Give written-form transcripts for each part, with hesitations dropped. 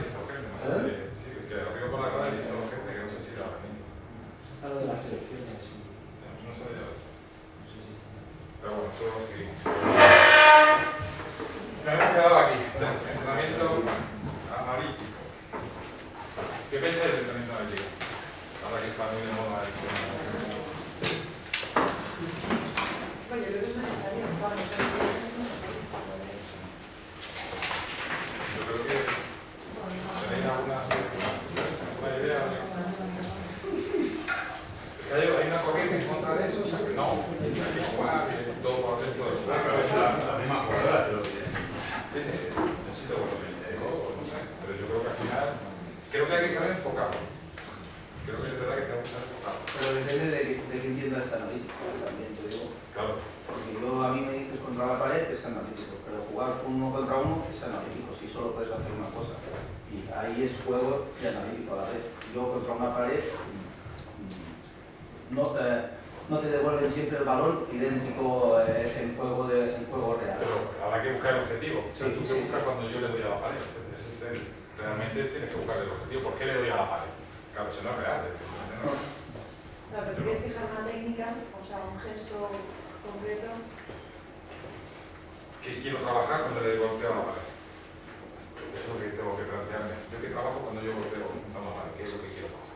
lista urgente, no sé si... Sí, que lo veo por la cara de lista urgente, que no sé si la venía. Está lo de las selecciones, sí. No sabía eso. No sé si está. Pero bueno, eso seguimos. Me hemos quedado aquí, entrenamiento analítico. ¿Qué pensáis del entrenamiento analítico? Ahora que está muy de moda el Bueno, yo creo que es necesario. Cuando se dice es necesario. Yo creo que tenéis alguna idea. Hay una corriente en contra de eso, o sea que no, hay que jugar, todo por dentro de eso. Pero es la misma jugada, pero sí, necesito no sé, pero yo creo que al final, creo que hay que saber enfocarlo. Creo que es verdad que tenemos que saber enfocarlo. Pero depende de qué entiendas este analítico, también te digo. Claro. Porque a mí me dices contra la pared es analítico, pero jugar uno contra uno es analítico, si solo puedes hacer una cosa. Y ahí es juego y analítico a la vez. Yo contra una pared no te devuelven siempre el balón idéntico en juego real. Pero habrá que buscar el objetivo. O sea, Sí, tú que buscas cuando yo le doy a la pared. Ese es el, realmente tienes que buscar el objetivo. ¿Por qué le doy a la pared? Claro, eso no es real. Claro, pero si quieres fijar una técnica, o sea, un gesto concreto. ¿Qué quiero trabajar cuando le golpeo a la pared? Eso es lo que tengo que plantearme. Yo que trabajo cuando yo golpeo a la pared. ¿Qué es lo que quiero trabajar?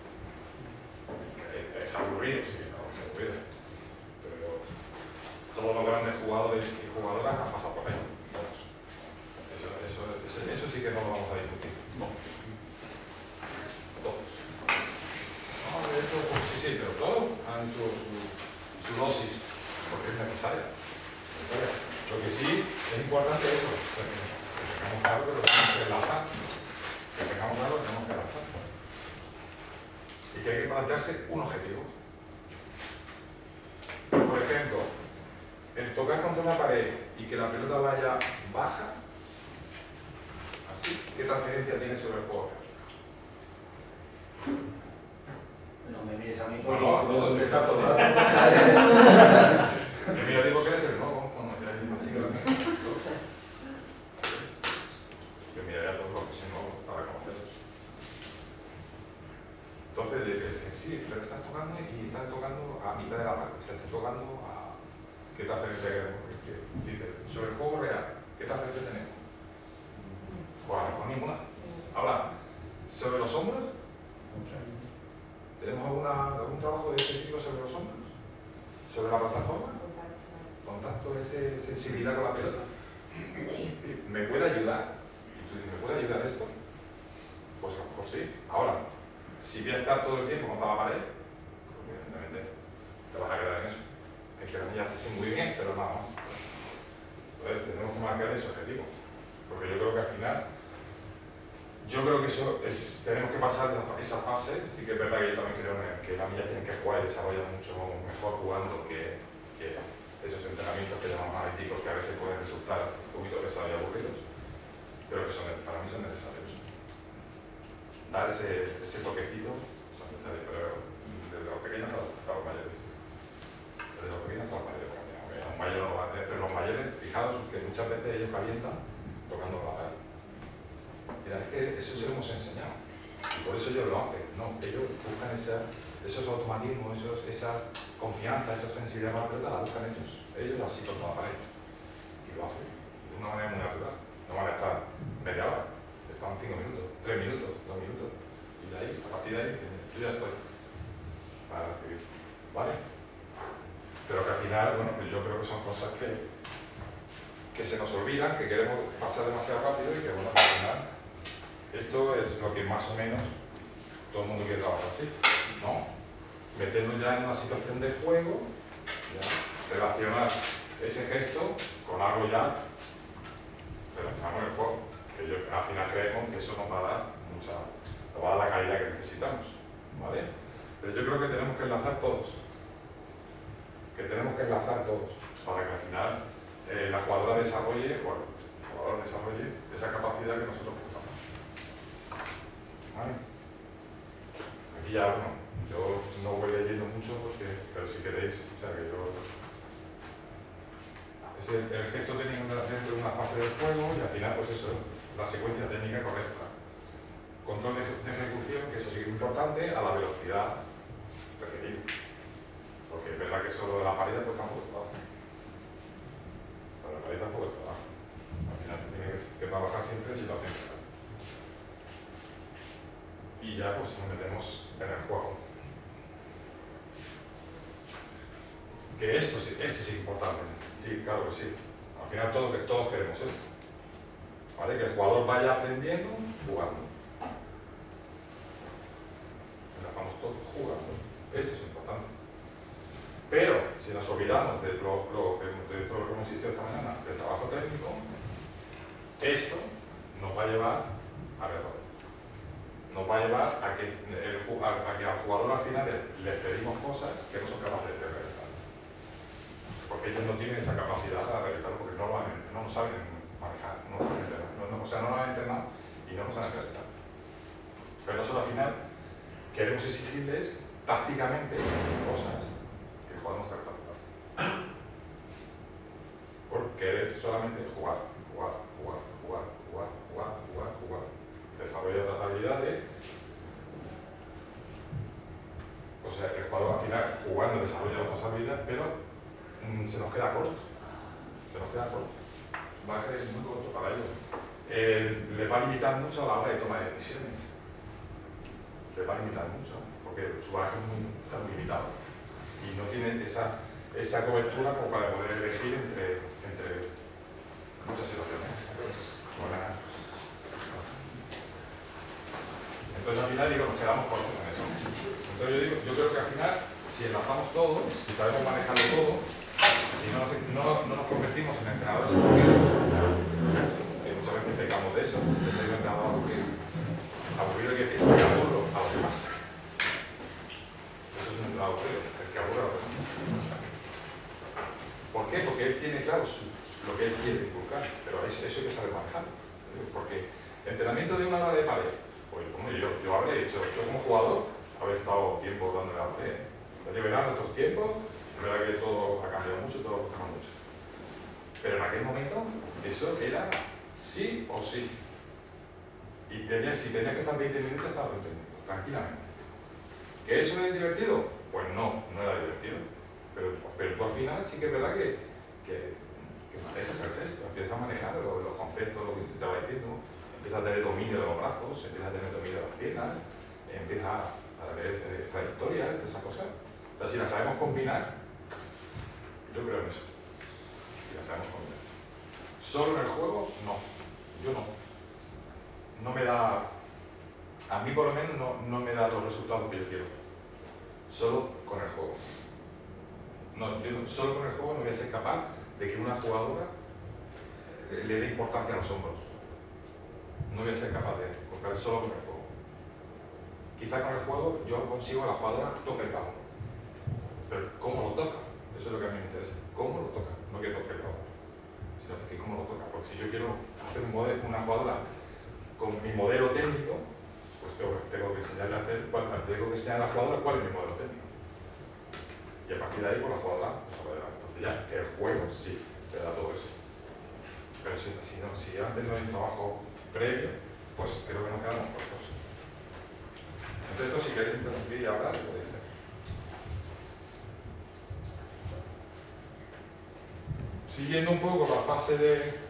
Es aburrido, sí, no, es aburrido. Pero todos los grandes jugadores y jugadoras han pasado por ahí. Todos. Eso sí que no lo vamos a discutir. No. Todos. No, de hecho, sí, pero todos han hecho su dosis, porque es necesaria. Lo que sí es importante es eso, que tengamos claro que lo tenemos que enlazar. Que tengamos claro que tenemos que enlazar. Y que hay que plantearse un objetivo. Por ejemplo, el tocar contra una pared y que la pelota vaya baja, así, ¿qué transferencia tiene sobre el juego? No me mires a mí No, todo, está todo. Que mira, digo que eres el nuevo, cuando ya hay más chicos también. Yo miraré a todos los que son nuevos para conocerlos. Entonces, sí, pero estás tocando y estás tocando a mitad de la pared. O sea, estás tocando a... ¿Qué transferencia queremos? Dice, sobre el juego real, ¿qué transferencia tenemos? Pues a lo mejor ninguna. Ahora, sobre los hombros, ¿tenemos algún trabajo de este tipo sobre los hombros? ¿Sobre la plataforma? ¿Contacto, sensibilidad con la pelota? ¿Me puede ayudar? Y tú dices, ¿me puede ayudar esto? Pues a lo mejor sí. Ahora, si voy a estar todo el tiempo contra la pared, pues evidentemente te vas a quedar en eso. Es que ya hace sí muy bien, pero nada más. Entonces tenemos que marcar ese objetivo. Porque yo creo que al final, tenemos que pasar esa fase. Sí que es verdad que yo también creo que las niñas tienen que jugar y desarrollar mucho mejor jugando que esos entrenamientos que llamamos analíticos, que a veces pueden resultar un poquito pesados y aburridos, pero que para mí son necesarios. Dar ese toquecito son necesarios, pero desde los pequeños hasta los mayores. Desde los pequeños hasta los mayores. Los mayores no lo van a tener, pero los mayores, fijaos que muchas veces ellos calientan tocando la pared. Mira, es que eso se lo hemos enseñado. Y por eso ellos lo hacen, ¿no? Ellos buscan esos automatismos, esa confianza, esa sensibilidad con la pelota, la buscan ellos así contra la pared. Y lo hacen de una manera muy natural. No van a estar media hora, están 5 minutos, 3 minutos, 2 minutos. Y de ahí, a partir de ahí, dicen, yo ya estoy para recibir. ¿Vale? Pero que al final, bueno, pues yo creo que son cosas que se nos olvidan, que queremos pasar demasiado rápido y que, bueno, al final, esto es lo que más o menos todo el mundo quiere trabajar así, ¿no? Meternos ya en una situación de juego, ya, relacionar ese gesto con algo ya relacionado con el juego, que al final creemos que eso nos va a dar la calidad que necesitamos, ¿vale? Pero yo creo que tenemos que enlazar todos, para que al final la jugadora desarrolle, esa capacidad que nosotros buscamos. ¿Vale? Aquí ya, bueno, yo no voy leyendo mucho, pero si queréis, o sea que el gesto técnico dentro de una fase del juego y al final, pues eso, la secuencia técnica correcta. control de ejecución, que eso sí que es importante, a la velocidad requerida. Porque es verdad que solo de la pared pues tampoco es trabajo. O sea, la pared tampoco es trabajo. Al final se tiene que trabajar siempre en situaciones reales. Y ya pues nos metemos en el juego. Que esto sí es importante. Sí, claro que sí. Al final todos queremos esto. ¿Vale? Que el jugador vaya aprendiendo jugando. Vamos todos jugando. Esto es importante. Pero si nos olvidamos de todo lo que hemos visto esta mañana, del trabajo técnico, esto nos va a llevar a errores. Nos va a llevar a que al jugador al final le pedimos cosas que no son capaces de realizar. Porque ellos no tienen esa capacidad para realizarlo porque no lo saben manejar, no lo saben entrenar. O sea, no lo han entrenado y no lo saben realizar. Pero nosotros al final queremos exigirles tácticamente cosas que el jugador no está capaz. Por querer solamente jugar. Desarrolla otras habilidades. O sea, el jugador al final jugando desarrolla otras habilidades, pero se nos queda corto. Va a ser muy corto para ellos. Le va a limitar mucho a la hora de toma de decisiones. Le va a limitar mucho, porque su bagaje está muy limitado y no tiene esa cobertura como para poder elegir entre muchas situaciones. Entonces al final digo, nos quedamos cortos en eso. Entonces yo creo que al final, si enlazamos todo, si sabemos manejarlo todo, si no nos convertimos en entrenadores aburridos, que muchas veces pecamos de eso, de ser un entrenador aburrido que aburro a los demás. Eso es un entrenador aburrido, el que aburre a los demás. ¿Por qué? Porque él tiene claro lo que él quiere inculcar, pero eso hay que saber manejar. Porque entrenamiento de una hora de pared, pues bueno, yo habré hecho, yo como jugador, habré estado tiempo dándole a la pared. Ya llevarán otros tiempos, es verdad que todo ha cambiado mucho, todo ha cambiado mucho. Pero en aquel momento, eso era sí o sí. Y si tenía que estar 20 minutos, estaba 20 minutos, tranquilamente. ¿Que eso era divertido? Pues no era divertido. Pero tú al final sí que es verdad que manejas el resto, empiezas a manejar los conceptos, lo que se te va diciendo, empiezas a tener dominio de los brazos, empiezas a tener dominio de las piernas, empiezas a ver trayectoria, todas esas cosas. O sea, si las sabemos combinar, yo creo en eso. Si las sabemos combinar. Solo en el juego, no. Yo no. No me da, a mí por lo menos no me da los resultados que yo quiero. Solo con el juego. Solo con el juego no voy a ser capaz de que una jugadora le dé importancia a los hombros. No voy a ser capaz de comprar solo con el juego. Quizá con el juego yo consigo a la jugadora toque el balón. Pero ¿cómo lo toca? Eso es lo que a mí me interesa. ¿Cómo lo toca? No que toque el balón, sino que cómo lo toca. Porque si yo quiero hacer una jugadora con mi modelo técnico, pues tengo que enseñarle a tengo que enseñar a la jugadora cuál es mi modelo técnico. Y a partir de ahí, pues la jugadora, entonces ya el juego sí te da todo eso. Pero si antes no hay un trabajo previo, pues creo que nos quedamos cortos. Entonces, esto si queréis interrumpir y hablar, podéis ser. Siguiendo un poco con la fase de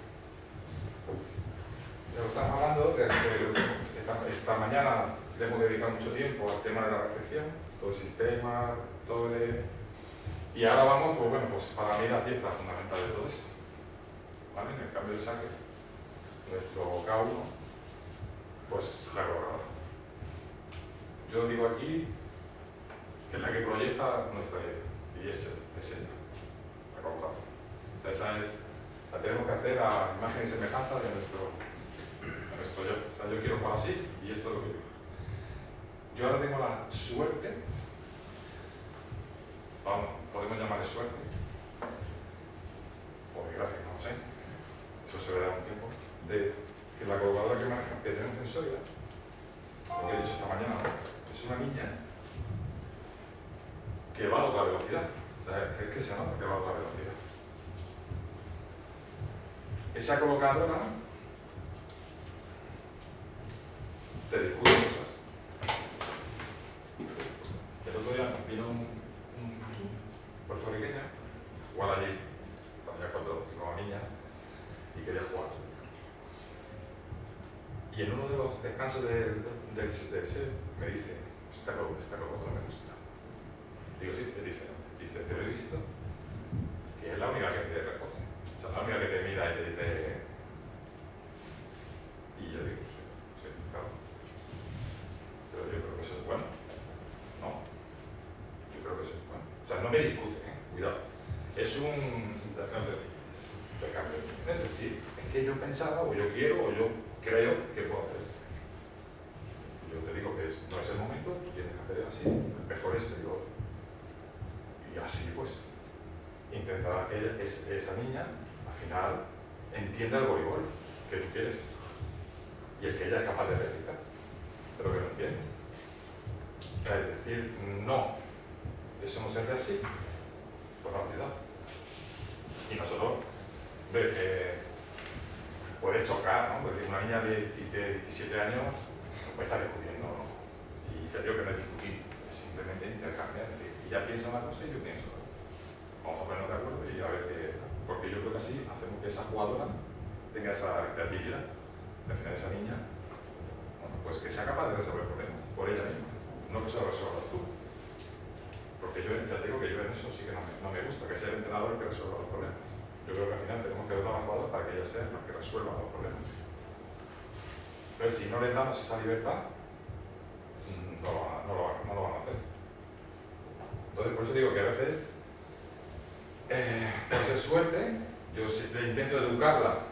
lo que estamos hablando, esta mañana le hemos dedicado mucho tiempo al tema de la recepción, todo el sistema, y ahora vamos, pues bueno, pues para mí la pieza fundamental de todo esto, ¿vale? En el cambio de saque, nuestro K1, pues la colaboradora. Yo digo aquí que es la que proyecta nuestra idea, y es ella, la colaboradora. O sea, la tenemos que hacer a imagen y semejanza de nuestro yo. O sea, yo quiero jugar así y esto es lo que yo quiero. Yo ahora tengo la suerte, podemos llamarle suerte, o desgracia, no lo sé, eso se verá en un tiempo, de que la colaboradora que tenemos en Soria, lo que he dicho esta mañana, es una niña que va a otra velocidad. O sea, es que se nota que va a otra velocidad. Esa colocadora te discuten cosas. El otro día vino un puertorriqueño, jugar allí, tenía 4 o 5 niñas y quería jugar. Y en uno de los descansos del set me dice, esta ropa no me gusta. Digo, sí, es diferente. Dice, pero he visto que es la única que te responde. O sea, la única que te mira y te dice... Y yo digo, sí, claro. Pero yo creo que eso es bueno. No. Yo creo que eso es bueno. O sea, no me discute, cuidado. Es un intercambio. Es decir, es que yo pensaba, o yo quiero, o yo creo que puedo hacer esto. Yo te digo que no es el momento, tienes que hacer así, mejor esto y lo otro. Y así pues, intentar que esa niña, al final, entienda el voleibol que tú quieres. Y el que ella es capaz de realizar, pero que lo entiende. O sea, es decir, no, eso no se hace así, pues no, cuidado. Y nosotros, puede chocar, ¿no? Porque una niña de 17 años puede estar discutiendo, ¿no? Y te digo que no es discutir, es simplemente intercambiar. Es decir, ella piensa una cosa y yo pienso otra. Vamos a ponernos de acuerdo y a ver qué... Porque yo creo que así hacemos que esa jugadora tenga esa creatividad. Al final esa niña, bueno, pues que sea capaz de resolver problemas por ella misma, no que se lo resuelvas tú. Porque yo te digo que yo en eso sí que no me gusta, que sea el entrenador el que resuelva los problemas. Yo creo que al final tenemos que dotar a los jugadores para que ellas sean los que resuelvan los problemas. Pero si no les damos esa libertad, no lo van a hacer. Entonces, por eso digo que a veces, por ser suerte, yo intento educarla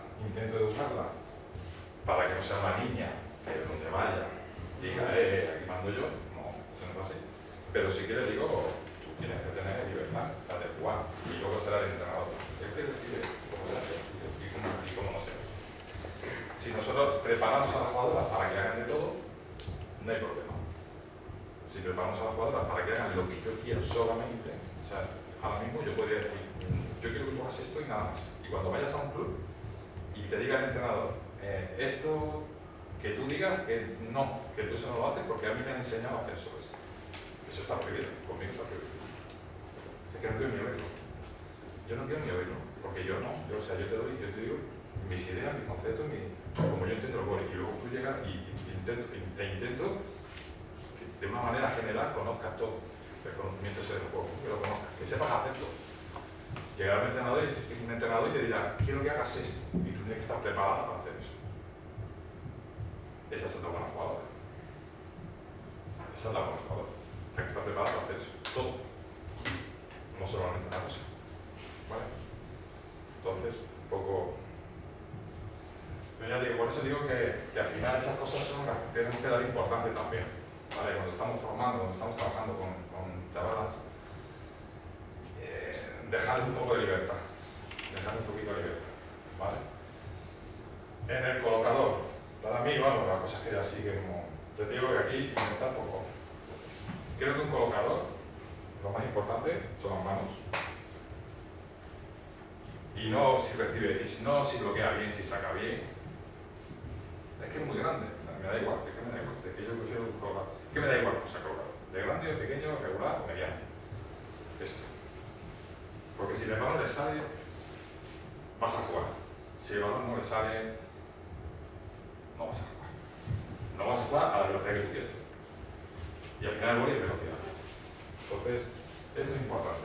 para que no sea una niña que donde vaya diga, aquí mando yo. No, eso no es así. Pero sí que le digo, tú tienes que tener libertad de jugar y luego será el entrenador. Él que decide cómo se hace y cómo no se hace. Si nosotros preparamos a las jugadoras para que hagan de todo, no hay problema. Si preparamos a las jugadoras para que hagan lo que yo quiero solamente, o sea, ahora mismo yo podría decir, yo quiero que tú hagas esto y nada más. Y cuando vayas a un club y te diga el entrenador, esto que tú digas que no, que tú eso no lo haces porque a mí me han enseñado a hacer solo esto. Eso está prohibido, conmigo está prohibido. Es que no quiero ni oírlo. Yo no quiero ni oírlo, porque yo no. O sea, yo te digo mis ideas, mis conceptos, como yo entiendo el voleibol. Y luego tú llegas y intento que de una manera general conozcas todo. El conocimiento ese del juego, que lo conozcas, que sepas hacer todo. Llegará un entrenador y te dirá, quiero que hagas esto. Y tú tienes que estar preparada para hacer eso. Esa es la buena jugadora. Esa es la buena jugadora. La que está preparada para hacer eso. Todo. No solamente una cosa. ¿Vale? Entonces, un poco... Pero ya digo, por eso digo que al final esas cosas son las que tenemos que dar importancia también. ¿Vale? Cuando estamos formando, cuando estamos trabajando con chavalas, dejarles un poco de libertad. Dejarles un poquito de libertad. ¿Vale? En el colocador, para mí, bueno, las cosas que ya siguen como... Yo te digo que aquí está un poco... Creo que un colocador, lo más importante son las manos. Y no si recibe, no si bloquea bien, si saca bien. Es que es muy grande, me da igual, es que me da igual, es que yo prefiero un colocador. Es que me da igual cosa colocador. De grande, de pequeño, regular o mediano. Esto. Porque si el balón le sale, vas a jugar. Si el balón no le sale, no vas a jugar. No vas a jugar a la velocidad que tú quieres. Y al final el voleibol es velocidad. Entonces, esto es importante.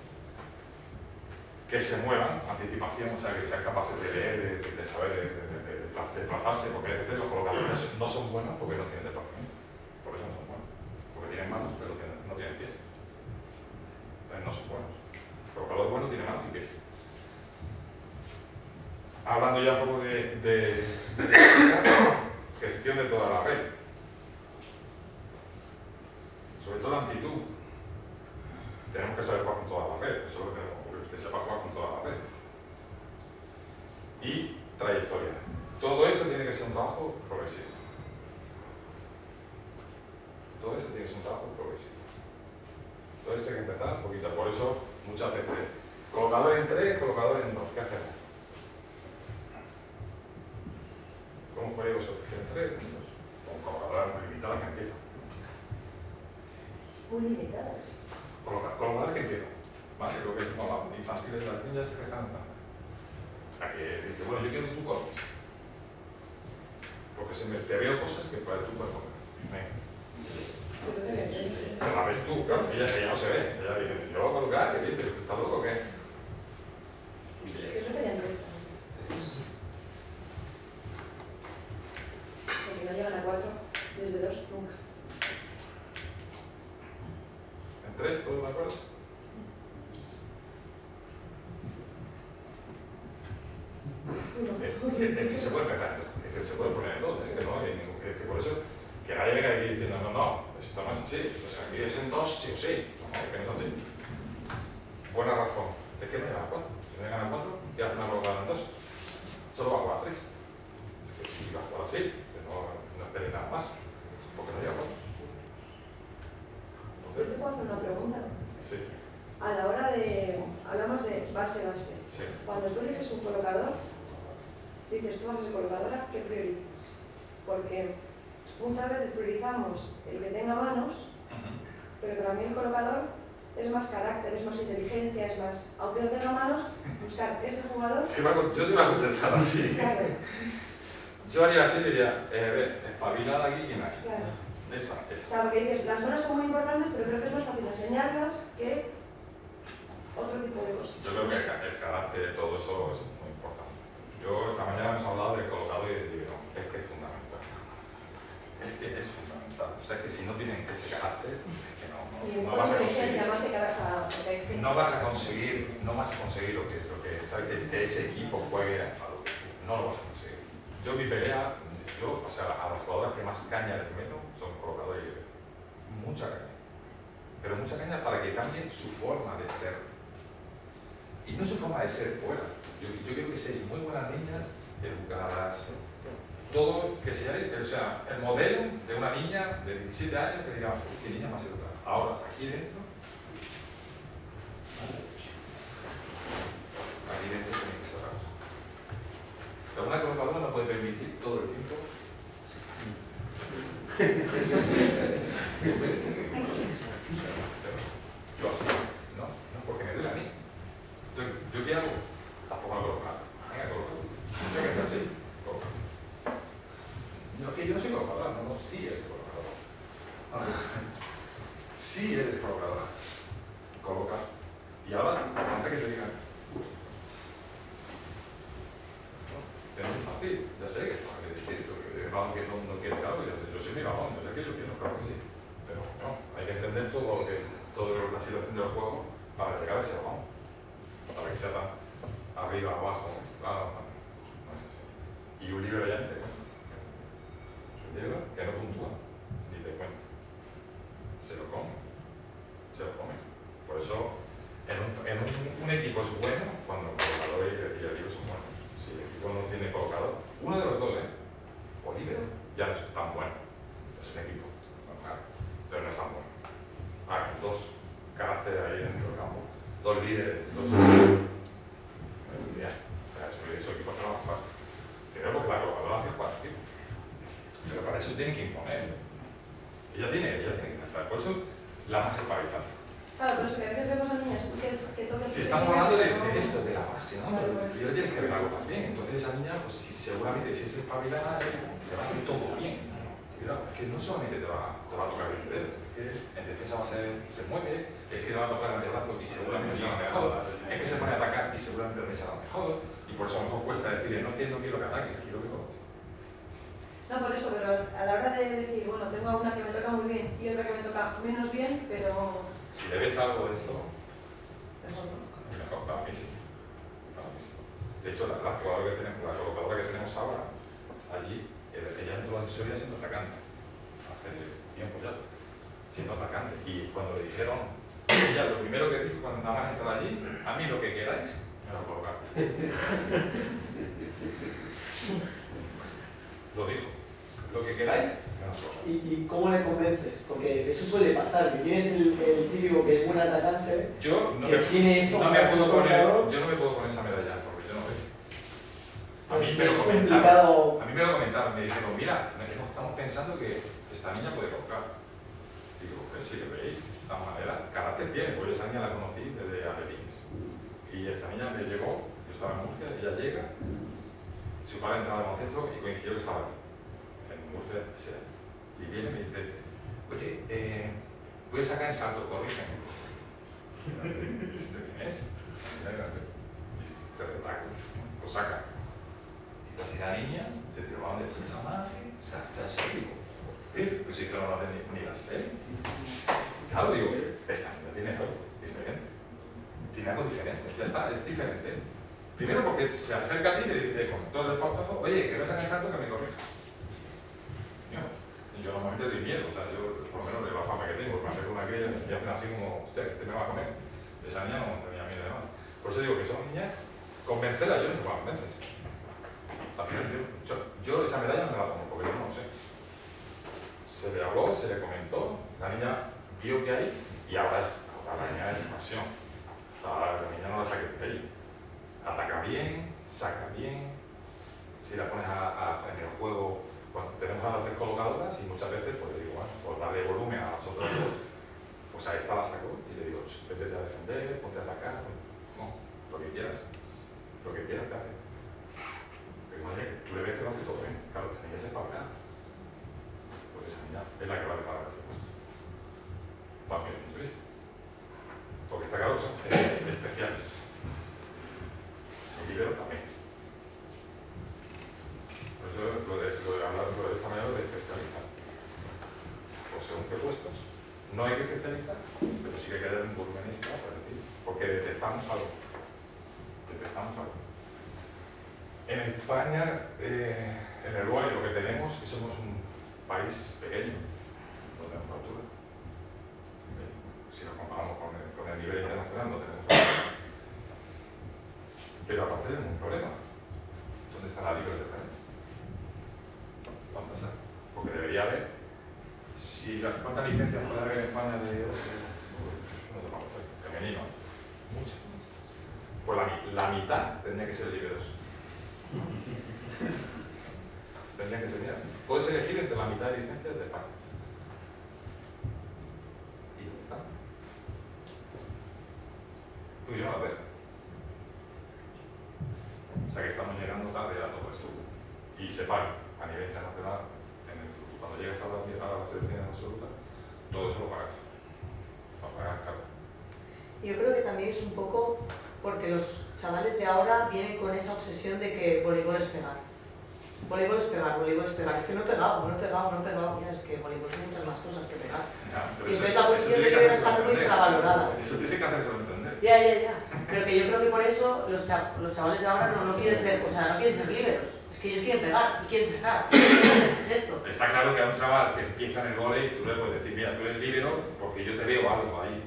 Que se muevan, anticipación, o sea, que sean capaces de leer, de saber, de desplazarse, porque a veces los colocadores no son buenos porque no tienen desplazamiento. Por eso no son buenos. Porque tienen manos, pero no tienen pies. Entonces no son buenos. El colocador bueno tiene manos y pies. Hablando ya un poco de gestión de toda la red. Sobre todo la amplitud. Tenemos que saber jugar con toda la red, eso es lo que tenemos, que sepa jugar con toda la red. Y trayectoria. Todo esto tiene que ser un trabajo progresivo. Todo esto tiene que ser un trabajo progresivo. Todo esto hay que empezar un poquito. Por eso, muchas veces, colocador en 3, colocador en 2. ¿Qué hacemos? ¿Cómo jugáis vosotros? ¿En 3? ¿En 2? Con colocador limitadas que empiezan. Muy limitadas. Colocadores que empiezan. ¿Vale? Lo que es como la infantil de las niñas que están entrando. A que dice, bueno, yo quiero que tú coloques. Porque te veo cosas que para tú puedes colocar. Se la ves tú, claro. Ella no se ve. Ella dice, yo lo voy a colocar, ¿qué dices? ¿Tú estás loco o qué? Eso sería entrevista. Porque no llegan a 4, desde 2 nunca. ¿En 3? ¿Todos de acuerdo? Es que se puede empezar, es que se puede poner en 2, es que no hay ningún, es que por eso que nadie venga aquí diciendo no, esto no es así, o sea, aquí es en 2 sí o sí, no, es que no es así. Buena razón, es que no llegan a 4, si no llegan a 4, ¿qué hacen a colocada en 2? Solo va a jugar a 3. Es que si va a jugar así, que no esperen nada más, porque no llega a 4. Yo te puedo hacer una pregunta. Sí. A la hora de, hablamos de base. Sí. Cuando tú eliges un colocador, dices, tú haces colocadora, ¿qué priorizas? Porque muchas veces priorizamos el que tenga manos, pero para mí el colocador es más carácter, es más inteligencia, es más, aunque no tenga manos, buscar ese jugador. Yo te iba a contestar así. Claro. Yo haría así, diría, espabilada aquí y aquí. Claro. Esta. O sea, porque dices, las manos son muy importantes, pero creo que es más fácil enseñarlas que otro tipo de cosas. Yo creo que el carácter de todo eso es muy importante. Yo esta mañana hemos hablado del colocador y digo, es que es fundamental. Es que es fundamental. O sea, es que si no tienen ese carácter, es que no vas a conseguir. No vas a conseguir lo que ¿sabes? Que ese equipo juegue a lo que no lo vas a conseguir. Yo mi pelea, o sea, a las jugadoras que más caña les meto son colocadores y libres. Mucha caña. Pero mucha caña para que cambien su forma de ser. Y no su forma de ser fuera. Yo quiero que seáis muy buenas niñas, educadas, todo, que seáis, o sea, el modelo de una niña de 17 años que diga, qué niña más educada. Ahora, aquí dentro tiene que ser otra cosa. O sea, una colocadora no puede permitir todo el tiempo. Yo así, no, porque me duele a mí. ¿Yo qué hago? Tampoco me colocar. Venga, colocar. No sé qué hacer así. Colocar. No, que yo no soy colocadora, no, sí eres colocadora. Sí eres colocadora. Coloca. Y ahora, antes que te digan, es muy fácil, ya sé que es fácil decir que todo el mundo quiere algo, yo soy mi balón, yo sé que yo quiero, claro que sí. Pero no, hay que entender toda la situación del juego para llegar a ese balón. Para que sea tan arriba, abajo, claro, no es así. Y un libro ya entero. Un libro que no puntúa, ni te cuenta. Se lo come. Por eso, en un equipo es bueno cuando el colocador y el libro son buenos. Si el equipo no tiene colocador, uno de los dos, o libro, ya no es tan bueno. Es un equipo, pero no es tan bueno. Ahora, dos caracteres ahí dentro del campo, dos líderes, dos. Eso equipo no va a jugar. Primero porque la colocadora hace jugar equipo. Pero para eso tiene que imponer. Ella tiene que estar. Por eso la más espabilada. Claro, pero es que a veces vemos a niñas que tocan. Si estamos hablando de esto, de la base, ¿no? Pero yo tienes que ver algo también. Entonces esa niña, pues seguramente si es espabilada, te va a hacer todo bien. Cuidado, es que no solamente te va a tocar el dedo, es que en defensa se mueve, es que te va a tocar el antebrazo y seguramente se va mejor, es que se pone a atacar y seguramente también se va mejor, y por eso a lo mejor cuesta decirle, no quiero que ataques, quiero que coloques. No, por eso, pero a la hora de decir, bueno, tengo una que me toca muy bien y otra que me toca menos bien, pero... Si le ves algo de esto, mejor para mí sí. De hecho, la colocadora que tenemos ahora, allí, ella entró en historia siendo atacante, hace tiempo ya, siendo atacante. Y cuando le dijeron, ella lo primero que dijo cuando nada más entrar allí, a mí lo que queráis, me lo colocáis. Lo dijo, lo que queráis, me lo colocáis. ¿Y cómo le convences? Porque eso suele pasar, que tienes el típico que es buen atacante, yo no que tiene eso, yo no me puedo poner esa medalla, porque yo no veo. A mí me lo comentaron, me dijeron, mira, estamos pensando que esta niña puede colocar. Digo, pues sí, que veis, de esta manera, carácter tiene, porque esa niña la conocí desde Adelins. Y esa niña me llegó, yo estaba en Murcia, ella llega, su padre entraba de baloncesto y coincidió que estaba aquí, en Murcia, ese año. Y viene y me dice, oye, voy a sacar el salto, corrígeme. ¿Y este quién es? Y este de taco, lo saca. Y así la niña se tiró a donde la madre, saca el serio. Pues si esto no lo hace ni la serie. Claro, digo, esta niña tiene algo diferente. Tiene algo diferente, ya está, es diferente. Primero porque se acerca a ti y te dice con todo el papazo, oye, que ves en el salto que me corrijas. Yo normalmente doy miedo, o sea, yo por lo menos de la fama que tengo, me acerco a una aquella y hacen así como, hostia, este me va a comer. Esa niña no tenía miedo de nada. Por eso digo que son niñas, convencerla yo no sé cuántas veces. Al final yo esa medalla no me la pongo porque yo no lo sé. Se le habló, se le comentó, la niña vio que hay y ahora la niña es pasión. La niña no la saque de ahí. Ataca bien, saca bien. Si la pones en el juego, bueno, tenemos a las 3 colocadoras y muchas veces pues digo, bueno, por darle volumen a las otras dos, pues a esta la saco y le digo, vete a defender, ponte a atacar, no, lo que quieras te hace. Pero imagínate que tú le ves que lo hace todo bien, claro, esa niña se espabila. Esa niña es la que va a preparar este puesto. Bajo mi punto de vista. Porque está claro que son especiales. El libero también. Por eso lo de hablar de esta manera de especializar. O según qué puestos. No hay que especializar, pero sí que hay que dar un volumenista para decir. Porque detectamos algo. En España, en el Uruguay lo que tenemos es que somos un país pequeño, no tenemos altura. Si nos comparamos con el nivel internacional, no tenemos altura. Pero aparte tenemos un problema. ¿Dónde está la libre de talento? Va a pasar. Porque debería haber, ¿cuántas licencias puede haber en España de no te va a pasar, femenino? Muchas. Pues la mitad tendría que ser liberos. Tendría que ser, mira, puedes elegir entre la mitad de licencias de España. ¿Y dónde está? Tú y yo no lo veo. O sea que estamos llegando tarde a todo esto. Y se paga a nivel internacional, en el futuro. Cuando llegues a la selección absoluta, todo eso lo pagas. Lo pagas caro. Yo creo que también es un poco porque los chavales de ahora vienen con esa obsesión de que voleibol es pegar. Voleibol es pegar, voleibol es pegar. Es que no he pegado. Mira, es que voleibol tiene muchas más cosas que pegar. Y entonces la posición de que está muy infravalorada. Eso tiene que hacérselo entender. Ya. Pero que yo creo que por eso los chavales de ahora no quieren ser, o sea, no quieren ser líderos. Es que ellos quieren pegar y quieren sacar. Esto. Está claro que a un chaval que empieza en el vóley, tú le puedes decir, mira, tú eres líbero porque yo te veo algo ahí.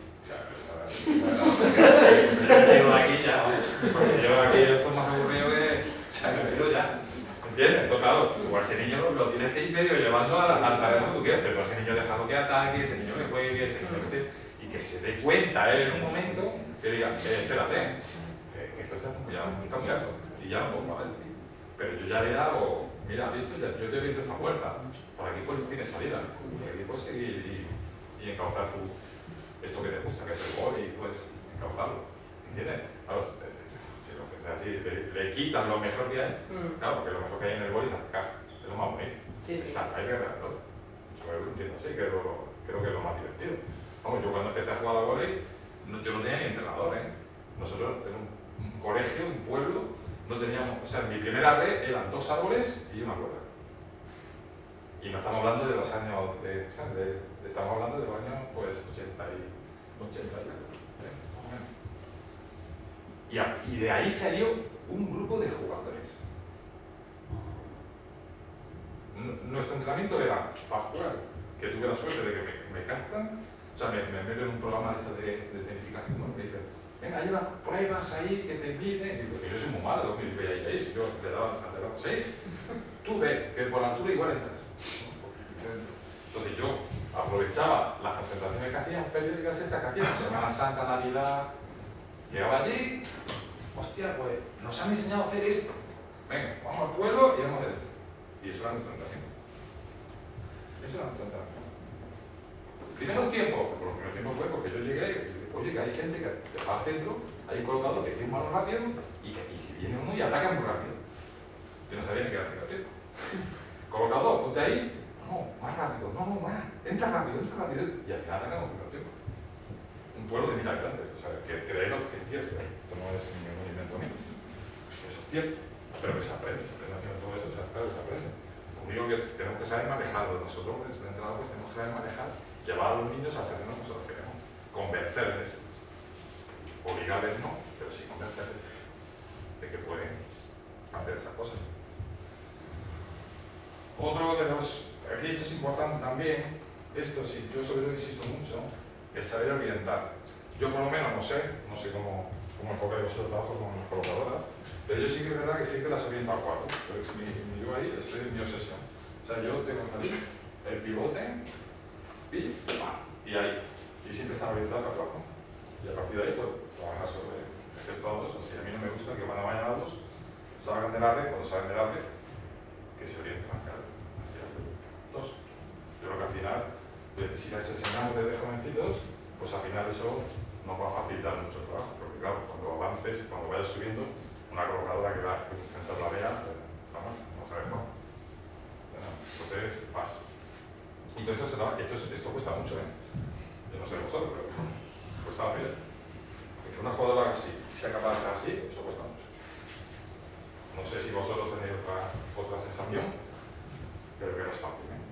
Yo de aquí ya, porque yo aquí esto es más aburrido que... O sea, me veo ya. ¿Entiendes? Entonces, claro, tú a ese niño lo tienes que ir medio llevando al terreno que tú quieres, pero a ese niño déjalo que ataque, ese niño que juegue, ese niño que se... Y que se dé cuenta él en un momento que diga, espérate, que esto está muy alto y ya no puedo más esto. Pero yo ya le he dado, mira, ¿viste? Yo te he visto esta puerta, por aquí pues tienes salida, por aquí puedes seguir y encauzar esto que te gusta, que es el gol, y puedes encauzarlo, ¿entiendes? Claro, si lo piensas así, le quitan lo mejor que hay, claro, porque lo mejor que hay en el gol es atacar, es lo más bonito. Saltar y guerrear el otro. Yo lo entiendo así, creo que es lo más divertido. Vamos, yo cuando empecé a jugar a vóley, yo no tenía ni entrenador, Nosotros en un colegio, un pueblo, no teníamos, o sea, mi primera red eran 2 árboles y una cuerda. Y no estamos hablando de los años, estamos hablando de los años, pues, 80 y de ahí salió un grupo de jugadores. Nuestro entrenamiento era para jugar, que tuve la suerte de que me captan, o sea, me meten en un programa de tecnificación, ¿no? Me dicen, venga, hay unas pruebas ahí que te piden, y yo soy muy malo, y veis, yo le daba, ¿sí? Tú ves que por la altura igual entras. Entonces yo aprovechaba las concentraciones que hacían periódicas estas que hacían, Semana Santa, Navidad, llegaba allí, hostia, pues nos han enseñado a hacer esto. Venga, vamos al pueblo y vamos a hacer esto. Y eso era nuestro entrenamiento. Eso durante el entrenamiento. Primeros tiempos, por los primeros tiempos fue porque yo llegué y dije, oye, que hay gente que se va al centro, hay un colocador que tiene un balón rápido y que viene uno y ataca muy rápido. Yo no sabía ni qué era el colocador, ponte ahí, no, más rápido, no, más, entra rápido, y al final atacamos el primer tiempo. Un pueblo de 1000 habitantes, o sea, que creeros que es cierto, esto no es ningún invento mío, eso es cierto, pero que se aprende haciendo todo eso, o sea, claro que se aprende. Lo único que tenemos que saber manejarlo, nosotros, desde el entrenador, tenemos que saber manejar, llevar a los niños a hacer lo que nosotros queremos, convencerles, obligarles no, pero sí convencerles de que pueden hacer esas cosas. Otro de los, aquí esto es importante también, esto sí, yo sobre todo insisto mucho, el saber orientar. Yo por lo menos no sé cómo enfocáis vosotros el trabajo con las colocadoras, pero yo sí que es verdad que sí que las oriento al cuadro. Yo ahí estoy en mi obsesión. O sea, yo tengo aquí el pivote y ahí. Y siempre están orientados al cuadro. Y a partir de ahí, pues, trabajar sobre el gesto a dos. Así a mí no me gusta que cuando vayan a dos, salgan de la red, cuando salgan de la red, que se orienten hacia dos. Yo creo que al final, si les enseñamos desde jovencitos, pues al final eso nos va a facilitar mucho el trabajo. Porque claro, cuando avances, cuando vayas subiendo, una colocadora que va a intentar la vea, está mal, no sabes cómo. Entonces, vas. Y todo esto cuesta mucho, ¿eh? Yo no sé vosotros, pero cuesta la vida. Que una jugadora así sea capaz de hacer así, eso cuesta mucho. No sé si vosotros tenéis otra sensación, pero que no es fácil, ¿eh?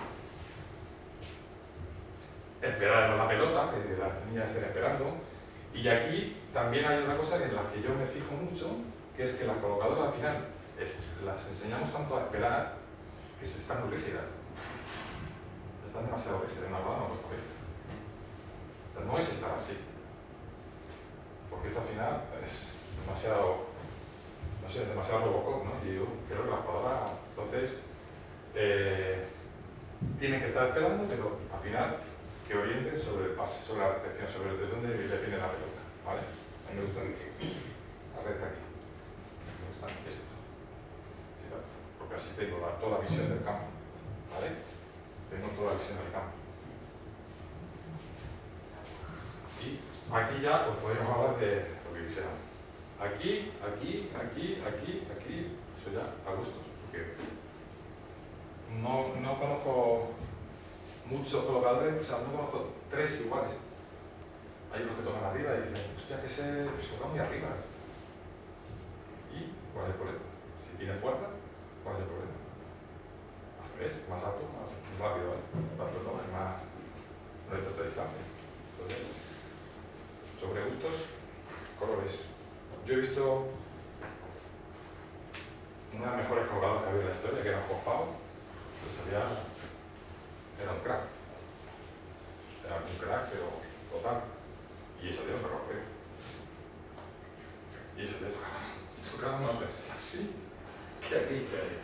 Esperar en la pelota, que las niñas estén esperando. Y aquí también hay una cosa en la que yo me fijo mucho, que es que las colocadoras al final las enseñamos tanto a esperar que están muy rígidas. Están demasiado rígidas, una rueda no puesta rígida. O sea, no es estar así. Porque esto al final es demasiado, no sé, demasiado Robocop, ¿no? Y yo creo que la jugadora, entonces, tienen que estar esperando, pero al final que orienten sobre el pase, sobre la recepción, sobre de dónde le tiene la pelota, ¿vale? A mí me gusta esto. La red aquí. Me gusta esto. ¿Sí, vale? Porque así tengo toda la visión del campo, ¿vale? Tengo toda la visión del campo. Y aquí ya os podemos hablar de lo que quisiera. Aquí, eso ya a gustos, porque no conozco muchos colocadores, o sea, no conozco tres iguales. Hay unos que tocan arriba y dicen, hostia, que pues toca muy arriba. ¿Y cuál es el problema? Si tiene fuerza, ¿cuál es el problema? Al revés, más alto, más rápido, ¿eh? Más rápido, más de tanta distancia. Entonces, sobre gustos, colores. Yo he visto una de las mejores colocadoras que había en la historia, que era Fofao, que era un crack. Era un crack, pero total. Y esa tío tocaba feo. Y esa tío tocaba una pensé así, que aquí, que ahí.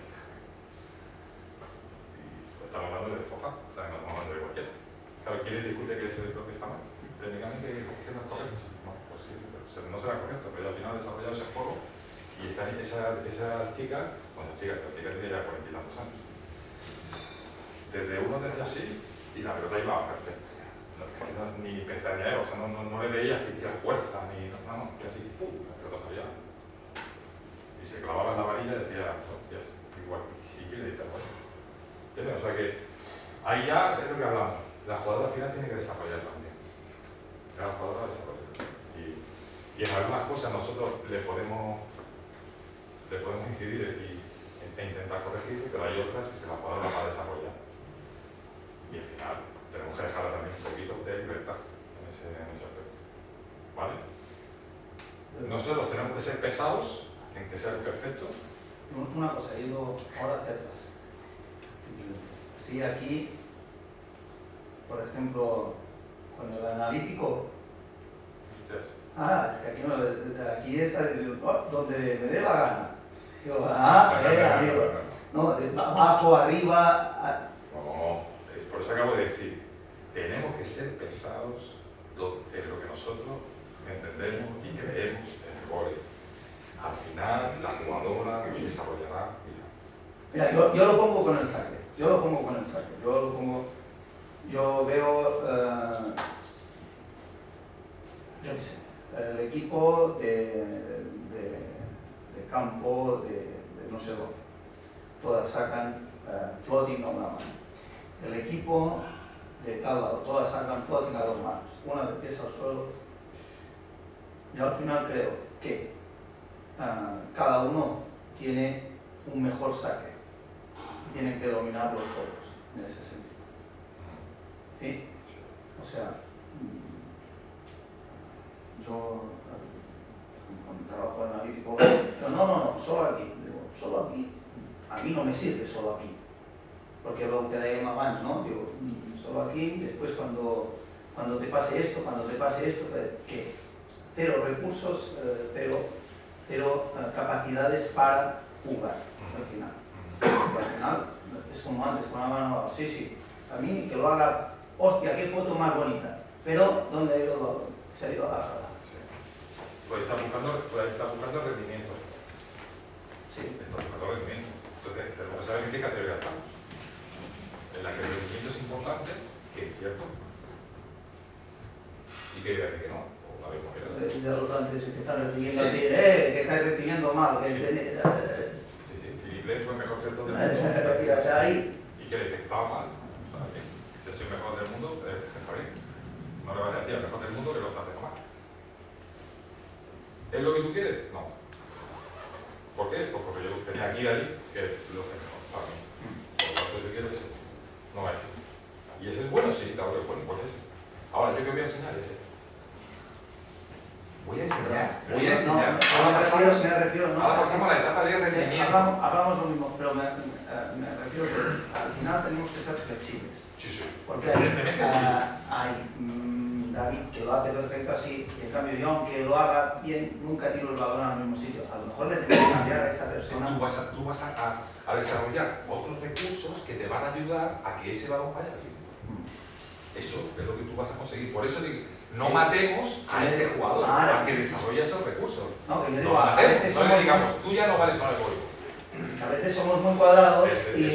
Y estamos hablando de Fofa, o sea, no estamos hablando de cualquiera. Claro, ¿quién discute que ese lo que está mal? Técnicamente, ¿qué no es correcto? No, pues sí, pero no será correcto, pero al final ha desarrollado ese juego y esa chica, la chica tiene ya 40 y tantos años. Desde uno desde así y la pelota iba perfecta. Ni pestañeaba, o sea, no le veías que hiciera fuerza, ni no, que así, ¡pum!, la pelota salía. Y se clavaba en la varilla y decía, hostias, igual, ¿y quién le dice algo a esto? ¿Entiendes? O sea que ahí ya es lo que hablamos. La jugadora al final tiene que desarrollar también. Cada jugadora desarrolla. Y en algunas cosas nosotros le podemos incidir e intentar corregir, pero hay otras que la jugadora va a desarrollar. Y al final tenemos que dejarla también un poquito de libertad en ese aspecto. ¿Vale? Nosotros tenemos que ser pesados en que sea perfecto. Una cosa, yendo ahora hacia atrás. Simplemente. Sí, aquí, por ejemplo, con el analítico. Ustedes. Es que aquí no, aquí está donde me dé la gana. Digo, amigo. No, abajo, arriba. No, por eso acabo de decir, tenemos que ser pesados en lo que nosotros entendemos y creemos en el vóley. Al final, la jugadora desarrollará. Mira, yo lo pongo con el saque. Yo lo pongo con el saque. Yo veo, yo qué sé, el equipo de campo, de no sé dónde. Todas sacan floating a una mano. El equipo de tal lado, todas sacan floating a dos manos. Una de pies al suelo. Yo al final creo que cada uno tiene un mejor saque. Tienen que dominarlos todos en ese sentido. ¿Sí? O sea, yo cuando trabajo en analítico, pero no, solo aquí. Digo, solo aquí. A mí no me sirve solo aquí. Porque luego queda ahí más ganas, ¿no? Digo, solo aquí, después cuando te pase esto, ¿qué? Cero recursos, cero capacidades para jugar al final. Porque al final es como antes, con la mano, sí, a mí que lo haga, hostia, qué foto más bonita, pero ¿dónde ha ido el balón? Se ha ido a la grada. Sí. Pues está buscando rendimiento. Sí. Está buscando rendimiento. Entonces, tenemos que saber en qué categoría estamos. En la que el rendimiento es importante, que es cierto, y que diga que no. Ya los franceses que están recibiendo así, que estáis recibiendo mal, que sí, Philippe Len fue el mejor centro del mundo. Y que le dice que estaba mal. Yo soy el mejor del mundo, está bien. No le vas a decir al mejor del mundo que lo está haciendo mal. ¿Es lo que tú quieres? No. ¿Por qué? Pues porque yo tenía aquí Dalí, que es lo que mejor para mí. Por lo tanto, yo quiero ese. No ese. ¿Y ese es bueno? Sí, claro que es bueno, pues ese. Ahora, ¿yo qué voy a enseñar? Ese. Voy a enseñar. Ahora pasamos a la etapa de rendimiento. Hablamos lo mismo, pero me refiero que al final tenemos que ser flexibles. Sí. Porque hay David que lo hace perfecto así, y en cambio yo, aunque lo haga bien, nunca tiro el balón al mismo sitio. A lo mejor le tengo que cambiar a esa persona. Tú vas a desarrollar otros recursos que te van a ayudar a que ese balón vaya bien. Eso es lo que tú vas a conseguir. Por eso digo, no matemos a ese jugador, a que desarrolle esos recursos. No, que yo no digo, matemos, no le digamos, tú ya no vales para el voleibol. A veces somos muy cuadrados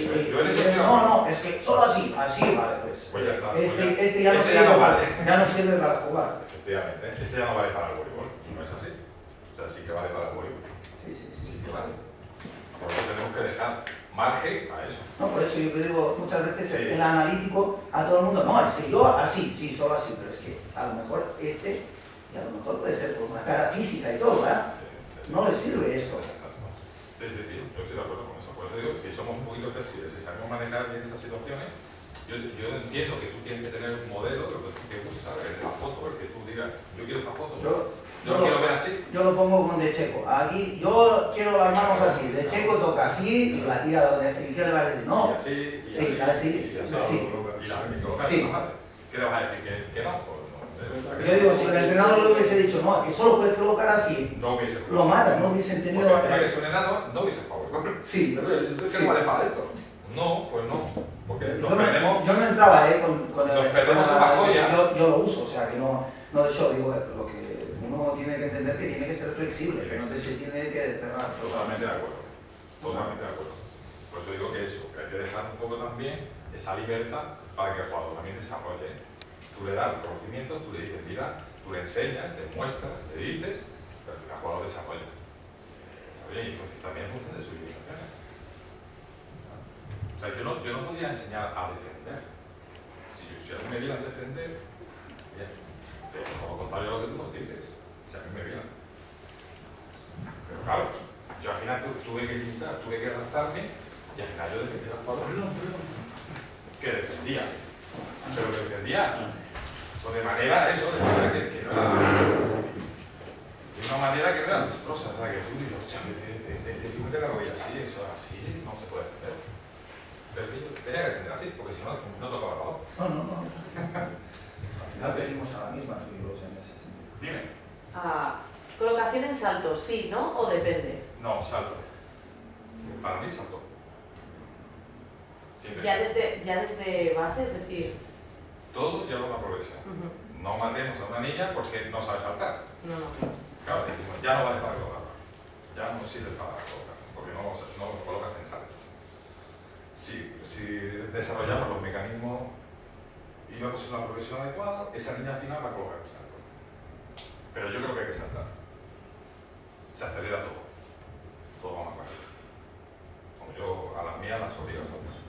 no, es que solo así vale, pues ya está. Este ya no sirve para jugar. Efectivamente, este ya no vale para el voleibol, y no es así. O sea, sí que vale para el voleibol. Sí que vale. Por eso tenemos que dejar margen a eso. No, por eso yo te digo muchas veces el analítico a todo el mundo, no, es que yo así, sí, solo así, pero es que a lo mejor y a lo mejor puede ser por una cara física y todo, ¿verdad? No le sirve esto. Sí, yo estoy de acuerdo con eso. Por eso digo, si somos un poquito flexibles, si sabemos manejar bien esas situaciones, yo entiendo que tú tienes que tener un modelo de lo que te gusta, de la foto, el que tú digas, yo quiero esta foto. Yo lo quiero ver así. Yo lo pongo con De Checo. Aquí yo quiero las manos así. De Checo toca así y la tira donde. ¿Y qué le vas a decir? No. Y así. ¿Qué le vas a decir? ¿Que no? Yo digo, si el entrenador le hubiese dicho, no, que solo puedes colocar así, no hubiese lo matan, no hubiesen tenido. Porque encima que es un enano, no hubiese jugado. Sí. ¿Qué no vale para esto? No, pues no. Porque nos perdemos. Yo no entraba, con el. Nos perdemos en la joya. Yo lo uso, o sea, que no de hecho, digo, lo que uno tiene que entender que tiene que ser flexible, que no se tiene que cerrar. Totalmente de acuerdo. Totalmente de acuerdo. Por eso digo que eso, que hay que dejar un poco también esa libertad para que el jugador también desarrolle. Tú le das conocimientos, tú le dices, mira, tú le enseñas, le muestras, le dices, pero al final el jugador desarrolla. Y también en función de sus limitaciones. O sea, yo no podría enseñar a defender. Si a mí me vieran defender, bien. Pero por lo contrario a lo que tú nos dices, si a mí me vieran. Pero claro, yo al final tuve que limitar, tuve que adaptarme y al final yo defendía al jugador que defendía. Pero que defendía de manera eso, de manera que no era de una manera que no era lustrosa, o sea, que tú dices, hostia, te mete la rodilla así, eso así no se puede defender. Pero yo tenía que defender así, porque si no, no tocaba el balón. No. Al final seguimos a la misma, amigos, en ese sentido. Dime. Colocación en salto, sí, ¿no? ¿O depende? No, salto. Para mí salto. Ya desde base, es decir... Todo lleva una progresión. No matemos a una niña porque no sabe saltar. No. Claro, decimos, ya no vale para colocar. Ya no sirve para colocar, porque no lo colocas en salto. si desarrollamos los mecanismos y vemos una progresión adecuada, esa línea final va a colocar el salto. Pero yo creo que hay que saltar. Se acelera todo. Todo va más rápido. Como yo a las mías las obligo a saltar.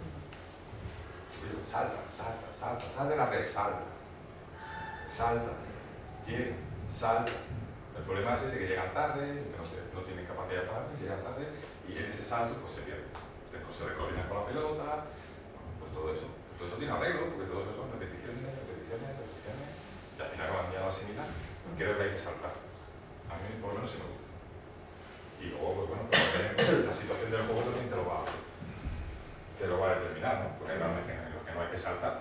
Salta, sal de la red, salta. Salta, llega, salta. El problema es ese que llegan tarde, que no tienen capacidad de parar, llegan tarde y en ese salto pues se pierde. Después se recoordinan con la pelota, pues todo eso tiene arreglo, porque todo eso son repeticiones, y al final cuando ya lo asimilan, creo que hay que saltar. A mí por lo menos sí me gusta. Y luego, pues bueno, la situación del juego también te lo va a determinar, ¿no? Porque hay ramos en los que no hay que saltar,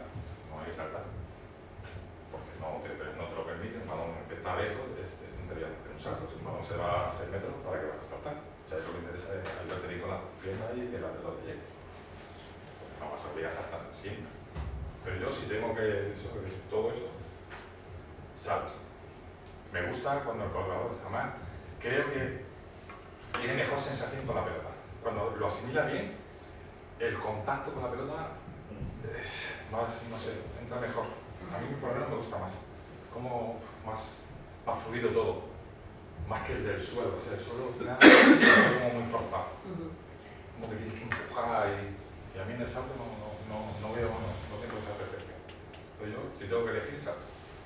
porque no te lo permiten. Un balón que está lejos es tontería hacer un salto. Si un balón se va a 6 metros, ¿para qué vas a saltar? O sea, lo que interesa es ayudarte con la pierna y que la pelota llegue. No vas a obligar a saltar siempre. Pero yo si tengo que todo eso, salto. Me gusta cuando el colgador, además, creo que tiene mejor sensación con la pelota. Cuando lo asimila bien, el contacto con la pelota es más, no sé, entra mejor. A mí por lo menos me gusta más. Como más fluido todo. Más que el del suelo. O sea, el suelo al final es como muy forzado. Como que tienes que empujar y a mí en el salto no veo, no tengo esa perfección. Entonces yo, si tengo que elegir, salto.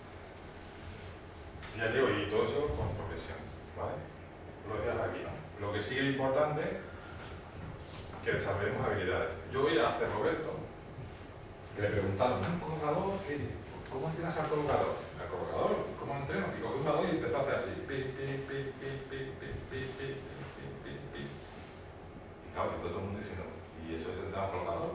Ya digo, y todo eso con progresión, ¿vale? Lo decías aquí, ¿no? Lo que sí es importante que desarrollemos habilidades. Yo voy a hacer Roberto, que le preguntaron, ¿un colocador? ¿Cómo entrenas al colocador? ¿Al colocador? ¿Cómo entreno? Y cogió un balón y empezó a hacer así. Y claro, todo el mundo diciendo, ¿y eso es entrenar al colocador?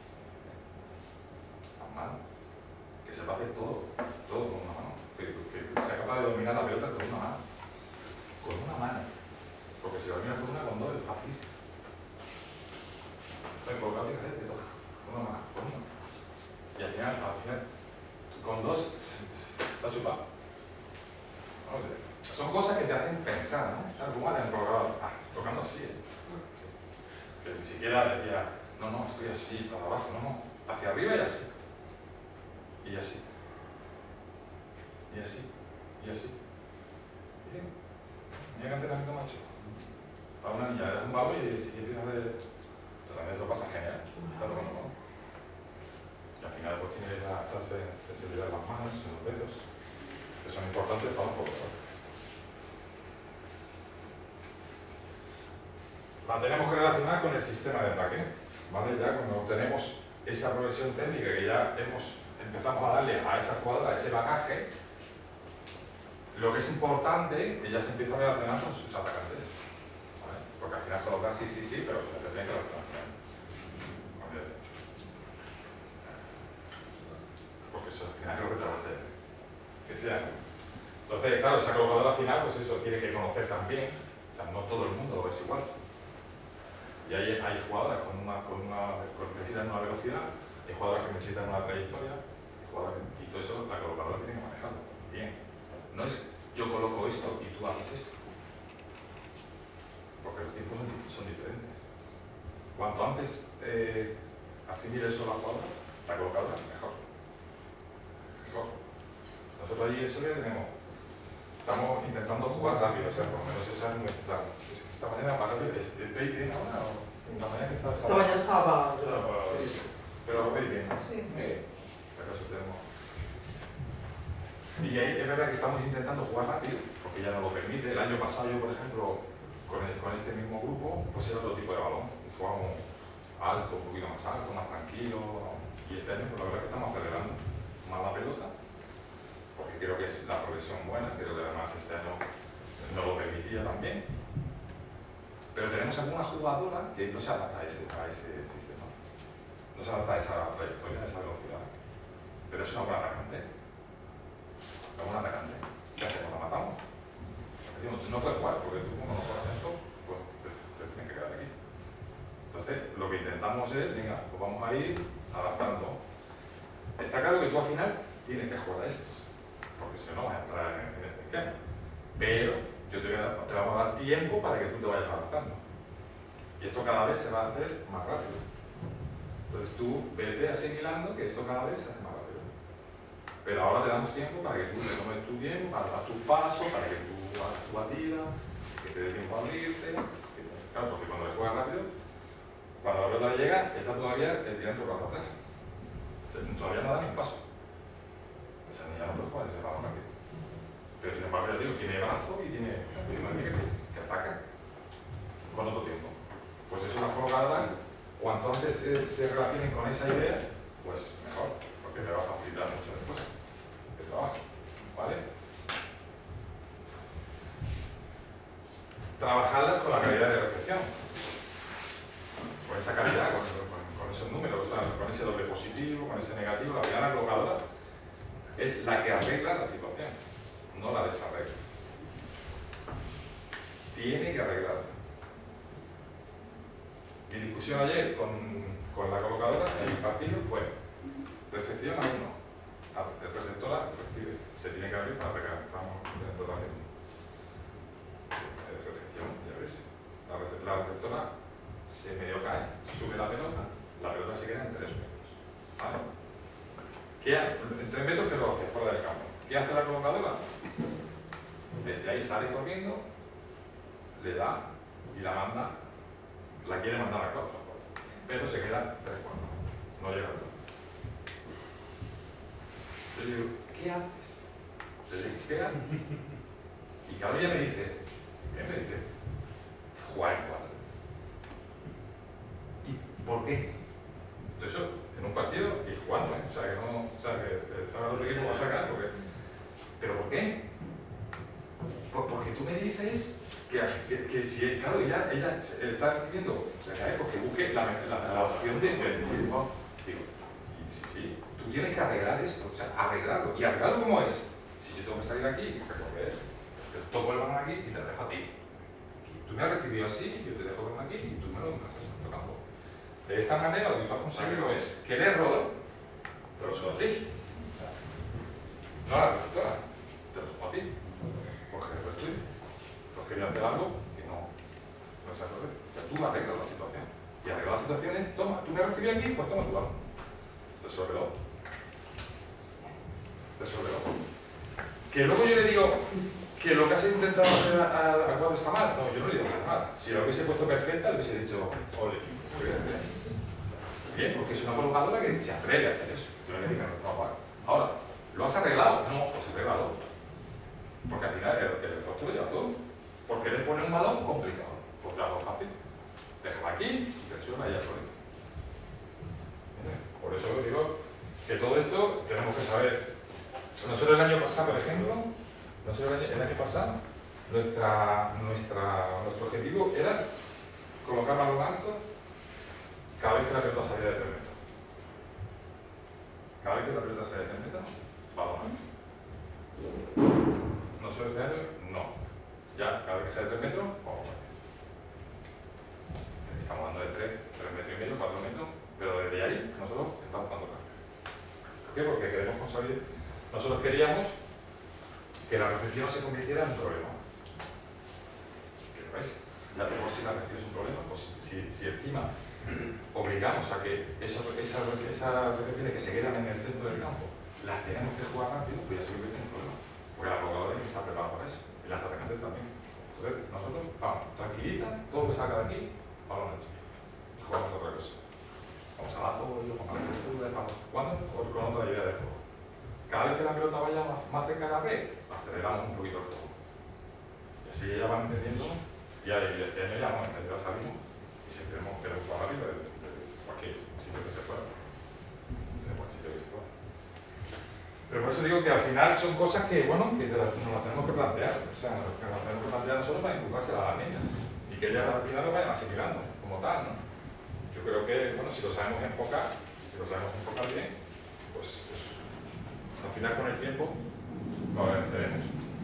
Tan mal. Que se va a hacer todo con una mano. Que sea capaz de dominar la pelota con una mano. Con una mano. Porque si lo dominas con una, con dos es facilísimo. Entonces, por lo que te toca. Con una mano, con una. Y al final, con dos, está chupado. Son cosas que te hacen pensar, ¿no? Tal como en el programa, tocando así, sí. Que ni siquiera decía, no, estoy así, para abajo, no, hacia arriba y así. Y así. Y así. Y así. Bien. Mira que entrenamiento macho. Para una niña, le das un balón y empiezas a ver. O sea, también eso pasa genial. Está tocando, ¿no? Y al final pues tiene esa sensibilidad en las manos, en los dedos, que son importantes para un jugador. La tenemos que relacionar con el sistema de ataque, ¿vale? Ya cuando tenemos esa progresión técnica que ya empezamos a darle a esa jugadora ese bagaje, lo que es importante que ya se empieza a relacionar con sus atacantes, ¿vale? Porque al final colocar sí, pero se tiene que relacionar. Porque eso al final es lo que te va a hacer que sea. Entonces, claro, esa colocadora final, pues eso, tiene que conocer también, o sea, no todo el mundo es igual. Y hay jugadoras que necesitan una velocidad, hay jugadoras que necesitan una trayectoria, y todo eso la colocadora tiene que manejarlo bien. No es yo coloco esto y tú haces esto. Porque los tiempos son diferentes. Cuanto antes asimile eso la jugadora, la colocadora, mejor. Nosotros allí eso que tenemos. Estamos intentando jugar rápido, o sea, por lo menos esa es nuestra. Esta mañana para que ¿veis bien ahora o esta mañana que estaba esta mañana estaba apagado. Sí. Pero veis bien. Sí. ¿Acaso tenemos? Y ahí es verdad que estamos intentando jugar rápido, porque ya no lo permite. El año pasado yo, por ejemplo, con este mismo grupo, pues era otro tipo de balón. Jugábamos alto, un poquito más alto, más tranquilo. Y este año, pues la verdad es que estamos acelerando más la pelota, porque creo que es la progresión buena, creo que además este año no lo permitía también. Pero tenemos alguna jugadora que no se adapta a ese sistema, no se adapta a esa trayectoria, a esa velocidad, pero es una buena atacante. Es una atacante. ¿Qué hacemos? ¿La matamos? Decimos, tú no puedes jugar, porque tú como no juegas esto, pues te tienes que quedar aquí. Entonces, lo que intentamos es, venga, pues vamos a ir adaptando. Está claro que tú al final tienes que jugar a esto, porque si no vas a entrar en este esquema. Pero yo te vamos a dar tiempo para que tú te vayas adaptando. Y esto cada vez se va a hacer más rápido. Entonces tú vete asimilando que esto cada vez se hace más rápido. Pero ahora te damos tiempo para que tú te tomes tu tiempo, para dar tu paso, para que tú hagas tu batida, que te dé tiempo a abrirte. Claro, porque cuando le juegas rápido, cuando la pelota le llega, está todavía tirando el brazo atrás. O sea, todavía no da ni un paso. Esa niña no puede jugar ese balón rápido. Pero sin embargo, ya digo, tiene brazo y tiene que ataca con otro tiempo. Pues es una colocadora, cuanto antes se relacionen con esa idea, pues mejor, porque le va a facilitar mucho después el trabajo, ¿vale? Trabajarlas con la calidad de recepción, con esa calidad, con esos números, o sea, con ese doble positivo, con ese negativo. La primera colocadora es la que arregla la situación, no la desarregla. Tiene que arreglarla. Mi discusión ayer con la colocadora en el partido fue: recepción a 1, el receptora recibe, se tiene que abrir para recargar, estamos en totalmente. Recepción, ya ves, la receptora se medio cae, sube la pelota se queda en 3 metros. ¿Vale? ¿Qué hace? En 3 metros, pero hacia fuera del campo. ¿Qué hace la colocadora? Desde ahí sale corriendo, le da y la manda, la quiere mandar a causa, pero se queda 3 cuartos, no llega al gol. Yo le digo, ¿qué haces? Le digo, ¿qué haces? Y cada día me dice, jugar en 4. ¿Y por qué? Entonces eso, en un partido y jugando, ¿eh? O sea, que no, o sea, que el otro equipo va a sacar, porque... ¿Pero por qué? Porque tú me dices que si, claro, ella está recibiendo, porque busque la opción de decir, no, digo, sí, tú tienes que arreglar esto, o sea, arreglarlo. ¿Y arreglarlo cómo es? Si yo tengo que salir aquí, recoger, te toco el balón aquí y te lo dejo a ti. Y tú me has recibido así, yo te dejo el balón aquí y tú me lo estás tocando. De esta manera, lo que tú has conseguido es que el error te lo subo a ti, no a la receptora, te lo subo a ti, porque el error es tuyo. Tú has querido hacer algo que no es correcto. O sea, tú arreglas la situación. Y arreglar la situación es, toma, tú me has recibido aquí, pues toma tu balón. Resuélvelo. Que luego yo le digo que lo que has intentado hacer a cuadro está mal. No, yo no le digo que está mal. Si lo hubiese puesto perfecta, le hubiese dicho, ole, bien, porque es una colocadora que se atreve a hacer eso. Yo le digo que no está mal. Ahora, ¿lo has arreglado? No, pues arreglado. Porque al final el error te lo llevas todo. Porque le pone un balón complicado. Pues algo fácil. Déjala aquí y te suena ya solito. Por eso os digo que todo esto tenemos que saber. Nosotros el año pasado, por ejemplo, el año pasado, nuestro objetivo era colocar balón alto cada vez que la pelota salía de 3 metros. Cada vez que la pelota salía de 3 metros, balón alto. Nosotros este año, no. Ya, cada vez que sale de 3 metros, vamos a ver. Estamos hablando de 3 metros y medio, 4 metros, pero desde ahí nosotros estamos dando cambio. ¿Por qué? Porque queremos conseguir. Nosotros queríamos que la recepción se convirtiera en un problema. Que no es. Ya por si la recepción es un problema, pues si encima obligamos a que esas recepciones que se quedan en el centro del campo las tenemos que jugar rápido, pues ya se convierte en un problema. Porque la colocadora está preparada para eso. Y las atacantes también. Entonces, nosotros, vamos, tranquilita, todo lo que salga de aquí, balón alto. Y jugamos otra cosa. Vamos abajo, y lo jugamos jugando con otra idea de juego. Cada vez que la pelota vaya más cerca de la red, aceleramos un poquito el juego. Y así ya van entendiendo, y este año ya, bueno, ya salimos, y siempre queremos jugar rápido de cualquier sitio que se pueda. Pero por eso digo que al final son cosas que, bueno, que nos las tenemos que plantear. O sea, nos las tenemos que plantear nosotros para inculcárselas a las niñas. Y que ellas al final lo vayan asimilando, como tal, ¿no? Yo creo que, bueno, si lo sabemos enfocar bien, pues al final con el tiempo lo agradeceremos.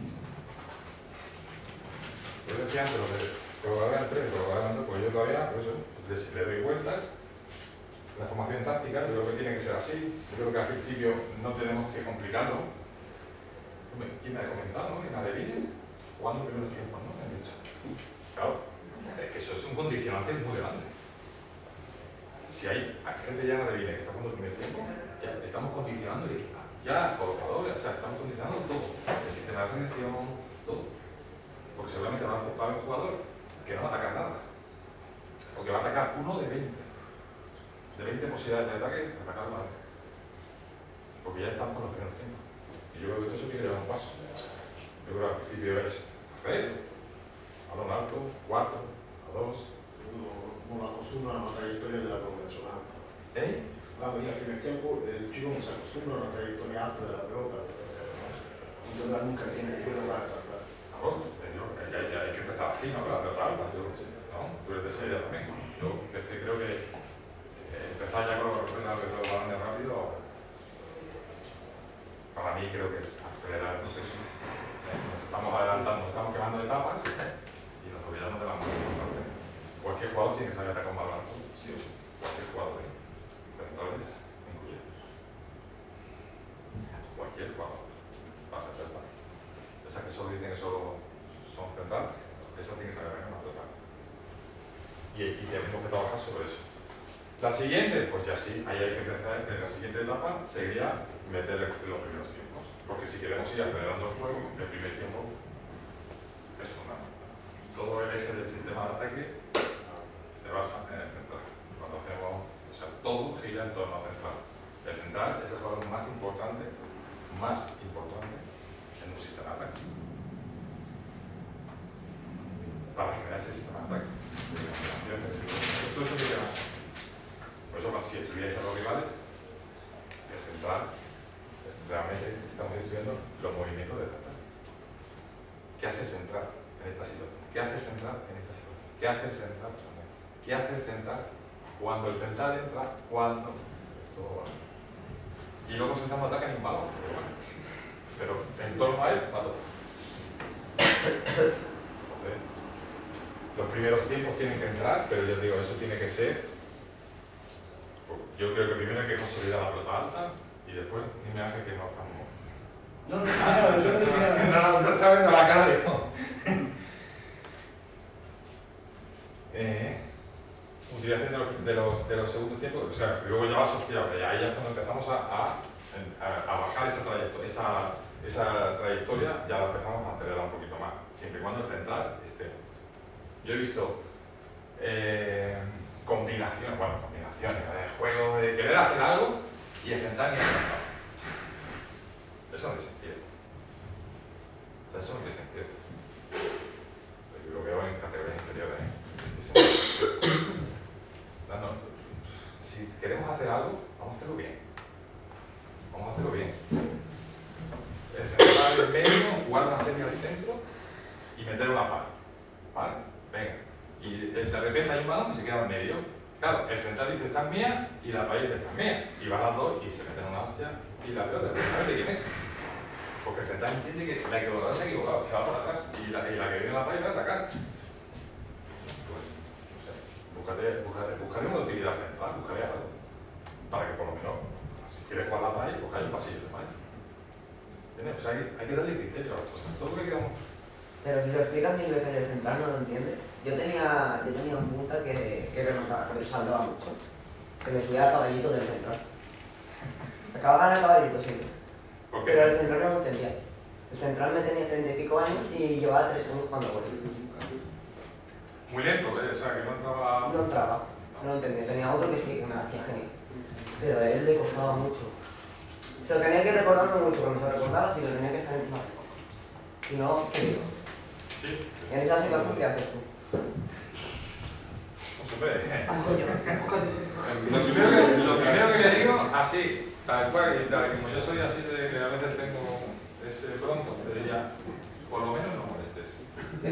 Yo decía antes lo de colaborar en 3, colaborar en 2, porque yo todavía, por eso, le doy vueltas. La formación táctica, yo creo que tiene que ser así. Yo creo que al principio no tenemos que complicarlo. ¿Quién me ha comentado, no? En alevines, jugando primeros tiempos, ¿no? Me han dicho. Claro, es que eso es un condicionante muy grande. si hay gente ya no viene que está jugando el primer tiempo, ya estamos condicionando ya colocadores, o sea, estamos condicionando todo, el sistema de reacción, todo. Porque seguramente va a haber un jugador que no va a atacar nada, o que va a atacar uno de 20. De 20 posibilidades de ataque, atacar una vez. Porque ya estamos con los primeros tiempos. Y yo creo que eso tiene que llevar un paso. Yo creo que al principio es red, balón alto, cuarto, a dos. Como acostumbra a la trayectoria de la profesional. Claro, y al primer tiempo el chico no se acostumbra a la trayectoria alta de la pelota. No tendrá nunca tiempo que lograr saltar. Bueno, ya hay que empezar así, ¿no? Con la pelota alta. ¿No? Tú eres de esa idea también. Yo es que creo que empezar ya con los balones rápido, para mí creo que es acelerar el proceso. Nos estamos adelantando, nos estamos quemando etapas y nos olvidamos de la más importante. Cualquier jugador tiene que saber atacar un balón alto, sí o sí. Cualquier jugador, centrales incluidos. Cualquier jugador va a ser central. Esas que solo dicen que solo son centrales, esas tienen que saber atacar una pelota. Y tenemos que trabajar sobre eso. La siguiente, pues ya sí, ahí hay que empezar. En la siguiente etapa sería meter los primeros tiempos. Porque si queremos ir acelerando el juego, el primer tiempo es fundamental. Todo el eje del sistema de ataque se basa en el central. Cuando hacemos, o sea, todo gira en torno al central. El central es el jugador más importante en un sistema de ataque. Para generar ese sistema de ataque. Todo eso que más. Por eso, si estudiáis a los rivales, el central, realmente estamos estudiando los movimientos del central. ¿Qué hace el central en esta situación? ¿Qué hace el central en esta situación? ¿Qué hace el central también? ¿Qué hace el central cuando el central entra? ¿Cuándo? Todo va. Y luego el central no ataca ni un balón, pero en torno a él va todo. Entonces, los primeros tiempos tienen que entrar, pero yo digo, eso tiene que ser. Yo creo que primero hay que consolidar la pelota alta y después dime Ángel que no estamos. No está viendo la cara de utilización de los segundos tiempos, o sea, luego ya va asociado, y ahí ya es cuando empezamos a bajar esa trayectoria, ya la empezamos a acelerar un poquito más, siempre y cuando el central esté. Yo he visto combinaciones de juego, de querer hacer algo y el central ni el central. Eso no tiene sentido. O sea, eso no tiene sentido. Yo lo veo en categorías inferiores. Si queremos hacer algo, vamos a hacerlo bien. Vamos a hacerlo bien. El central del medio, jugar una serie al centro y meter una pala. ¿Vale? Venga. Y de repente hay un balón que se queda en medio. Claro, el central dice esta es mía y la país dice esta es mía. Y van las dos y se meten una hostia y la pelota. ¿Realmente quién es? Porque el central entiende que la equivocada se ha equivocado, se va por atrás. Y la que viene en la país va a atacar. Pues, no sé, buscaré una utilidad central, buscaré algo. Para que por lo menos, si quieres jugar la país, pues hay un pasillo de país. ¿Entiendes? O sea, hay que darle criterio a las cosas. Todo lo que queramos. Pero si lo explicas mil veces el central no lo entiende. Yo tenía un punta que resaltaba mucho. Se me subía al caballito del central. Acababa el caballito siempre. ¿Por qué? Pero el central no lo entendía. El central me tenía 30 y pico años y llevaba 3 años jugando con él. Muy lento, o sea, que no entraba... No entraba, no lo entendía. Tenía otro que sí, que me lo hacía genial. Pero a él le costaba mucho. Se lo tenía que ir recordando mucho. Cuando se lo recordaba, sí, lo tenía que estar encima. Si no, serio. Sí. En esa situación, ¿qué haces tú? Pues hombre, Coño. lo primero que le digo, así, tal cual, y tal como yo soy así de que a veces tengo ese pronto, le diría, por lo menos no molestes.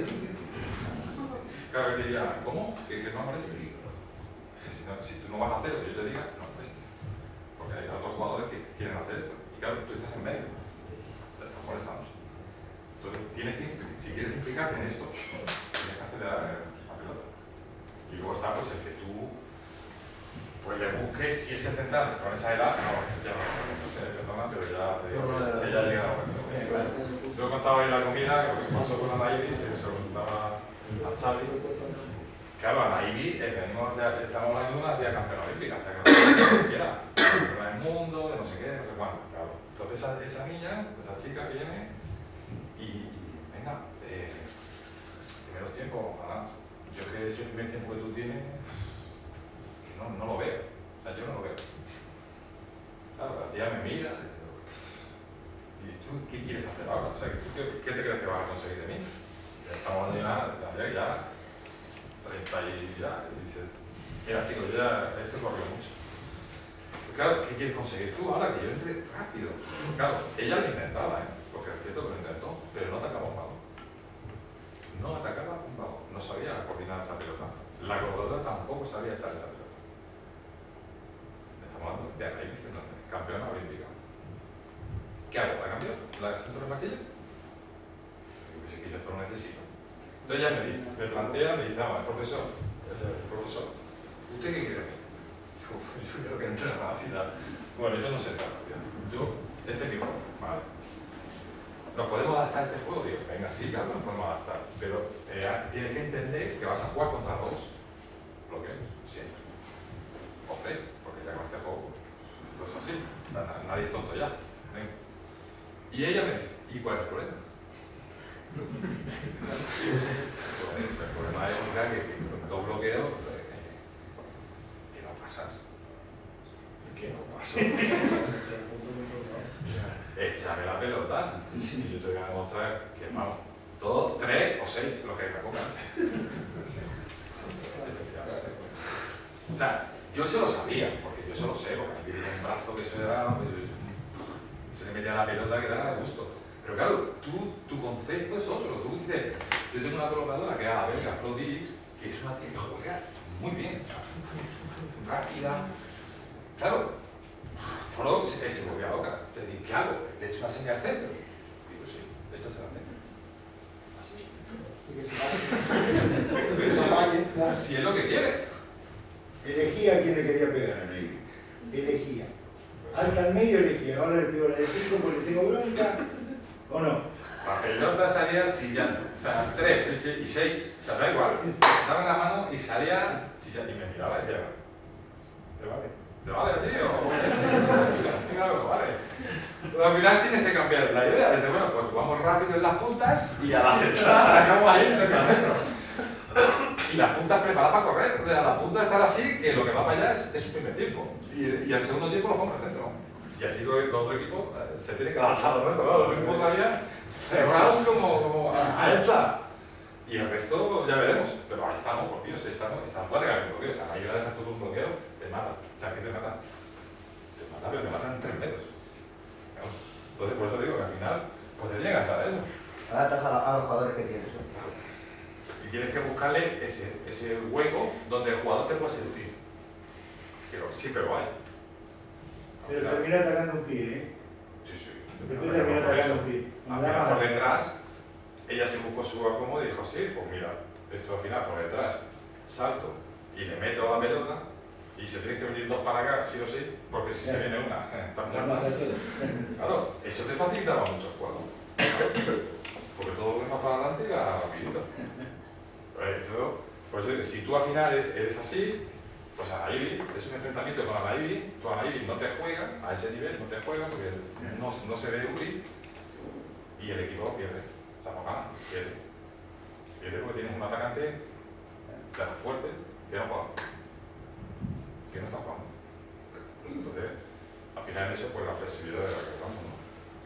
Claro, le diría, ¿cómo? ¿Que no molestes? Que si tú no vas a hacer lo que yo te diga, no molestes. Porque hay otros jugadores que quieren hacer esto. Y claro, tú estás en medio. Te estás molestando. Entonces, si quieres implicarte en esto, tienes que acelerar la pelota. Y luego está pues el que tú pues le busques si ese central con esa edad, ya no sé, perdona, pero ya te digo que ya llega. Yo he contado ahí la comida, lo que pasó con la Nairis, y se lo contaba a Xavi. Claro, a la Ivy, estamos hablando de una tía campeona olímpica, o sea, que no quiera, campeona del mundo, de no sé qué, no sé cuánto, claro. Entonces esa niña, esa chica viene y venga, primeros tiempos, ojalá. Yo es que ese primer tiempo que tú tienes, que no lo veo, o sea, yo no lo veo. Claro, la tía me mira, y tú, ¿qué quieres hacer ahora? O sea, ¿tú qué te crees que vas a conseguir de mí? Ya estamos hablando ya 30 y ya, y dices, mira chicos, ya esto corrió mucho. Pues claro, ¿qué quieres conseguir tú ahora? Que yo entre rápido. Claro, ella lo intentaba, porque es cierto que lo intentó, pero no atacaba un balón. No atacaba un balón, no sabía coordinar esa pelota. La corredora tampoco sabía echar esa pelota. Estamos hablando de Anaí Fernández, campeona olímpica. ¿Qué hago? ¿La cambio? ¿La centro en maquilla? Digo, pues es que yo esto lo necesito. Entonces ella me plantea, me dice, profesor, ¿usted qué quiere de mí? Digo, yo creo que entra rápida. Bueno, yo no sé entrar rápida. Este es mi juego, vale. ¿Nos podemos adaptar a este juego? Digo, venga, sí, claro, nos podemos adaptar. Pero tienes que entender que vas a jugar contra dos bloqueos, siempre. O tres, porque ya con este juego, esto es así. Nadie es tonto ya. Venga. Y ella me dice, ¿y cuál es el problema? El problema es que con dos bloqueos que no pasas. Que no paso. Échame la pelota y yo te voy a demostrar que vamos, 2, 3 o 6, lo que me pongas. O sea, yo se lo sabía, porque yo se lo sé, porque aquí tenía un brazo que eso era, pues, se le metía la pelota que daba gusto. Pero claro, tu concepto es otro. Tú dices, yo tengo una colocadora que es la belga Flodix, que es una tía que juega muy bien, rápida. Claro, Frog se volvía loca. Te digo, ¿qué hago? ¿Le echo una señal al centro? Digo, sí, le echas al centro. Así. Si es lo que quiere. Elegía a quien le quería pegar a Ney. Elegía. Al medio elegía. Ahora le pido la de 5 porque tengo bronca. ¿O no? La pelota salía chillando. O sea, 3 y 6. O sea, da igual. Daba la mano y salía chillando. Y me miraba y decía, ¿te vale? ¿Te vale, tío? Claro, vale. Pero al final tienes que cambiar la idea. Dices, bueno, pues jugamos rápido en las puntas y a la entrada la dejamos ahí en ese camino. Y las puntas preparadas para correr. O sea, la punta está así, que lo que va para allá es su primer tiempo. Y al segundo tiempo lo jugamos al centro. Y así los otros equipos se tienen que adaptar al resto. Los equipos salían cerrados como a esta. Y el resto ya veremos. Pero ahí estamos, por Dios, estamos prácticamente bloqueos. O sea, ahí dejas todo un bloqueo, te mata. O sea, ¿qué te mata? Te mata, pero te matan en 3 metros. Entonces, por eso digo que al final, pues te llegas a eso. Adaptas a los jugadores que tienes, ¿no? Y tienes que buscarle ese hueco donde el jugador te pueda ser útil. Pero sí, pero hay. Pero termina atacando un pie, ¿eh? Sí, sí. Después termina atacando un pie. Al final, por detrás, ella se buscó su acomodo y dijo, sí, pues mira, esto al final por detrás, salto y le meto la pelota y se tienen que venir 2 para acá, sí o sí, porque si se viene una, está muerta. Claro, eso te facilitaba mucho el juego. Porque todo lo que más para adelante era rapidito. Por eso, si tú al final eres así, pues a la Ivy, es un enfrentamiento con la Ivy, tú a la Ivy no te juega, a ese nivel no te juega porque no se ve útil y el equipo pierde. O sea, no gana, pierde. Pierde porque tienes un atacante de los fuertes que no juega. Que no está jugando. Entonces, al final eso pues la flexibilidad de la que hablamos, ¿no?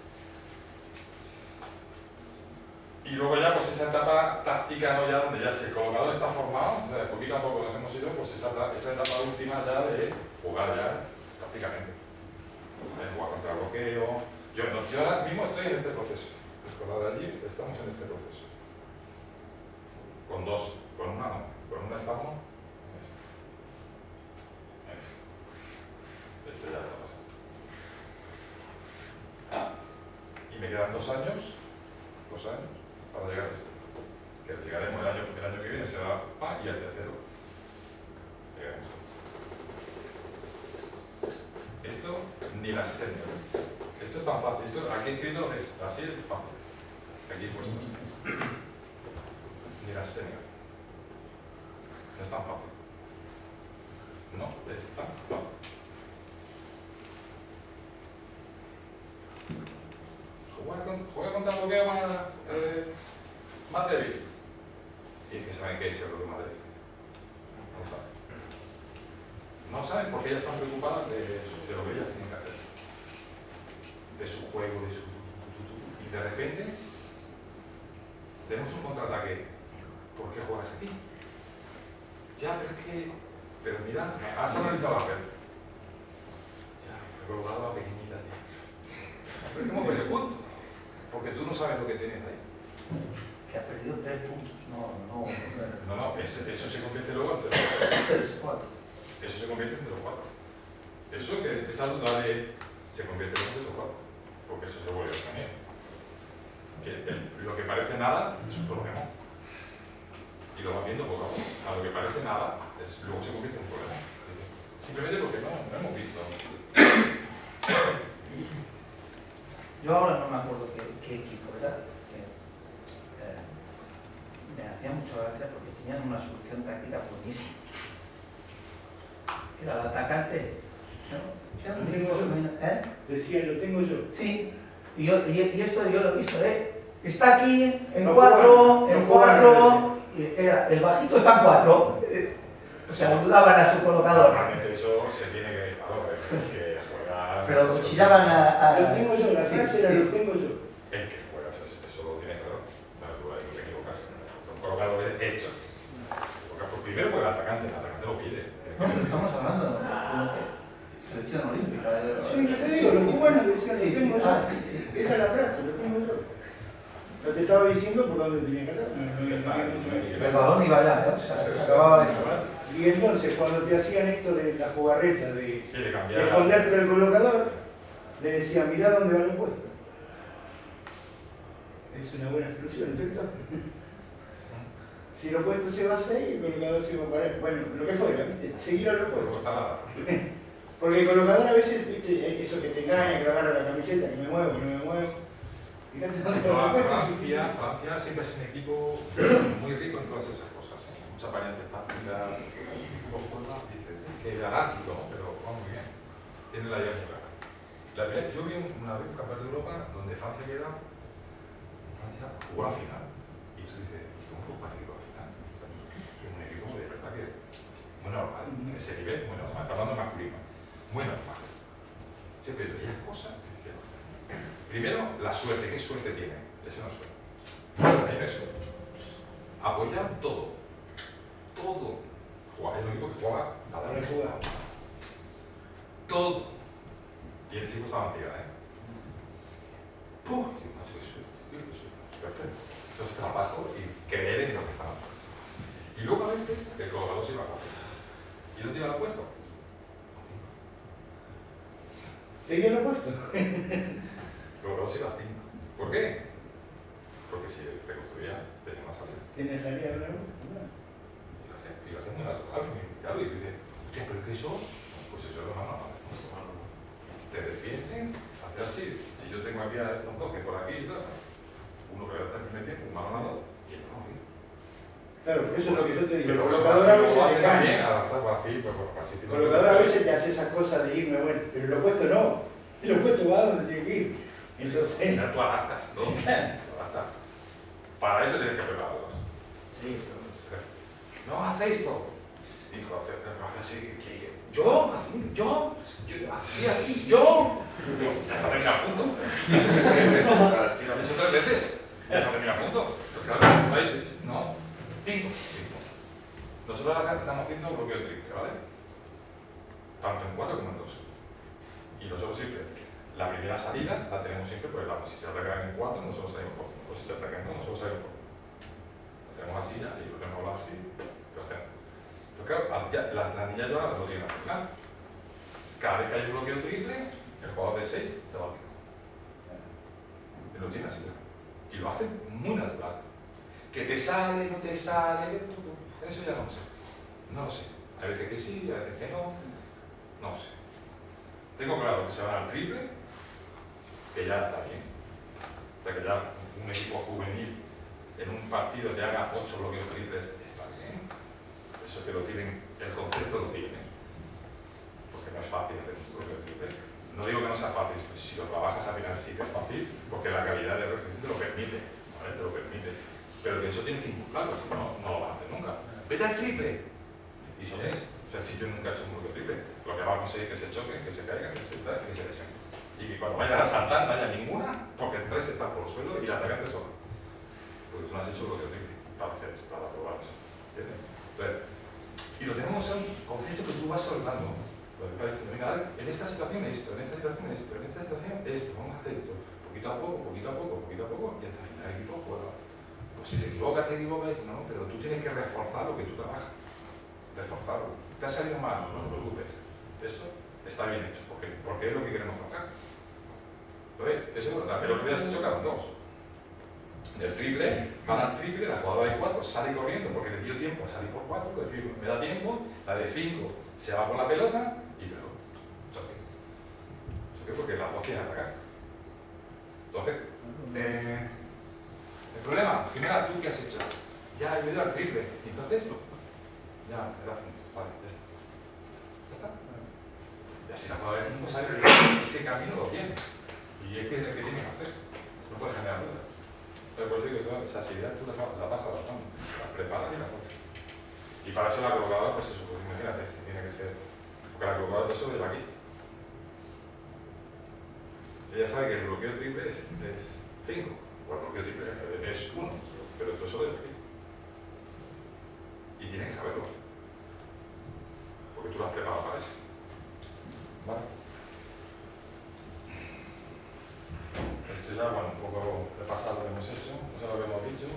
Y luego ya pues esa etapa táctica, ¿no? Ya donde ya si el colocador está formado, poquito a poco nos hemos ido, pues esa etapa última ya de jugar ya prácticamente. De jugar contra el bloqueo. Yo ahora mismo estoy en este proceso. Con la de allí estamos en este proceso. Con 2, con una no. Con una estamos en este. En este. Este ya está pasando. Y me quedan 2 años. 2 años. Para llegar a este. Que llegaremos el año que viene, será y el tercero. Llegaremos a este. Esto ni la senda. Esto es tan fácil. Esto aquí escrito es así de fácil. Aquí puesto así. Ni la senda. No es tan fácil. No es tan fácil. Juega contra el bloqueo más débil. Y es que saben que es el bloqueo más débil. No lo saben. No saben porque ellas están preocupadas de lo que ellas tienen que hacer. De su juego, de su... Y de repente tenemos un contraataque. ¿Por qué juegas aquí? Ya, pero es que... Pero mira, has analizado la pelota. Ya, he colocado la pequeñita. Pero es que hemos perdido puntos. Porque tú no sabes lo que tienes ahí. Que has perdido 3 puntos. No, eso se convierte luego en 4. Eso se convierte en 0-4. Eso que esa duda de se convierte en 0-4. Porque eso se vuelve también. Lo que parece nada es un problema. Y lo vas viendo poco a poco. A lo que parece nada, luego se convierte en un problema. Simplemente porque no hemos visto. Yo ahora no me acuerdo qué equipo era. Me hacía mucha gracia porque tenían una solución táctica buenísima. Que era el atacante. Lo tengo yo. Decía, lo tengo yo. Sí, y esto yo lo he visto, está aquí en 4, en 4, el bajito está en 4. O sea, ayudaban a su colocador. Realmente eso se tiene que jugar. Pero chillaban a... Lo tengo yo, la frase era lo tengo yo. El que juegas, eso lo tienes claro. No te equivocas. Un colocador hecho. Primero porque el atacante lo pide. No, estamos hablando de selección olímpica. Sí, yo te digo, los cubanos decían, lo Sí, tengo sí. yo. Ah, sí. Esa es la frase, lo tengo yo. No te estaba diciendo por dónde tenía que andar. Ya El balón iba allá, o sea, se acababa de... Y entonces, cuando te hacían esto de la jugarreta, de cambiar. ponerte el colocador, le decía, mirá dónde va el puesto. Es una buena solución, ¿no? Si el opuesto se va a 6, el colocador se va a parar. Bueno, lo que fuera, ¿viste? Seguir al opuesto. Porque el colocador a veces, ¿viste? Eso que te engaña, que lo agarra la camiseta, que me muevo, que no me muevo. Fíjate dónde va el opuesto. Francia siempre es un equipo muy rico en todas esas cosas. Mucha variante táctica, que es anárquico, ¿no? Pero va muy bien. Tiene la idea muy clara. Yo vi una vez un campeonato de Europa donde Francia jugó la final. Y tú dices, ¿cómo jugó el equipo a la final? O sea, es un equipo de verdad que muy normal, en ese nivel, muy normal. Está hablando de masculino. Muy normal. Sí, pero veías cosas que decían. Primero, la suerte. ¿Qué suerte tiene? Eso no es suerte. Ahí no es suerte. Apoyar todo. Todo. Es lo único que juega nada de jugar. Todo. Y el chico estaba mentira, ¡Pum! Digo, macho, qué suerte, tío, qué suerte. Eso es trabajo y creer en lo que están haciendo. Y luego a veces el colocador se iba a 4. ¿Y dónde iba lo puesto? A 5. ¿Seguía lo puesto? El colocador se iba a 5. ¿Por qué? Porque si reconstruía tenía una salida. ¿Tiene salida de nuevo? Y lo hace muy natural, muy claro. Y dice, hostia, pero ¿qué eso? Pues eso es lo más normal. Te defienden, hace así. Si yo tengo aquí a estos dos que por aquí, uno que está el primer tiempo, un balón a dos, y el balón. Claro, eso es lo que yo te digo. Pero El colocador a veces te también, gana. adaptado así, pues así. El colocador a veces te hace esas cosas de irme, bueno, pero el opuesto no. El opuesto va a donde tiene que ir. Entonces, tú adaptas, ¿no? Tú adaptas. Para eso tienes que prepararlos. sí, No, hace esto. Hijo, hace así. ¿Yo? ¿Así? ¿Yo? Ya se ha terminado a punto. Si lo han hecho 3 veces, ya se ha terminado a punto. Claro, lo ha hecho. No, 5. Nosotros estamos haciendo bloqueo triple, ¿vale? Tanto en 4 como en 2. Y nosotros siempre, la primera salida la tenemos siempre por el lado. Si se atacan en 4, nosotros salimos por 5. Si se atacan en 2, nosotros salimos por 5. Lo tenemos así ya, y lo tenemos hablado así, lo hacemos. Pero claro, las niñas ya no tienen así nada. Cada vez que hay un bloqueo triple, el jugador de 6 se va a 5. Lo tiene así. Y lo hace muy natural. Que te sale, no te sale, eso ya no lo sé. No lo sé. Hay veces que sí, hay veces que no. No lo sé. Tengo claro que se van al triple, que ya está bien. O sea, que ya un equipo juvenil en un partido te haga 8 bloqueos triples, está bien. eso que lo tienen, el concepto lo tienen, porque no es fácil hacer un propio triple. No digo que no sea fácil, si lo trabajas al final sí que es fácil, porque la calidad de recepción te lo permite, ¿vale? Te lo permite. Pero que eso tienes que inculcarlo, si no, no lo vas a hacer nunca. ¡Vete al triple! Y eso es. O sea, si yo nunca he hecho un propio triple, lo que va a conseguir es que se choquen, que se caigan, que se lesen. Y que cuando vayan a saltar, no haya ninguna, porque el 3 está por el suelo y la atacante sola. Porque tú no has hecho un propio triple para hacer eso, para probar eso. ¿Entiendes? Entonces, y lo tenemos en un concepto que tú vas soltando. Lo que va diciendo, venga, en esta situación esto, en esta situación esto, en esta situación esto, vamos a hacer esto, poquito a poco, poquito a poco, poquito a poco, y hasta el final el equipo juega. Pues si te equivocas, no, pero tú tienes que reforzar lo que tú trabajas. Reforzarlo. ¿Te ha salido mal? No te preocupes. Eso está bien hecho, porque es lo que queremos trabajar. Entonces, eso, el otro día se chocaron dos. Del triple, van al triple, la jugadora de 4 sale corriendo porque le dio tiempo a salir por 4, es decir, me da tiempo, la de 5 se va por la pelota y claro, choque. Choque porque las dos quieren atacar. Entonces, el problema, primero, ¿tú qué has hecho? Ya he ido al triple, y entonces, ya, era 5, vale, ya está. ¿Ya está? Y así la jugadora de 5 sale que ese camino lo tiene. Y es que es el que tiene que hacer. No puede generar dudas. Pero pues digo, esas ideas tú la pasas adaptando, las preparas y las haces. Y para eso la colocadora, pues eso, pues imagínate, tiene que ser. Porque la colocadora todo eso lo lleva aquí. Ella sabe que el bloqueo triple es 5, o el bloqueo triple es 1, pero todo eso lo lleva aquí. Y tiene que saberlo. Porque tú lo has preparado para eso. ¿Vale? Esto ya, bueno, un poco repasar lo que hemos hecho, no sé lo que hemos dicho.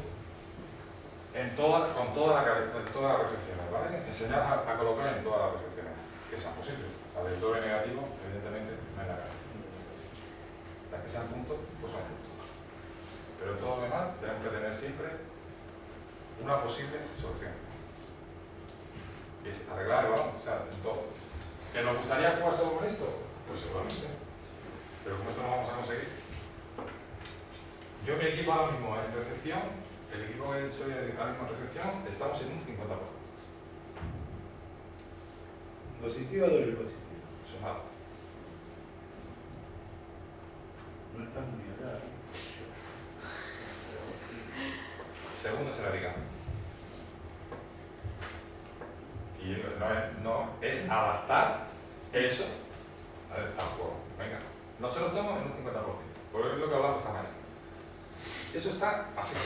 Con todas las reflexiones, ¿vale? Enseñar a colocar en todas las reflexiones, que sean posibles. La del doble negativo, evidentemente, no hay nada. Las que sean puntos, pues son puntos. Pero en todo lo demás, tenemos que tener siempre una posible solución. Y es arreglar, vamos, o sea, en todo. ¿Que nos gustaría jugar solo con esto? Pues seguramente. Pero como esto no vamos a conseguir. Yo mi equipo ahora mismo en recepción, el equipo que soy ahora mismo en recepción, estamos en un 50%. ¿Positivo o doble positivo? Sumado. No está muy allá. Segundo se la diga. Y no es adaptar eso al juego. Venga, nosotros estamos en un 50%. Por es lo que hablamos esta mañana. Eso está así.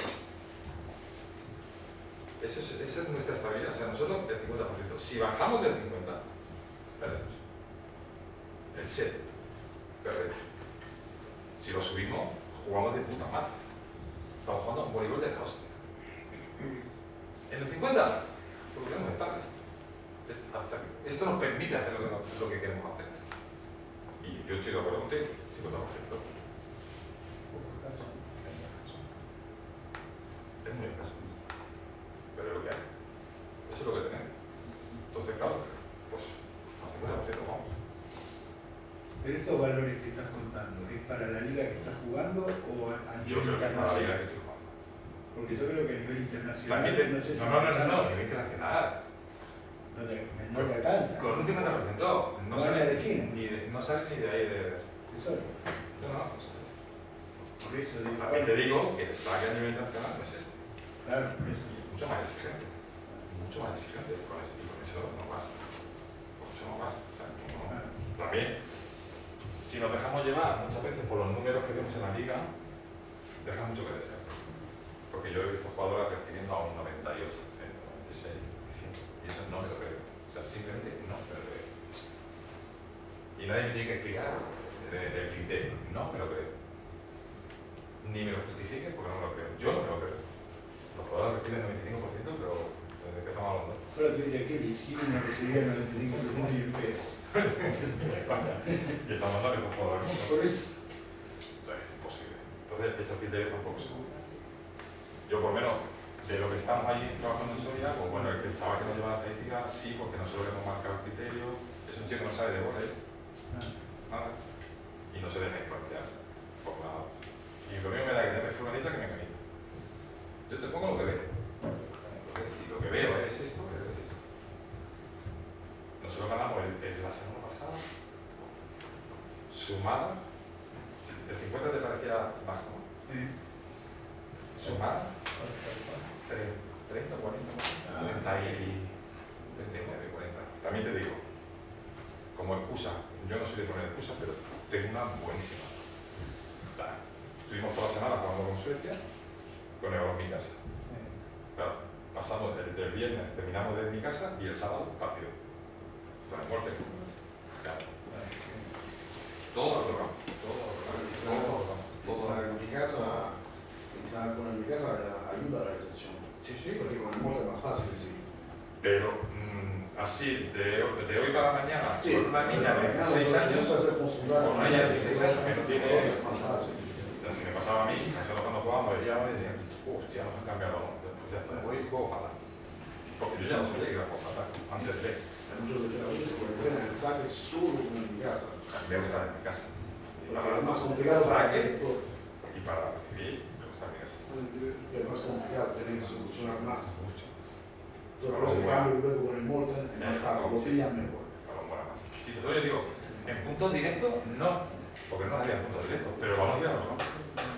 Esa es nuestra estabilidad. O sea, nosotros del 50%. Si bajamos del 50%, perdemos. El set, perdemos. Si lo subimos, jugamos de puta madre. Estamos jugando un voleibol de hostia. En el 50%, pues podemos estar. Esto nos permite hacer lo que queremos hacer. Y yo estoy de acuerdo contigo, 50%. Es muy escaso. Pero es lo que hay. Eso es lo que tenemos. Entonces, claro, pues al 50% vamos. Pero estos valores que estás contando, ¿es para la liga que estás jugando o a nivel Yo creo que es para la liga que internacional? estoy jugando. Porque yo creo que a nivel internacional También no sé si no, a nivel internacional. no te alcanza. Con un 50% no sale ni de ahí de... Eso, No. por eso digo, También te digo que el saque a nivel internacional no es este. claro, por eso. Mucho más exigente. Mucho más exigente. Con eso no pasa. Con eso no pasa. O sea, no. Claro. También, si nos dejamos llevar muchas veces por los números que vemos en la liga, deja mucho que desear. Porque yo he visto jugadoras recibiendo a un 98%, 96%, 100%. Y eso no me lo creo. O sea, simplemente no me lo creo. Y nadie me tiene que explicar el criterio. No me lo creo. Ni me lo justifique porque no me lo creo. Yo no me lo creo. Los jugadores reciben el 95%, pero desde que estamos hablando. Pero tú dices que Virginia no recibía el 95% y el pedo. Y estamos hablando de los jugadores del mundo. Por eso. Entonces, es imposible. Entonces, estos criterios tampoco son. Yo, por lo menos, de lo que estamos ahí trabajando en Soria, pues bueno, el chaval que nos lleva la estadística, sí, porque nosotros le hemos marcado el criterio. Es un tío que no sabe de vóley. Nada. Y no se deja influenciar por nada. Y lo mismo me da que te me fulanita que me engañita. Yo te pongo lo que veo. Entonces, si lo que veo es esto, es esto. bajo. Sí. Sumar 30, 40, 39, 40. También te digo, como excusa, yo no soy de poner excusa, pero tengo una buenísima. Estuvimos toda la semana jugando con Suecia, con el en mi casa. Claro, pasamos del viernes, terminamos de mi casa y el sábado partido. Con el muerte. Claro. Todo lo tocamos. En mi casa, entrar con mi casa ayuda a la recepción. Sí, sí. Porque con el muerte es más fácil, sí. Pero así, de hoy para mañana, Sí, con una niña de 16 años, con una niña de 16 años que no tiene... Es más fácil. Si me pasaba a mí, nosotros cuando jugábamos veíamos y decían, hostia, nos han cambiado, después ya está, voy y juego fatal. Porque yo ya no sabía que iba a jugar fatal, antes de... Hay muchos entrenadores que entrenan el saque solo en mi casa. Me gusta en mi casa. Y Porque para es más complicado para el saque sector. y para recibir, me gusta en mi casa. Es más complicado tener que solucionar más. Mucho. Todo por eso el cambio luego con el Morten es más fácil, lo pillan mejor. Para un buena más. Si te yo digo, en puntos directos, no, porque no había puntos directos, pero vamos a ir a lo campo.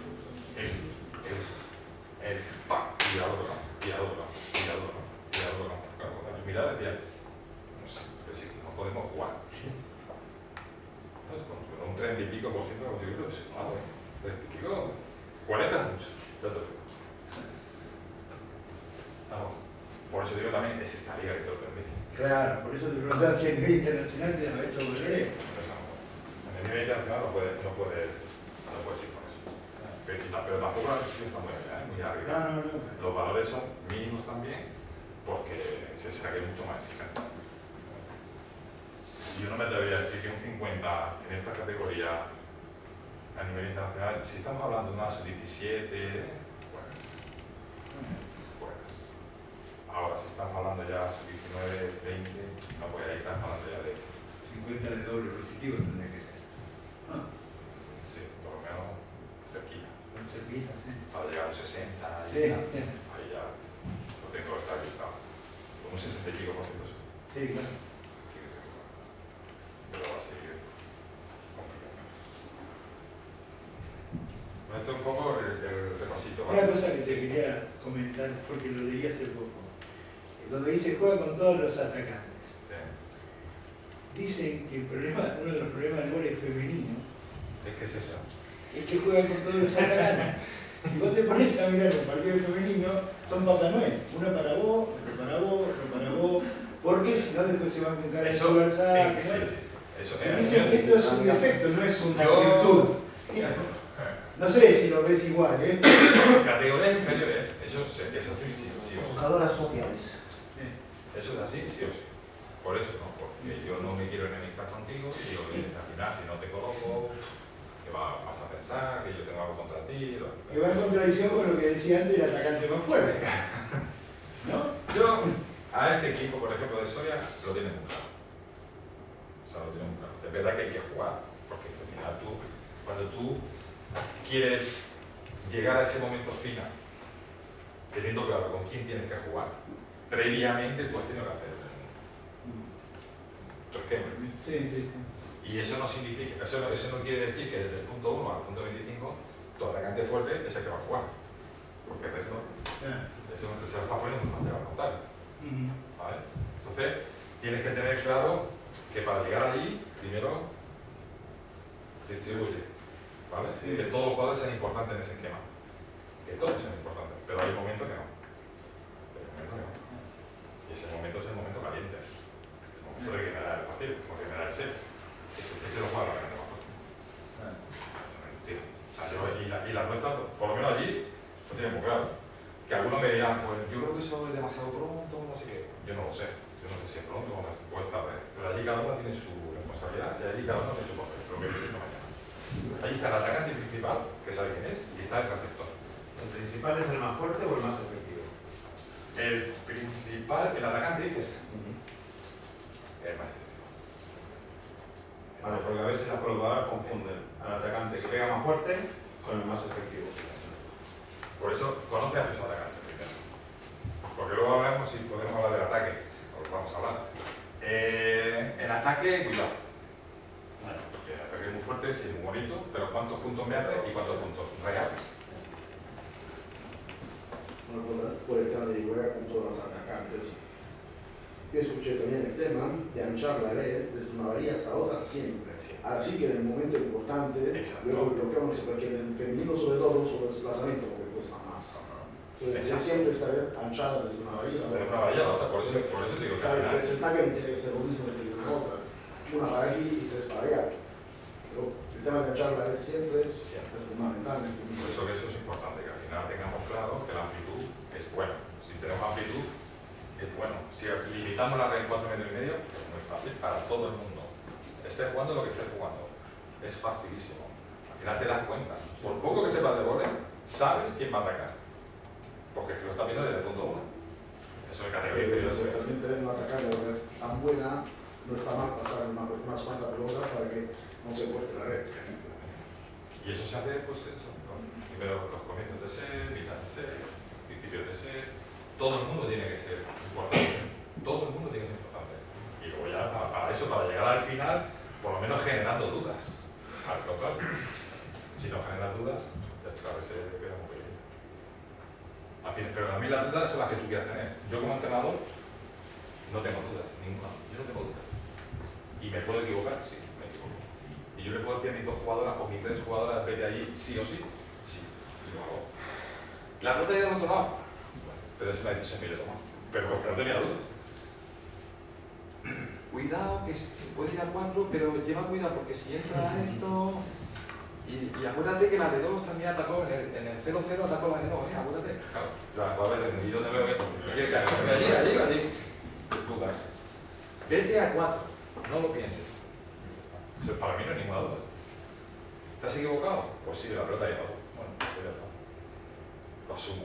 El pa, y al otro campo, y al otro campo, y al otro campo, y al otro campo. Claro, con tu mirada decía, no sé, pero sí que no podemos jugar. No es con un 30 y pico por ciento de los directos, es malo, 30 y pico, 40 es mucho, ya te lo digo. No, por eso digo también, es esta liga que te lo permite. Claro, por eso te preguntaba si a nivel internacional te han hecho volver. En el nivel internacional no puedes ir con eso. Pero tampoco la decisión está muy arriba. No. Los valores son mínimos también porque se saque mucho más exigente. Yo no me atrevería a decir que un 50 en esta categoría a nivel internacional, si estamos hablando de una sub-17, pues. Ahora si estamos hablando ya sub-19, 20, no, pues ahí estamos hablando ya de 50 de doble positivo tendría que ser. sí, por lo menos cerquita. Cerquita, sí. Para llegar a un 60, Sí. ahí ya lo tengo estabilizado. Con un 60 y pico por ciento Sí, claro. sí que estoy claro. Pero va a seguir complicado. Bueno, esto es un poco el repasito. Una cosa que te quería comentar, porque lo leí hace poco, donde dice juega con todos los atacantes. Dicen que uno de los problemas del vóley femenino ¿Es que es eso? es que juega con todos los atacantes. Si vos te pones a mirar los partidos femeninos, son Papá Noel. Uno para vos, otro para vos, otro para vos. Porque si no, después se van con cara de Eso, conversar. sí. Eso, Dicen que esto es un defecto, no es una virtud. No sé si lo ves igual, ¿eh? Categorías inferiores, eso es así, sí o sí. Jugadoras sociales. Eso es así, sí o sí. Por eso, ¿no? Porque yo no me quiero enemistar contigo y digo, al final, si no te coloco, que vas a pensar que yo tengo algo contra ti. Que va en contradicción con lo que decía antes el atacante más fuerte. ¿No? Yo, a este equipo, por ejemplo, de Soria, lo tiene muy claro. O sea, lo tiene muy claro. Es verdad que hay que jugar, porque al final cuando tú quieres llegar a ese momento final, teniendo claro con quién tienes que jugar, previamente tú has tenido que hacer tu esquema. Sí. Y eso no significa, eso no quiere decir que desde el punto 1 al punto 25 tu atacante fuerte es el que va a jugar. Porque el resto, se lo está poniendo muy fácil al contrario. ¿Vale? Entonces, tienes que tener claro que para llegar allí, primero distribuye. ¿Vale? Sí. Que todos los jugadores sean importantes en ese esquema. Que todos sean importantes, pero hay momentos que no. Y ese momento es el momento caliente. El momento de que me da el partido, porque me da el set. Ese lo juega la gente más fuerte. Esa es mentira. O sea, y la nuestra, por lo menos allí, lo tienen muy claro. Que algunos me dirán, pues yo creo que eso es demasiado pronto, no sé qué. Yo no lo sé. Yo no sé si es pronto o es tarde. Pero allí cada uno tiene su responsabilidad y allí cada uno tiene su papel. Lo que he dicho esta mañana. Ahí está el atacante principal, que sabe quién es, y está el receptor. ¿El principal es el más fuerte o el más efectivo? El principal, el atacante, dices, el más efectivo. Vale, porque a veces las colocadoras confunden al atacante que pega más fuerte con el más efectivo. Por eso, conoce a tus atacantes primero. Porque luego hablamos, si podemos hablar del ataque, os vamos a hablar. En ataque, cuidado. Bueno, porque el ataque es muy fuerte, sí, muy bonito, pero ¿cuántos puntos me hace y cuántos puntos jugar con todas las atacantes. Yo escuché también el tema de anchar la red desde una varilla hasta otra siempre. Así que en el momento importante, luego bloqueamos, porque en el femenino sobre todo, sobre desplazamiento, porque cuesta más. Entonces, siempre está anchada desde una varilla a otra. Una varilla a la otra, por eso digo que claro, el porcentaje no tiene que ser lo mismo de una otra. Una para aquí y tres para allá. Pero el tema de anchar la red siempre es fundamental. Por eso que eso es importante, que al final tengamos claro que la amplitud es buena. Si tenemos amplitud, es bueno. Si limitamos la red en 4,5 metros, pues no es fácil para todo el mundo. Estés jugando lo que estés jugando. Es facilísimo. Al final te das cuenta. Por poco que sepas de vóley, sabes quién va a atacar. Porque es que lo estás viendo desde el punto 1. Eso es categoría inferior. También tener una atacante que es tan buena, no está mal pasar unas cuantas pelotas para que no se corte la red. Y eso se hace, pues eso, ¿no? Primero los comienzos de ser, mitad de ser, principios de ser. Todo el mundo tiene que ser importante. Todo el mundo tiene que ser importante. Y luego ya para eso, para llegar al final, por lo menos generando dudas. Al total. Si no generas dudas, ya a veces queda muy bien. Al fin, pero a mí las dudas son las que tú quieras tener. Yo como entrenador no tengo dudas, ninguna. Yo no tengo dudas. Y me puedo equivocar, sí, me equivoco. Y yo le puedo decir a mis 2 jugadoras o mis 3 jugadoras, vete allí sí o sí, sí. Y lo hago. La pelota ya del otro lado. Pero es una decisión que yo tomo. Pero porque no tenía dudas. Cuidado, que se puede ir a 4, pero lleva cuidado porque si entra esto... Y acuérdate que la de 2 también atacó, en el 0-0 atacó la de 2, acuérdate. Claro, a ver, ¿y dónde veo esto? Allí. Dudas. Vete a 4, no lo pienses. Eso para mí no es ninguna duda. ¿Estás equivocado? Pues sí, la pelota ha llegado. Bueno, pues ya está. Lo asumo.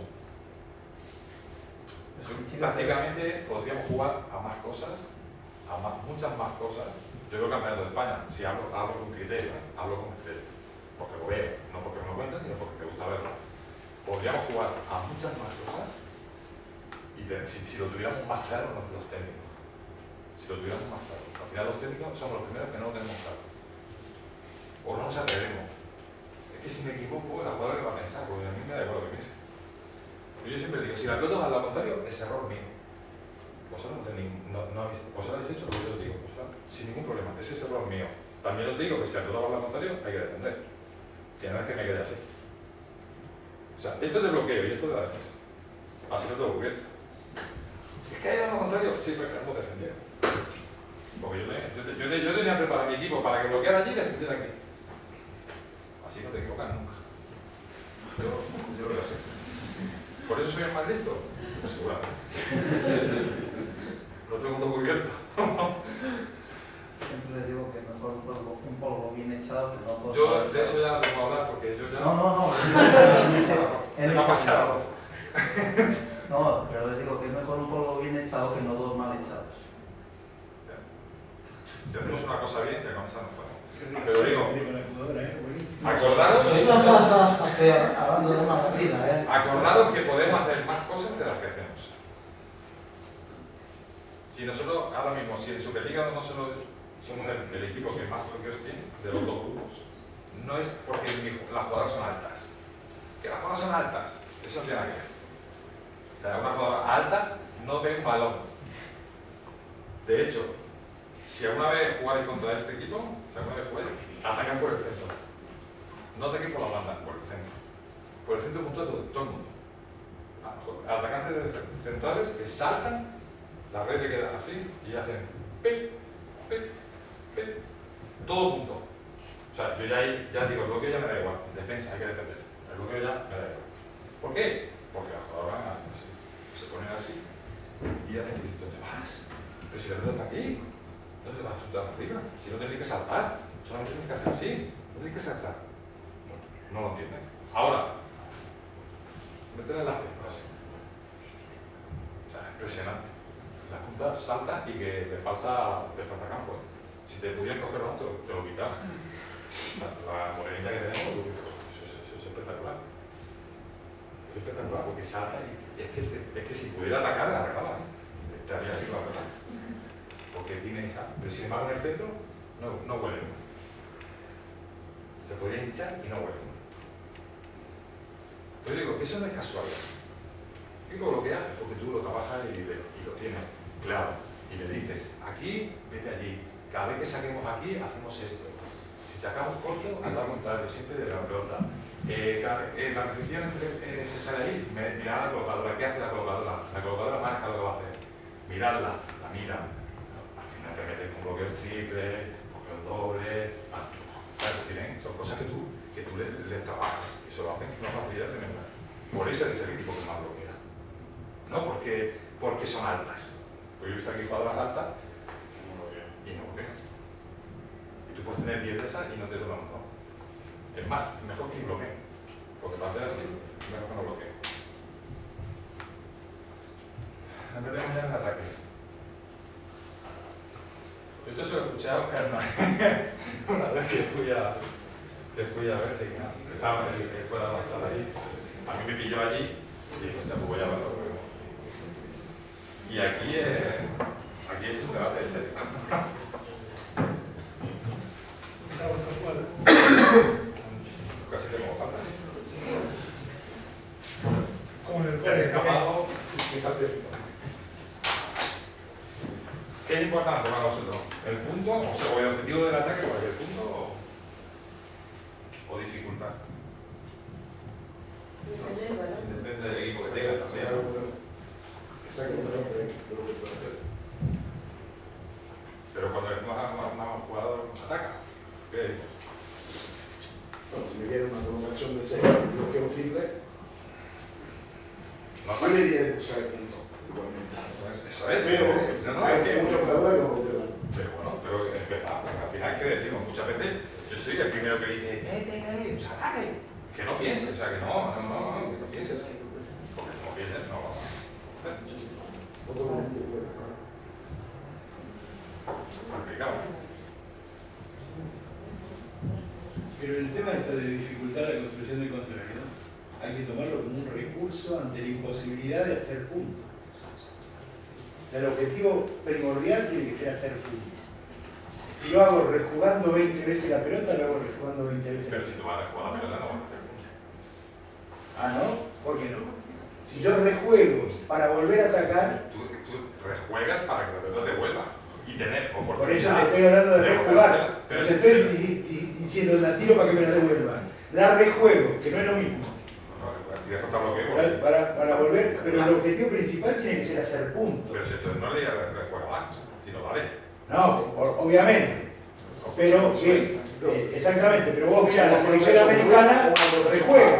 Prácticamente podríamos jugar a más cosas, muchas más cosas. Yo creo que campeonato de España, si hablo con criterio, hablo con criterio. Porque lo veo, no porque me lo cuentan, sino porque me gusta verlo. Podríamos jugar a muchas más cosas y si lo tuviéramos más claro los técnicos. Si lo tuviéramos más claro. Al final los técnicos somos los primeros que no lo tenemos claro. O no nos atrevemos. Es que si me equivoco, la jugadora que va a pensar, porque a mí me da igual lo que piense. Yo siempre digo, si la pelota va al lado contrario, es error mío. Vosotros vosotros habéis hecho lo que yo os digo, sin ningún problema, ese es error mío. También os digo que si la pelota va al lado contrario, hay que defender. Que no es que me quede así. O sea, esto es de bloqueo y esto es de la defensa. Así lo tengo cubierto. Es que hay algo contrario, sí, pero estamos defendiendo. Porque yo tenía preparado mi equipo para que bloqueara allí y defendiera aquí. Así no te equivocas nunca. Yo lo sé. ¿Por eso soy el más listo? Pues seguramente. Lo tengo todo cubierto. Siempre les digo que mejor un polvo bien echado que no todo. Yo de eso ya no tengo que hablar porque yo ya... No. Se me ha pasado. No, pero les digo que es mejor un polvo bien echado que no 2 mal echados. Si hacemos una cosa bien, que con esa no podemos. Pero digo, acordaros que podemos hacer más cosas de las que hacemos. Si nosotros, ahora mismo, si en Superliga no solo somos el equipo que más bloqueos tiene, de los 2 grupos, no es porque las jugadoras son altas. Que las jugadoras son altas, eso no tiene nada que ver. O sea, una jugadora alta no ve un balón. De hecho, si alguna vez jugáis contra este equipo, atacan por el centro. No ataquen por la banda, por el centro. Por el centro punto de todo el mundo. Atacantes centrales que saltan, la red le queda así y hacen pip, pip, pip, todo punto. O sea, yo ya digo, el bloqueo ya me da igual, defensa hay que defender. El bloqueo ya me da igual. ¿Por qué? Porque las jugadoras van así, se ponen así y hacen, ¿dónde vas? Pero si la pelota está aquí, ¿dónde vas tú tan arriba? Si no tenéis que saltar, solamente tenéis que hacer así, no tenéis que saltar. No lo entienden. Ahora, meter las puntas. O sea, impresionante. Las puntas saltan y que le falta campo. Si te pudieran coger uno, te lo quitas. La morenita que tenemos, eso es espectacular. Es espectacular porque salta y es que si pudiera atacar, la arreglaba. Te haría así con la pelota. Porque tiene esa. Pero sin embargo en el centro no huele. Se podría hinchar y no huele. Yo digo que eso no es casualidad. Digo lo que haces, porque tú lo trabajas y lo tienes claro. Y le dices, aquí, vete allí. Cada vez que saquemos aquí, hacemos esto. Si sacamos corto, haz lo contrario, siempre de la pelota. La recepción se sale ahí, mirar la colocadora. ¿Qué hace la colocadora? La colocadora marca lo que va a hacer. Mirarla, la mira. Al final te metes con bloqueos triples, bloqueos dobles. Son cosas que tú les trabajas. Y eso lo hacen con una facilidad tremenda. Por eso es el equipo que más bloquea. No porque son altas. Pues yo he visto aquí jugadoras altas y no bloquean. Y tú puedes tener 10 de esas y no te toman, ¿no? Es más, mejor que bloqueen. Porque para hacer así, mejor que no bloqueen. En vez de mirar el ataque. Esto se lo escuché a Oscar una vez que fui a Bélgica. Estaba fuera de marchar allí. A mí me pilló allí y dije, hostia, pues voy a verlo. Y aquí es un debate de serio. Casi tengo fantasía. Como en el cole. ¿Qué es importante para vosotros? ¿El punto? O sea, el objetivo del ataque, cualquier punto o dificultad. Depende del equipo que tengas también. Exactamente, lo que puede hacer. Pero cuando le pongas a un jugador, ataca. ¿Qué dices? Bueno, si me viene una colocación de 6, bloqueo triple, No, yo le diría de buscar el punto, igualmente. Eso es. Pero hay muchos jugadores que no lo quedan. Pero bueno, pero es verdad, porque al final, ¿qué decimos? Muchas veces yo soy el primero que dice, vete, o sea, dale. Que no pienses, o sea, que no pienses. Porque como pienses, no. Complicado. Pero el tema de dificultad de la construcción de contrario, hay que tomarlo como un recurso ante la imposibilidad de hacer puntos. O sea, el objetivo primordial tiene que ser hacer puntos. Si lo hago rejugando 20 veces la pelota, lo hago rejugando 20 veces la Pero pelota. si tú vas a rejugar la pelota, no vas a hacer puntos. Ah, ¿no? ¿Por qué no? Si yo rejuego para volver a atacar, Tú rejuegas para que la pelota te vuelva y tener oportunidad. por eso te estoy hablando de rejugar. Pero te estoy diciendo, la tiro para que me la devuelvan. La rejuego, que no es lo mismo. Para volver, pero el objetivo principal tiene que ser hacer puntos. Pero si esto no le digas rejuega más, sino vale. No, obviamente. Pero, exactamente, pero vos mirá, la selección americana rejuega.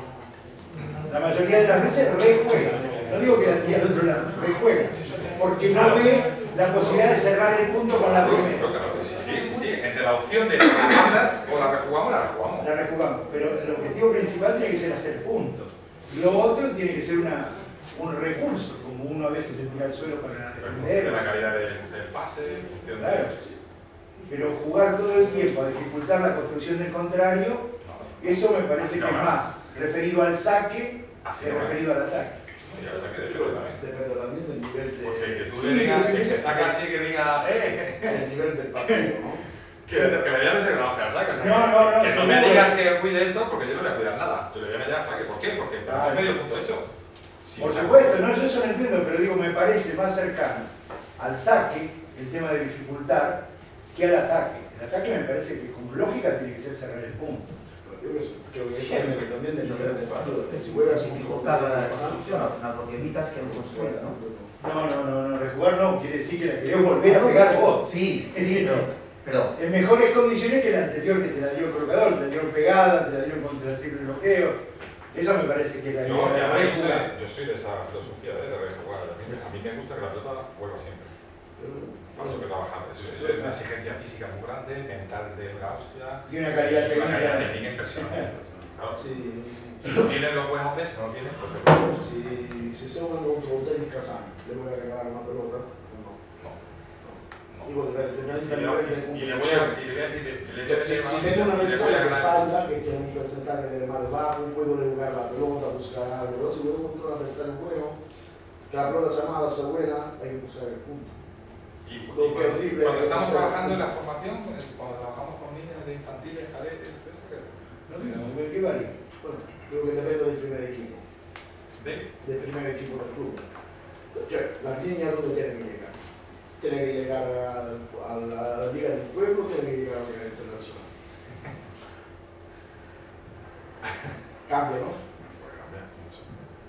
La mayoría de las veces rejuega. No digo que la tira al otro lado, rejuega. Porque no ve la posibilidad de cerrar el punto con la primera. Sí. Entre la opción de las pasas o la rejugamos, la rejugamos. La rejugamos, pero el objetivo principal tiene que ser hacer puntos. Lo otro tiene que ser un recurso, como uno a veces se tira al suelo para defender. De la calidad del pase, en función de... Claro. Pero jugar todo el tiempo a dificultar la construcción del contrario, eso me parece que es más referido al saque que referido al ataque. Depende también del nivel de... Porque que tú le digas, que saca así, que diga, el nivel del partido, ¿no? Que le digas que no se la sacas. No, que no me digas que cuide esto porque yo no le voy a cuidar nada. Yo le voy a meter a saque. ¿Por qué? Porque es medio punto hecho. Por supuesto, no, yo eso lo entiendo, pero digo, me parece más cercano al saque, el tema de dificultar, que al ataque. El ataque me parece que como lógica tiene que ser cerrar el punto. Yo creo que eso depende también del nivel del partido. Si juegas un tipo la destrucción al final, porque evitas que lo construya, ¿no? No, rejugar no, quiere decir que la querés volver a pegar vos. Sí, pero en mejores condiciones que la anterior que te la dio el colocador, te la dieron pegada, te la dieron contra el triple bloqueo. Eso me parece que es la idea de rejugar. Yo soy de esa filosofía de rejugar. A mí me gusta que la pelota vuelva siempre. Por eso que trabajar. Es una exigencia física muy grande, mental de la hostia. Y una calidad técnica impresionante. Claro. Si lo tienes, lo puedes hacer. Si no lo tienes, pues te Si estoy jugando contra un Zenit Kazán, ¿le voy a regalar una pelota? No. Digo, depende del nivel de punto. Y le voy a decir, si tengo una adversaria que falta, que tiene un porcentaje de remate bajo, puedo rejugar la pelota, buscar algo. Pero si juego contra un adversario bueno, que la pelota sea mala o sea buena, hay que buscar el punto. Y cuando estamos trabajando en la formación, cuando trabajamos con niños de infantiles, cadetes, ¿qué varía? Bueno, creo que depende del primer equipo. del primer equipo del club. Las líneas donde tienen que llegar. Tienen que llegar a la Liga del Pueblo, tienen que llegar a la Liga Internacional. Cambia, ¿no? Puede cambiar mucho.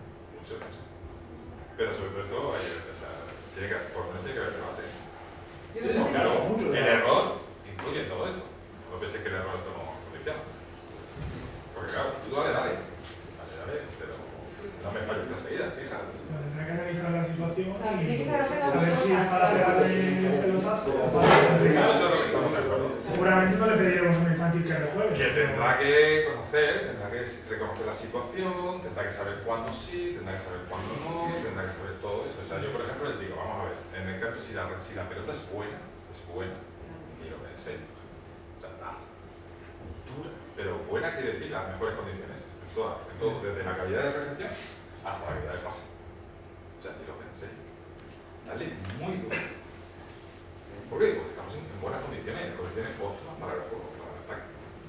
Pero sobre todo esto, tiene que haber debate. Claro, el error influye en todo esto. No pienses que el error esto no condiciona. Porque claro, tú dale, pero no me falles esta seguida, hija. Tendrá que analizar la situación Tiene que saber hacer las saber dos si es cosas. para pegarle el pelotazo o para Claro, eso es lo que estamos de acuerdo. Seguramente no le pediremos a un infantil que rejuegue. Que tendrá que conocer, tendrá que reconocer la situación, tendrá que saber cuándo sí, tendrá que saber cuándo no, tendrá que saber todo eso. O sea, yo por ejemplo les digo, vamos a ver, en el cambio si la pelota es buena, y lo pensé. O sea, dura, pero buena quiere decir las mejores condiciones, en todo, desde la calidad de recepción hasta la calidad del pase. O sea, y lo pensé. Dale muy duro. ¿Por qué? Porque estamos en buenas condiciones óptimas para el juego, para el ataque.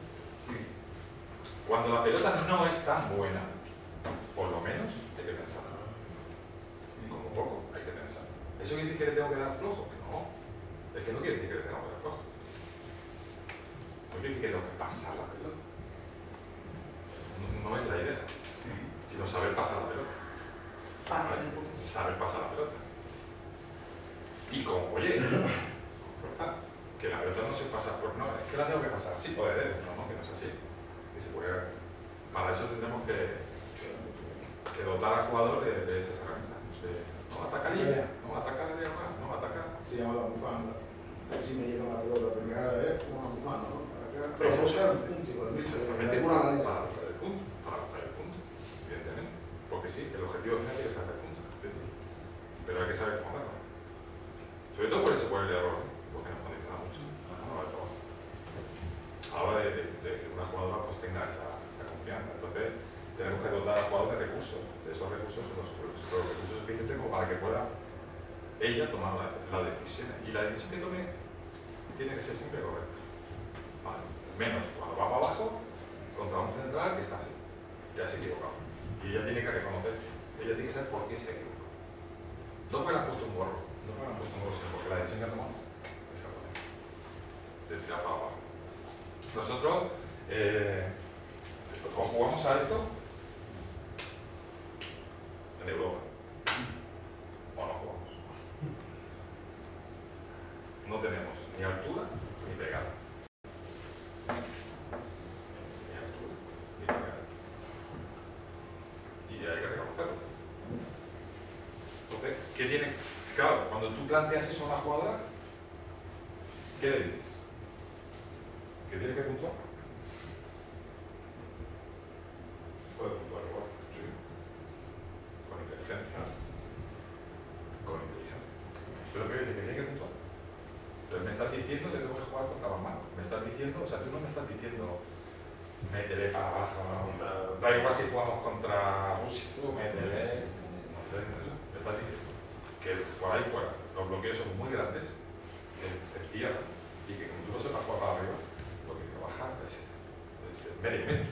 Cuando la pelota no es tan buena, por lo menos hay que pensar. Como poco hay que pensar. ¿Eso quiere decir que le tengo que dar flojo? No. Es que no quiere decir que le tengo que dar flojo. No quiere decir que tengo que pasar la pelota. No es la idea. Sino saber pasar la pelota. Saber pasar la pelota. Y como, oye, fuerza, que la pelota no se pasa por... No, es que la tengo que pasar. Sí, puede dedo. No, que no es así. Que se puede... Para eso tendremos que dotar al jugador de esas herramientas. No ataca libre, no ataca la diagonal, no ataca. Se llama la bufanda. A ver si me llega una pelota pegada como una bufanda, ¿no? Pero buscar el punto igualmente. Para buscar el punto, evidentemente. Porque sí, el objetivo final es sacar el punto. Sí. Pero hay que saber cómo hacerlo. Sobre todo por eso, por el error, porque nos condiciona mucho a la hora de trabajo. A la hora de que una jugadora pues tenga esa confianza. Entonces, tenemos que dotar al jugador de recursos. Esos recursos son los recursos suficientes como para que pueda ella tomar la decisión. Y la decisión que tome tiene que ser siempre correcta. ¿Vale? Menos cuando va para abajo contra un central que está así. Ya se ha equivocado. Y ella tiene que reconocer, ella tiene que saber por qué se ha equivocado. No porque le han puesto un gorro, sino porque la decisión que ha tomado es errónea. De tirar para abajo. Nosotros, ¿cómo jugamos a esto? En Europa. ¿O no jugamos? No tenemos ni altura ni pegada. Ni altura ni pegada. Y hay que reconocerlo. Entonces, ¿qué tiene? Claro, cuando tú planteas eso a una jugadora, ¿qué le dices? ¿Que tiene que puntuar? Puede puntuar igual, sí. Con inteligencia. Con inteligencia. Pero ¿qué dice? ¿Que tiene que puntuar? Pero me estás diciendo que tengo que jugar contra las manos. Me estás diciendo, o sea, tú no me estás diciendo métele para abajo, ¿no? Da igual si jugamos contra Rusia, tú métele. No sé, eso. Me estás diciendo que por ahí fuera los bloqueos son muy grandes, que te cierran y que como tú no sepas jugar para arriba, lo que hay que bajar es medio metro.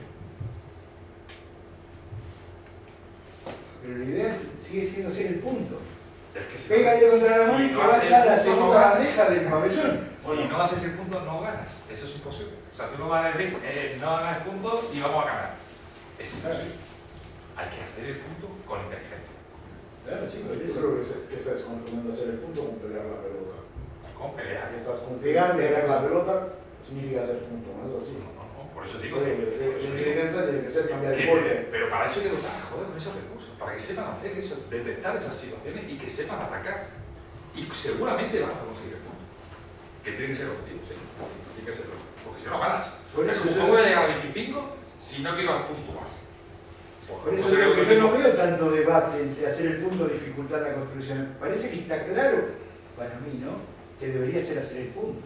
Pero la idea sigue siendo ser el punto. Es que si Pégale contra la mano y que vaya a la segunda bandeja del pabellón. Si no haces el punto, no ganas. Eso es imposible. O sea, tú no vas a decir, no hagas el punto y vamos a ganar. Es imposible. Hay que hacer el punto con inteligencia. Claro, sí, pero yo creo que estás confundiendo hacer el punto con pegar la pelota. ¿Cómo pelear? Estás confundiendo pegar la pelota significa hacer punto, ¿no es así? No. Por eso digo La inteligencia tiene que ser cambiar el golpe. Pero para eso hay que dotar, joder, con esos recursos. Para que sepan hacer eso, detectar esas situaciones y que sepan atacar. Y seguramente van a conseguir el punto. Que tiene que ser objetivo, sí. Sí que ser objetivo. Porque si no ganas. Por eso ¿Cómo voy a llegar a 25 si no quiero puntuar? Por eso digo que yo no veo tanto debate entre hacer el punto o dificultar la construcción. Parece que está claro, para mí, ¿no?, que debería ser hacer el punto.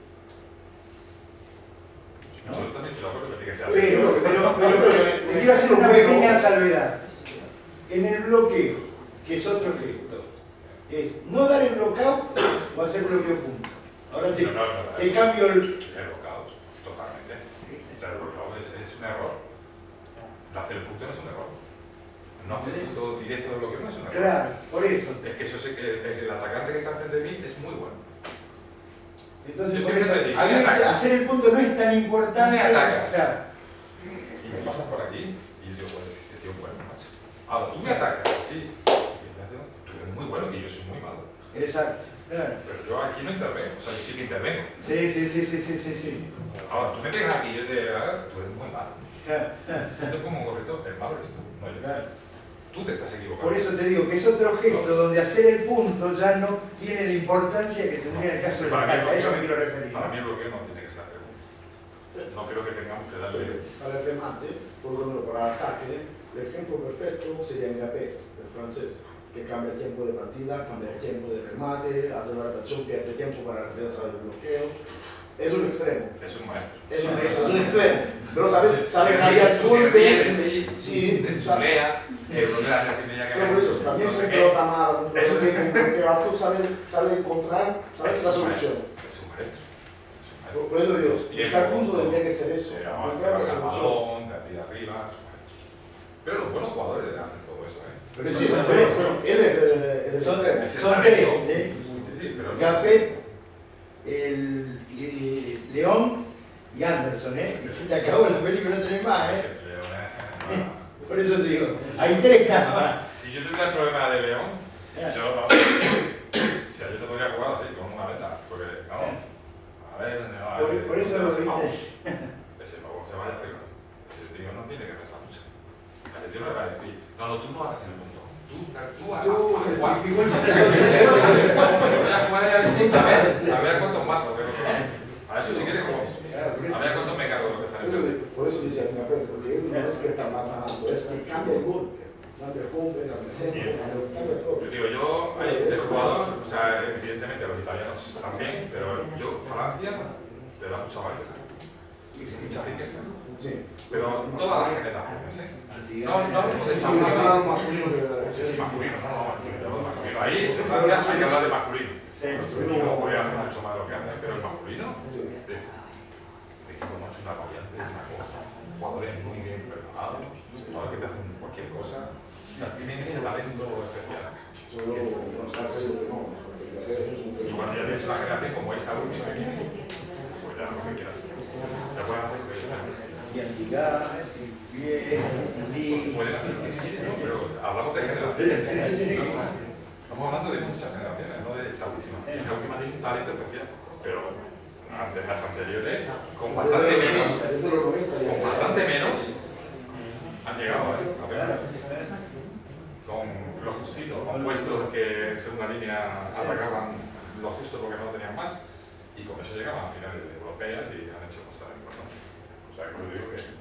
¿No? Yo también estoy de acuerdo que tiene que ser Pero quiero hacer una pequeña salvedad. En el bloqueo, que es otro gesto, es no dar el bloqueo o hacer bloqueo punto. Ahora te cambio el bloqueo, totalmente. O sea, el bloqueo es un error. Hacer el punto no es un error. no hace punto directo de bloqueo, no es una Claro, por eso. Es que eso sé que el atacante que está frente de mí es muy bueno. Entonces, Yo por estoy eso, frente de ti, a tú me veces atacas. hacer el punto no es tan importante. Tú me atacas. Claro. Y me pasas por aquí, y yo digo, pues, este tío es bueno, macho. Ahora, tú me atacas, sí. Y me hace, tú eres muy bueno y yo soy muy malo. Exacto, claro. Pero yo aquí no intervengo, o sea, yo sí que intervengo. Sí. Ahora, tú me pegas aquí y yo te tú eres muy malo. Claro. Si yo te pongo un gorrito, el malo eres tú, no yo. Claro. Tú te estás equivocando. Por eso te digo que es otro gesto donde hacer el punto ya no tiene la importancia que tendría en el caso del ataque. A eso me quiero referir. Para mí el bloqueo no tiene que ser hacer el punto. No creo que tengamos que darle... Para el remate, por lo menos para el ataque, el ejemplo perfecto sería Mbappé, el francés, que cambia el tiempo de partida, cambia el tiempo de remate, hace la rotación, pierde tiempo para regresar del bloqueo. Es un extremo. Es un maestro. Eso es un extremo. Pero sabe cambiar el se golpe. ríe, Sí, te chulea, bloquea casi media pero por eso, también no sé se qué. pelota mal, un bloqueo sabe encontrar, sabe la solución. Es un maestro. Por eso digo, buscar punto tendría que ser eso. Te Encontrar la baja el solución. balón, te tira arriba, es un maestro. Pero los buenos jugadores hacen todo eso, ¿eh? Sí, pero él es el extremo. Son tres, Sí, pero Mbappé, León y Anderson, y si te acabó la película no tenés más, Por eso te digo, hay tres nada más. Si yo tuviera el problema de León, yo te podría jugar así, con una venda, porque, a ver, Por eso lo viste. Ese pavo se vaya arriba. Ese tío no tiene que pensar mucho. Ese tío le va a decir, no, tú no hagas el punto. Tú hagas. A ver cuántos matos, pero a eso si quieres jugamos. A ver cuántos me cargo lo que están enfrente. Por eso dice Mbappé, porque él no es que está matando, es que cambia el golpe. Cambia el golpe, cambia el tempo, cambia todo. Yo digo, yo, el jugador, o sea, evidentemente los italianos también, pero yo, Francia, le da mucha variedad. Mucha riqueza. Sí. Pero todas las generaciones, ¿eh? No hablamos de Está más masculino que sí, masculino, masculino. Ahí, en Francia, hay que hablar de masculino. No podría hacer mucho más de lo que hacen, pero el masculino, mucho una variante, una cosa. Jugadores muy bien preparados, jugadores que te hacen cualquier cosa, tienen ese talento especial. Y cuando ya tienes una generación como esta última que viene, pues ya lo que quieras. Te pueden hacer Y Antigas, y Bien, pueden hacer lo que quieras, ¿no? Pero hablamos de generaciones. Estamos hablando de muchas generaciones, no de esta última. Esta última tiene un talento especial, pero ante las anteriores, con bastante menos, han llegado a ver. Con lo justito, con puestos que en segunda línea atacaban lo justo porque no tenían más, y con eso llegaban a finales de europeas y han hecho cosas importantes. O sea, que os digo que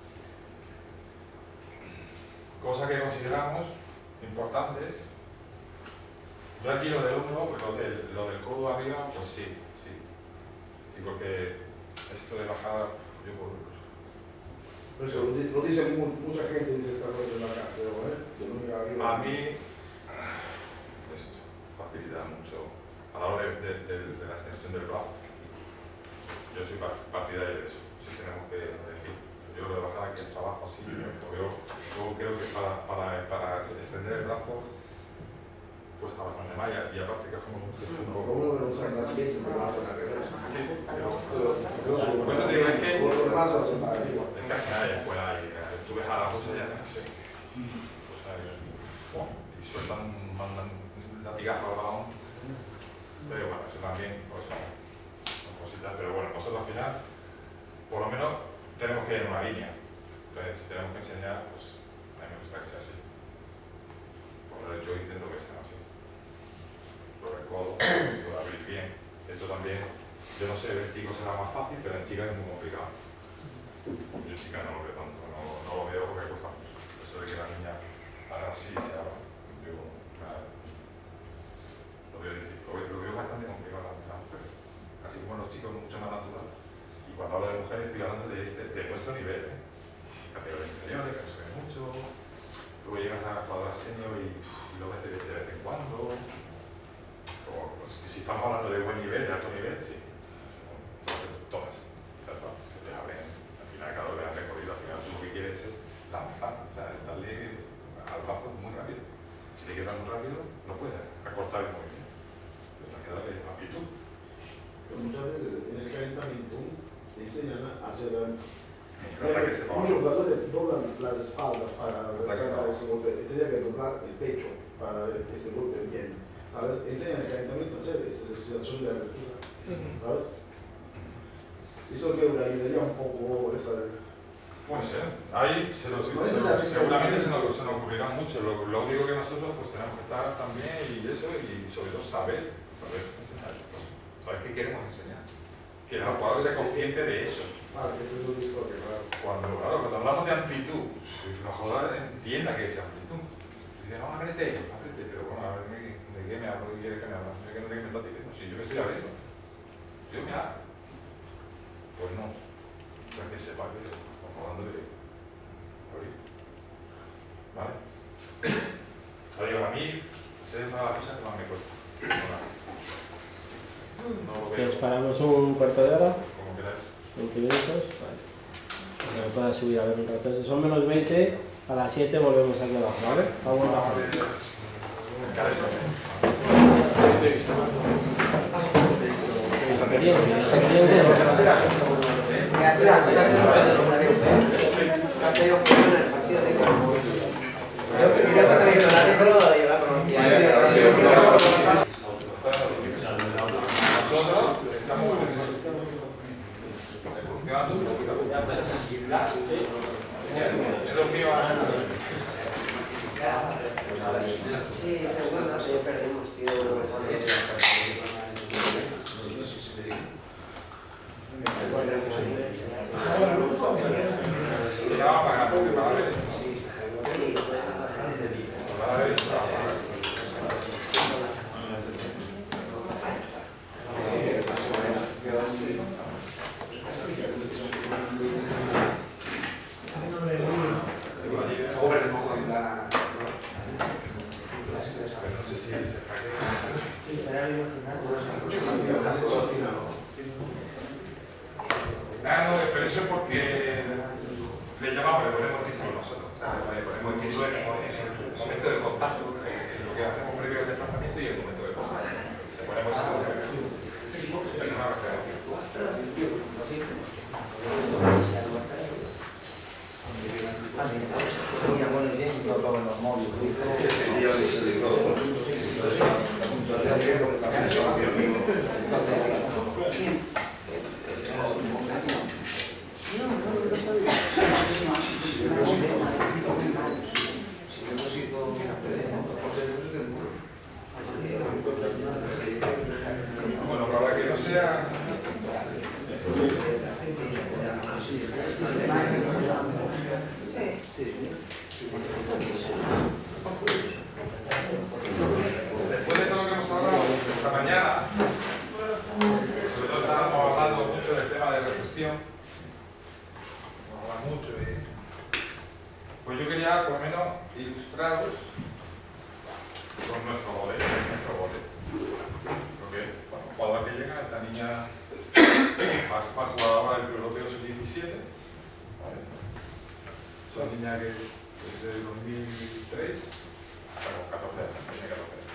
cosas que consideramos importantes. Yo aquí lo del hombro, lo del codo arriba, pues sí, porque esto de bajada, yo por eso lo dice mucha gente, dice esta cosa de la cara, pero a mí esto facilita mucho a la hora de la extensión del brazo. Yo soy partidario de eso, si tenemos que elegir. Yo lo de bajar aquí hasta abajo así, porque yo creo que para extender el brazo cuesta bastante más y aparte que hacemos un gesto un poco... Sí, pues eso digo, es que al final hay escuela y tú ves a la cosa ya no sé. O sea, y sueltan, mandan latigazos al balón. Pero bueno, eso también pues, son cositas, pero bueno, nosotros al final, por lo menos, tenemos que ir en una línea. Entonces, si tenemos que enseñar, pues a mí me gusta que sea así. Por lo yo intento que sea así. Por el codo, puedo abrir bien. Esto también, yo no sé, en chicos será más fácil, pero en chicas es muy complicado. Yo en chicas no lo veo tanto, no lo veo porque cuesta mucho. Eso de que la niña haga así, se abra, yo lo veo difícil. Lo veo bastante complicado en las mujeres. Así como en los chicos, mucho más natural. Y cuando hablo de mujeres estoy hablando de nuestro nivel, categorías inferiores, que no se ve mucho. Luego llegas a cuadras senior y lo ves de vez en cuando. O, pues, si estamos hablando de buen nivel, de alto nivel, sí. Todas las partes se te abren. Al final, cada vez has recorrido, al final tú lo que quieres es lanzar, darle a al paso muy rápido. Si te quedas muy rápido, no puedes acortar el movimiento. Tienes que darle amplitud. Pero muchas veces en el calentamiento te enseñan a hacer. Muchos jugadores doblan las espaldas para sacar ese golpe. Tendría que doblar el pecho para dar ese golpe bien. ¿Sabes? Enseñan el calentamiento a hacer esta ejercitación de apertura. ¿Sabes? Eso creo que ayudaría un poco esa. Puede ser. Ahí seguramente se nos ocurrirá mucho. Lo único que nosotros pues tenemos que estar también y eso, y sobre todo saber enseñar esas cosas. Saber qué queremos enseñar. Que el jugador sea consciente de eso. Vale, eso es una historia, claro. Cuando hablamos de amplitud, los jugadores entiendan que es amplitud. Dicen, no, ábrete, pero bueno, a ver, ¿de qué me hablo? ¿De qué quieres que me hable? ¿De qué me estás diciendo? Si yo me estoy abriendo, yo me abro. Pues no, para que sepa que estamos hablando de abrir. ¿Vale? Digo, a mí, esa es una de las cosas que más me cuesta. No lo veo. ¿Paramos un cuarto de hora? Como queráis. 20 minutos. Vale. Para que pueda subir a ver un rato. Si son menos 20, a las 7 volvemos aquí abajo, ¿vale? Vamos abajo. Nosotros estamos funcionando. Es lo mío. Sí, seguro que perdemos, tío. Se la va a pagar porque para ver esto. Para ver esto. Pero eso es porque le ponemos título nosotros. Le ponemos el título en el momento del contacto, en lo que hacemos previo al desplazamiento y en el momento del contacto. Le ponemos esa es una referencia. Bueno, para que no sea... Después de todo lo que hemos hablado esta mañana, sobre todo estábamos hablando mucho del tema de reflexión, mucho pues yo quería por lo menos ilustraros con nuestro gole. Porque, bueno, jugador que llega, esta niña va a jugar ahora el Europeo Sub-17. ¿Vale? Es una niña que es de 2003, bueno, 14 años, tiene 14 años.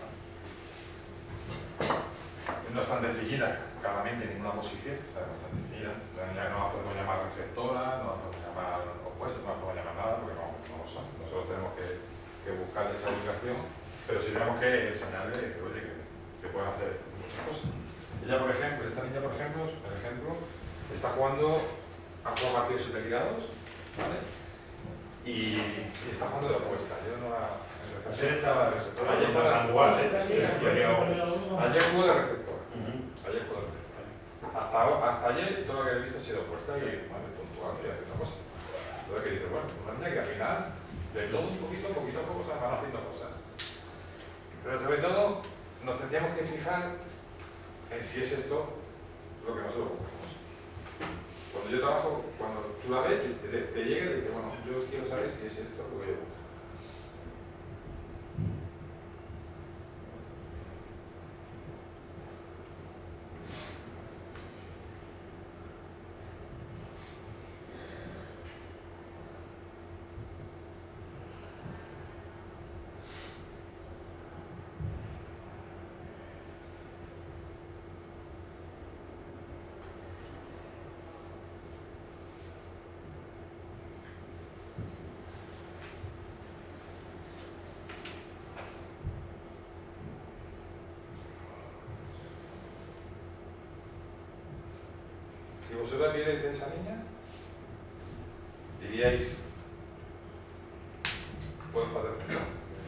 No están definidas claramente en ninguna posición, o sea, no están definidas. La niña no la podemos llamar reflectora, no la podemos llamar opuesto, no la podemos llamar nada, porque no lo son. Nosotros tenemos que buscar esa ubicación, pero sí tenemos que enseñarle que, oye, que pueden hacer muchas cosas. Ella, por ejemplo, esta niña, por ejemplo, está jugando, ha jugado partidos superligados, ¿vale? Y está jugando de opuesta. Yo no la... Ayer estaba de receptora. Ayer jugó de receptora. Hasta ayer todo lo que he visto ha sido opuesta y puntuante y haciendo cosas. Entonces que dice, bueno, una niña que al final, de todo un poquito a poco se van haciendo cosas. Pero sobre todo, nos tendríamos que fijar en si es esto lo que nosotros buscamos. Cuando yo trabajo, cuando tú la ves, te llega y te dice, bueno, yo quiero saber si es esto lo que yo busco. vosotros vierais a esa niña, diríais, ¿puedes para receptor?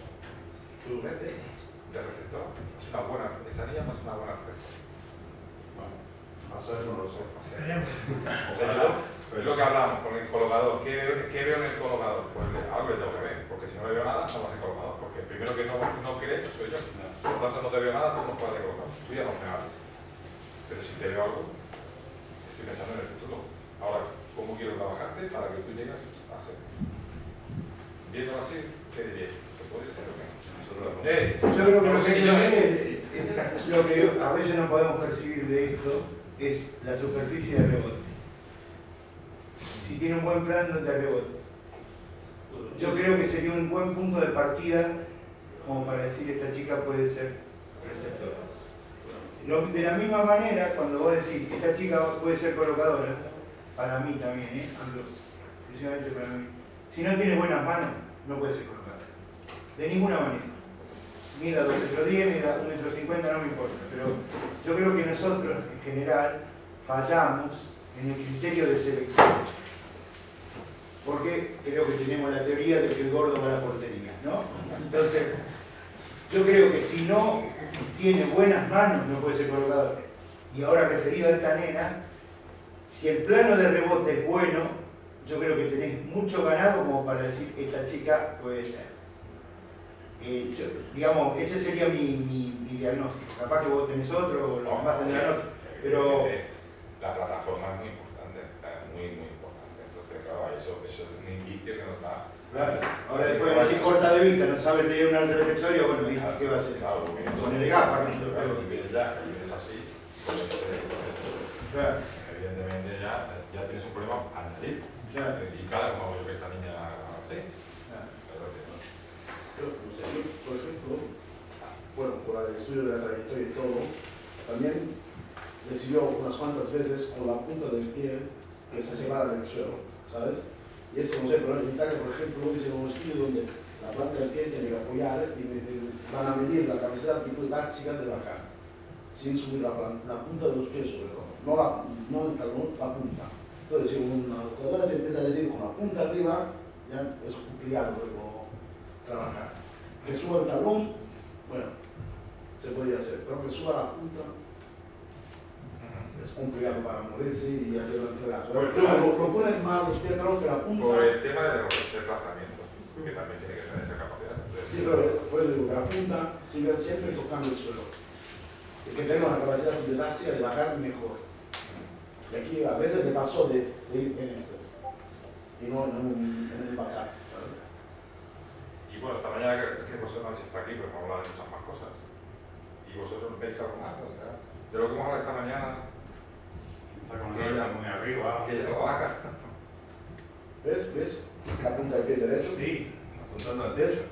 De receptor. Es una buena, esta niña es una buena receptor. Bueno, más o menos no lo sé. O sea, es lo que hablamos con el colocador. ¿Qué veo en el colocador? Pues algo le tengo que ver, porque si no le veo nada, no va a ser colocador. Porque el primero que no cree soy yo. Por lo tanto, no te veo nada, tú no puedes colocar. Tú ya no me hables. Pero si te veo algo, estoy pensando en el futuro. Ahora, ¿cómo quiero trabajarte para que tú llegues a ser? Viendo así, ¿qué dirías? ¿Te puede ser o qué? Yo creo que lo que a veces no podemos percibir de esto es la superficie de rebote. Si tiene un buen plan, no te rebote. Yo creo que sería un buen punto de partida como para decir esta chica puede ser receptora. De la misma manera, cuando vos decís esta chica puede ser colocadora, para mí también, hablo exclusivamente para mí. Si no tiene buenas manos, no puede ser colocadora. De ninguna manera. Mida 2,10 m, mida 1,50 m, no me importa. Pero yo creo que nosotros, en general, fallamos en el criterio de selección. Porque creo que tenemos la teoría de que el gordo va a la portería, ¿no? Entonces, yo creo que si no tiene buenas manos, no puede ser colocador. Y ahora, referido a esta nena, si el plano de rebote es bueno, yo creo que tenés mucho ganado como para decir esta chica puede ser. Digamos, ese sería mi diagnóstico. Capaz que vos tenés otro, o lo vas a tener otro. Pero la plataforma es muy importante, muy importante. Entonces, claro, eso es un indicio que nos da. Claro. Ahora después de decir corta de vista, no sabes leer un alto receptorio, bueno, ¿qué va a hacer? Claro, porque ponerle gafas, ¿no? Claro, y vienes ya, y vienes así, con esto, claro. Evidentemente ya tienes un problema añadido. Claro. Y claro, como yo que esta niña así. Yo, por ejemplo, bueno, por el estudio de la trayectoria y todo, también recibió unas cuantas veces con la punta del pie que se separa del suelo, ¿sabes? Y es como sé, pero en Italia, por ejemplo, hicieron un estudio donde la planta del pie tiene que apoyar y van a medir la capacidad táxica de bajar, sin subir la punta de los pies sobre todo, no el talón, la punta. Entonces, si una jugadora te empieza a decir con la punta arriba, ya es complicado luego trabajar. Que suba el talón, bueno, se podría hacer, pero que suba la punta es complicado para moverse y hacer la entrada. Lo ponen mal los pies, creo que la punta. Por el tema de desplazamiento, que también tiene que tener esa capacidad. Sí, pero por eso digo que la punta siga siempre tocando el suelo. Y que tenga una capacidad táctica de bajar mejor. Y aquí a veces me pasó de ir en esto y no en el bajar. Y bueno, esta mañana que vosotros no habéis estado aquí, porque hemos hablado de muchas más cosas. Y vosotros veis algo más, o sea, de lo que hemos hablado esta mañana. Que ella muy arriba. Que ella lo haga. ¿Ves? La punta del pie derecho. Sí, apuntando al ¿Ves?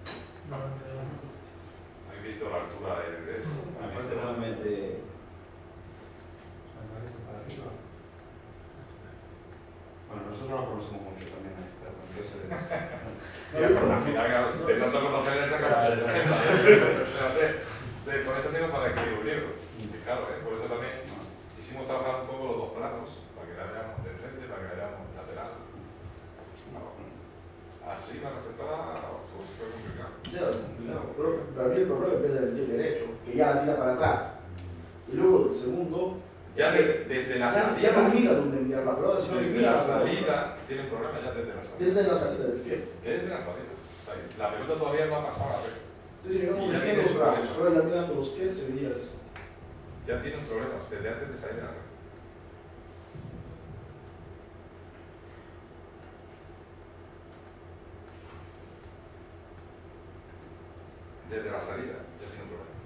¿Habéis visto la altura de eso? Aparte realmente la cabeza para arriba. Bueno, nosotros la conocemos mucho también a esta, entonces... Sí, al final, de tanto conocer esa capacidad. Por eso tengo para escribir un libro. Fijaros, por eso también quisimos trabajar un poco los dos planos, para que la veamos de frente, para que la veamos lateral. Así la receptora fue complicado. Sí, es complicado, pero para mí el problema empieza en el pie derecho, que ya la tira para atrás. Y luego el segundo... Ya desde la salida. Ya no mira dónde enviar la pelota, sino desde mira la salida tiene un problema ya desde la salida. Desde la salida del pie. Desde la salida. O sea, la pelota todavía no ha pasado a ver. Entonces llegamos Y ya metiendo tiene los brazos, un pero ya mirando los pies se veía eso. Ya tiene un problema desde antes de salir a la red. Desde la salida ya tiene un problema.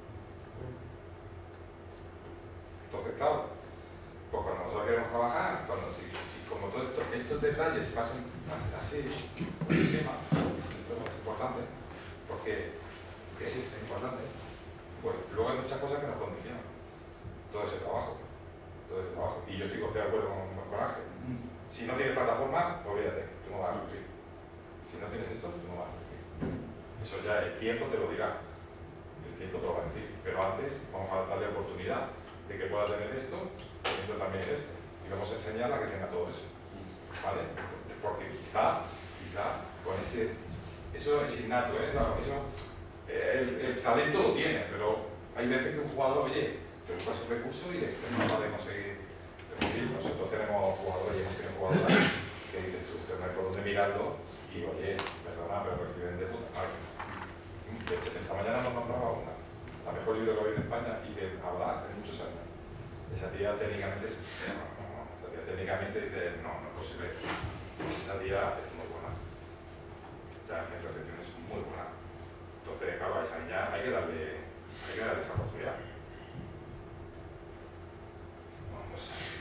Entonces, claro, pues cuando nosotros queremos trabajar, si como todos estos detalles pasan así por encima, esto es importante, porque es importante, pues luego hay muchas cosas que nos condicionan todo ese trabajo. Y yo estoy de acuerdo con Ángel. Si no tienes plataforma, olvídate, tú no vas a sufrir. Si no tienes esto, tú no vas a sufrir. Eso ya el tiempo te lo dirá. El tiempo te lo va a decir. Pero antes vamos a darle oportunidad de que pueda tener esto, teniendo también esto. y vamos a enseñar a que tenga todo eso, ¿vale? Porque quizá con ese, eso es innato, ¿eh? El talento lo tiene, pero hay veces que un jugador, oye, se busca sus recursos y es capaz de conseguir. Nosotros tenemos jugadores y hemos tenido jugadores que dices tú, no hay por dónde mirarlo y oye, perdona, pero reciben de puta madre. Esta mañana nos nombraba una, la mejor libro que ha habido en España y que habrá en muchos años. Esa tía técnicamente dice, no es posible. Pues esa tía es muy buena. O sea, en recepción es muy buena. Entonces, claro, a esa niña hay que darle esa oportunidad. Vamos a ver.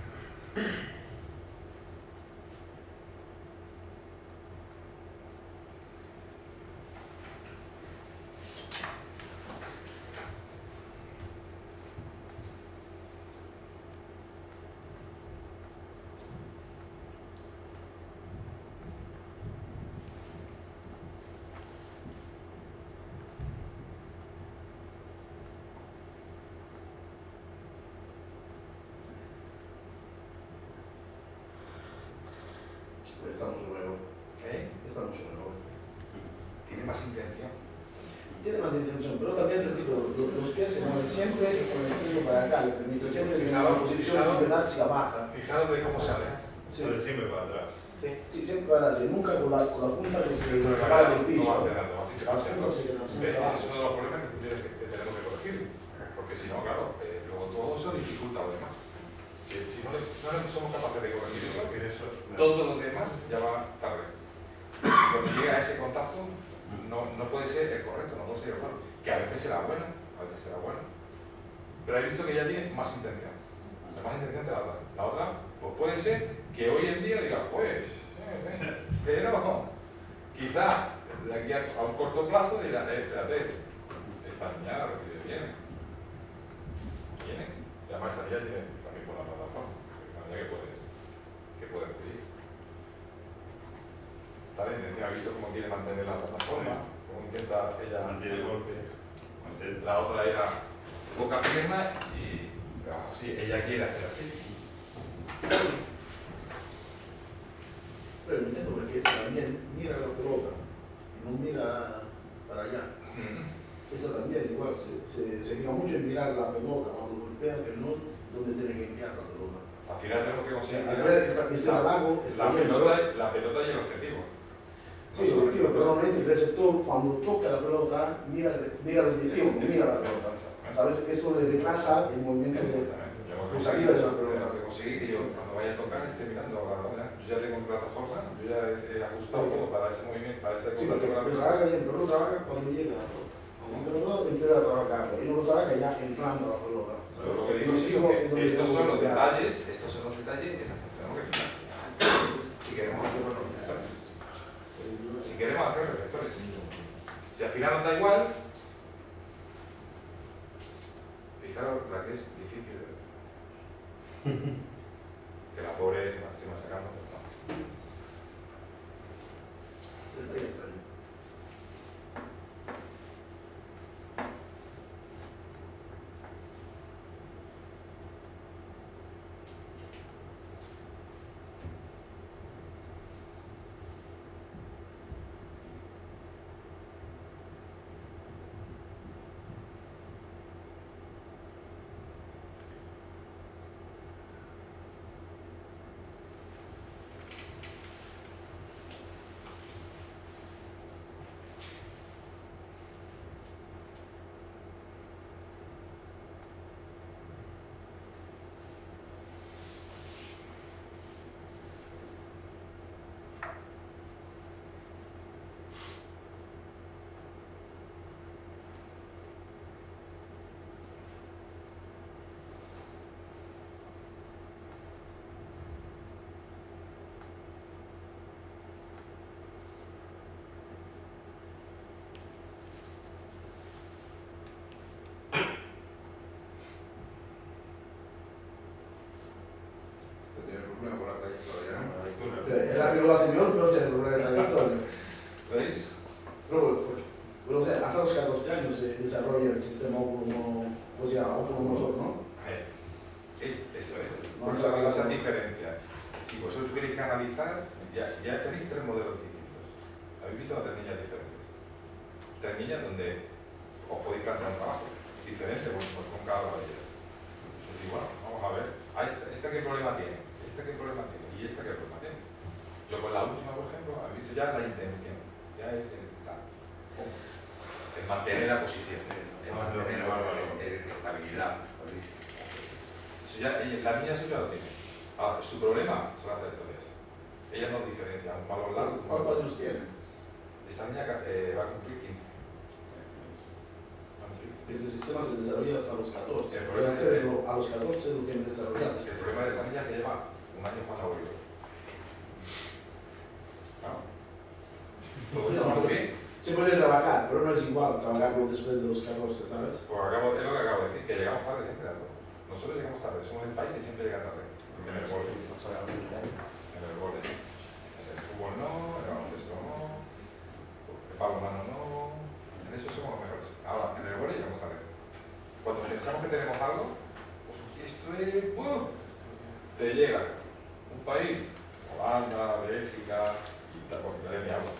Está mucho mejor. Está mucho mejor. Tiene más intención. Tiene más intención, pero también, repito, los pies se mueven siempre con el cuello para acá, le permite siempre en una posición de pegarse la baja. Fijaros de cómo sale. Sí. Siempre para atrás. Sí, siempre para atrás, nunca con la punta que se separa del piso. Las puntas se quedan siempre abajo. Ese es uno de los problemas que tenemos que corregir, porque si no, claro, luego todo eso dificulta lo demás. Si no somos capaces de corregir eso, todo lo demás ya va tarde. Cuando llega a ese contacto, no puede ser el correcto, no puede ser el bueno. Que a veces será bueno, pero he visto que ella tiene más intención. O sea, más intención que la otra. La otra, pues puede ser que hoy en día diga, pues, pero quizá de aquí a un corto plazo dirá, espérate, esta niña la recibe bien. Viene. Y además esta niña tiene también buena plataforma, es una niña que puede decidir. Está la intención, ha visto cómo quiere mantener la plataforma, cómo intenta ella mantener el golpe. La otra era boca pierna y sí, ella quiere hacer así. Pero no entiendo porque si también mira la pelota y no mira para allá. Esa también igual, se fija mucho en mirar la pelota cuando golpea, pero no donde tiene que enviar la pelota. Al final tenemos que conseguir la pelota y el objetivo. Sí, el objetivo, pero normalmente el receptor cuando toca la pelota mira el objetivo, no mira la pelota. ¿Sabes? Eso le retrasa el movimiento de salida de la pelota. Tengo que conseguir que yo cuando vaya a tocar esté mirando la pelota. Yo ya tengo plataforma, yo ya he ajustado todo para ese movimiento, para ese contacto con la pelota. Trabaja y el perro trabaja cuando llega la pelota. Cuando el perro empieza a trabajar, y no lo trabaja ya entrando a la pelota. Pero lo que digo es que estos son los detalles en los que tenemos que fijar. Si queremos hacer buenos receptores. Si queremos hacer receptores. Si al final nos da igual, fijaros la que es difícil de ver. Que la pobre la estoy machacando. Con la trayectoria. Era que lo hace mejor, pero tiene problema de trayectoria. ¿Veis? Pero o sea, hasta los 14 años se desarrolla el sistema automotor, ¿no? Eso es. No, o sea, esas diferencias. Si vosotros tuvierais que analizar, ya tenéis 3 modelos distintos. Habéis visto a 3 niñas diferentes. 3 niñas donde os podéis plantear un trabajo diferente con cada una de ellas. Es decir, bueno, vamos a ver, ¿esta qué problema tiene? ¿Esta qué problema tiene? ¿Y esta qué problema tiene? Yo con la última, por ejemplo, habéis visto ya la intención. Ya es el mantener la posición, el mantener la estabilidad. Eso ya, la niña eso ya lo tiene. Ahora, su problema son las trayectorias. Ella no diferencia un valor largo. ¿Cuántos años tiene? Esta niña va a cumplir 15. Ese sistema se desarrolla hasta los 14. El Puede problema hacerlo a los 14 lo tiene desarrollado. El problema de esta niña es que lleva un año jugando a voleibol. Claro. Todo esto está muy bien. Se puede trabajar, pero no es igual trabajarlo después de los 14, ¿sabes? Pues es lo que acabo de decir, que llegamos tarde siempre a todo. Nosotros llegamos tarde, somos el país que siempre llega tarde. En el vóley, en el vóley. En el fútbol no, en el baloncesto no, el balonmano no, en eso somos los mejores. Ahora, en el vóley llegamos tarde. Cuando pensamos que tenemos algo, pues esto es... te llega un país, Holanda, Bélgica, Italia, ni hablo,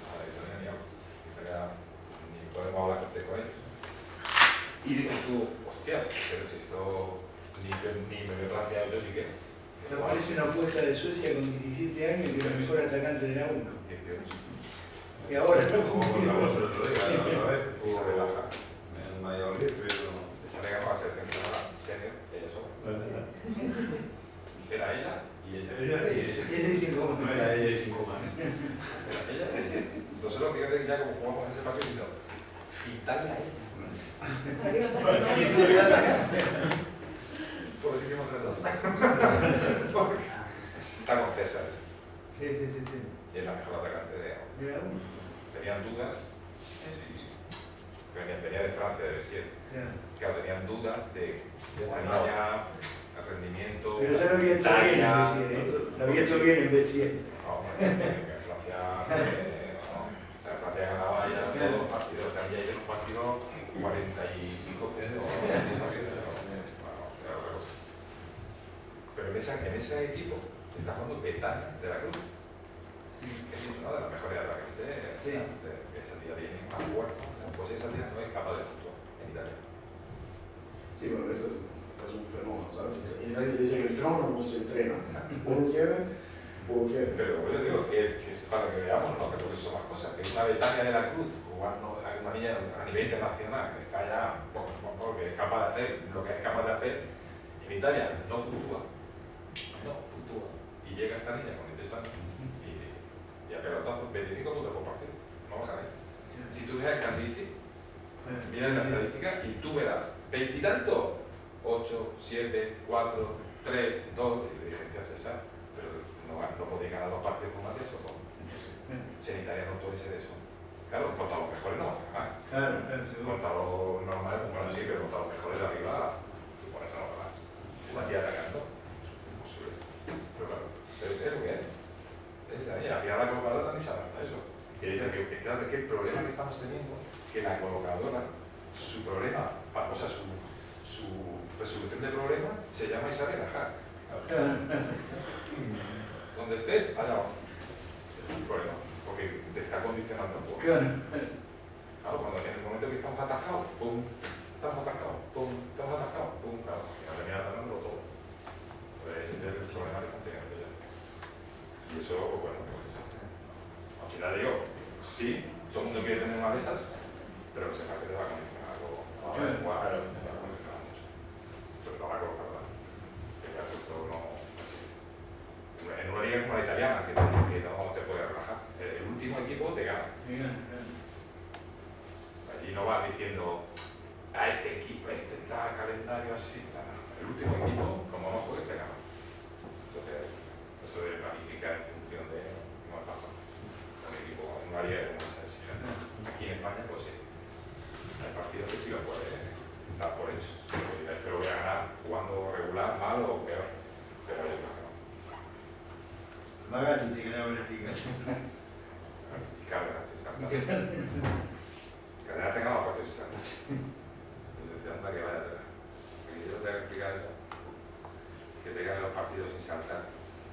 ni podemos hablar con ellos. Y dices tú, hostias, pero si esto ni me lo he planteado yo siquiera. Me parece una apuesta de Suecia con 17 años que es el mejor atacante de la 1. 18. Y ahora no Como contamos el otro día, otra vez, Se relaja. en Valladolid, pero Esa nega no va a ser central senior, ella sola. Era ella y ella. ese es 5 más. era ella y 5 más. Era ella y ella. Nosotros, fíjate que ya como jugamos en ese partido, Italia ella. Por eso hicimos 3-2. Porque está con César. Sí. Y es la mejor atacante de... Tenían dudas. Sí. Venía de Francia, de Bessier. Claro, tenían dudas de esta niña, el rendimiento... Pero ya lo había hecho bien en Bessier, ¿eh? Lo había hecho bien en Bessier. No, en Francia... o sea, Francia ganaba ya todos los partidos. O sea, ya hizo un partido 45 puntos. Pero en ese equipo está jugando Betania de la Cruz. Que es una de las mejores atacantes. Esa tía tiene más fuerza. Pues esa tía no es capaz de puntuar en Italia. Sí, pero eso es un fenómeno, ¿sabes? En Italia se dice que el fenómeno no se entrena. O lo quiere, o lo quiere. Pero yo digo que es para que veamos, ¿no? Que porque son más cosas. Que es una Betania de la Cruz jugando, o sea, una niña a nivel internacional que está ya, porque es capaz de hacer lo que es capaz de hacer. En Italia no puntúa. Y llega esta niña con 18 años y a pelotazos 25 puntos por partido. No baja ahí. Si tú dejas Candici, mira la estadística y tú verás 20 y tanto, 8, 7, 4, 3, 2. Y le dije, tío César, pero no podéis ganar 2 partidos con Matías o con. Si en Italia no puede ser eso. Claro, contra los mejores no vas a ganar. Claro, Contra los normales, bueno, sí, pero contra los mejores de arriba, tú pones a no ganar. Matías atacando. Pero claro, es lo que es. Al final la colocadora ni se adapta a eso. Y dice que claro, es que el problema que estamos teniendo, que la colocadora, su problema, o sea, su resolución de problemas se llama Isabel Hack. Donde estés, allá va. Es un problema, porque te está condicionando un poco. Claro, cuando en el momento que estamos atascados, pum, estamos atascados, pum, claro, al final termina ganando todo. Pues ese es el problema que están teniendo ya. Y eso, bueno, pues al final digo, sí, todo el mundo quiere tener una de esas, pero que sepa que te va a condicionar algo. Te va a condicionar mucho. Sobre todo la colocadora. Que ya esto no existe. En una liga como la italiana, que no te puede relajar. El último equipo te gana. Allí no vas diciendo a este equipo, este tal calendario así, tal. El último equipo, como no juegues, te gana. Entonces, eso de planificar en función de cómo está un equipo en un área como esa exigente. Aquí en España, pues sí, hay partidos que sí lo puede dar por hechos. Este lo voy a ganar jugando regular, mal o peor, pero yo creo que no. Magali te ganaba la liga. Y Cárdenas, exactamente. Cárdenas te ganaba por 60. Yo decía, anda que vaya tela. Y yo te voy a explicar eso. Que te ganen los partidos sin saltar.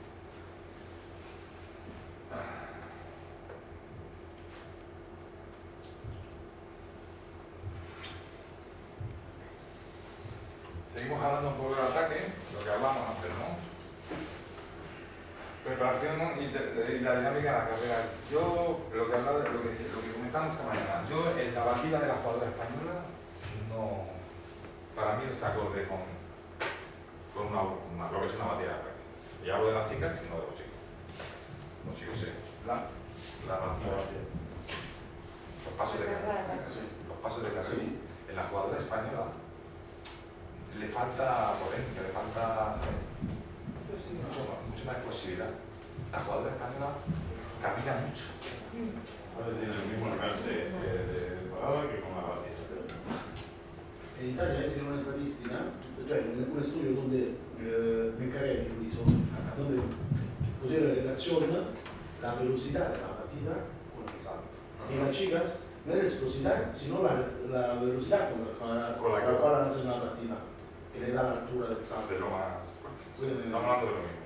Seguimos hablando un poco del ataque, lo que hablamos antes, ¿no? Preparación y la dinámica de la carrera. Yo, lo que comentamos esta mañana, yo en la batida de la jugadora española, no, para mí no está acorde con lo que es una batida de ataque. Y hablo de las chicas y no de los chicos. Los chicos sí. La batida. Los pasos de carrera. Los pasos de carrera. En la jugadora española le falta potencia, le falta, ¿sabes? Mucha más explosividad. La jugadora española camina mucho. Ahora tiene el mismo alcance de parada que con la batida. En Italia tiene una estadística, cioè un estudio donde Beccarelli hizo, donde pusieron en relación la velocidad de la batida con el salto. Y en las chicas no es la explosividad, sino la velocidad con la cual hacen la batida, que le da la altura del salto. Es lo más fuerte. Estamos hablando de lo mismo.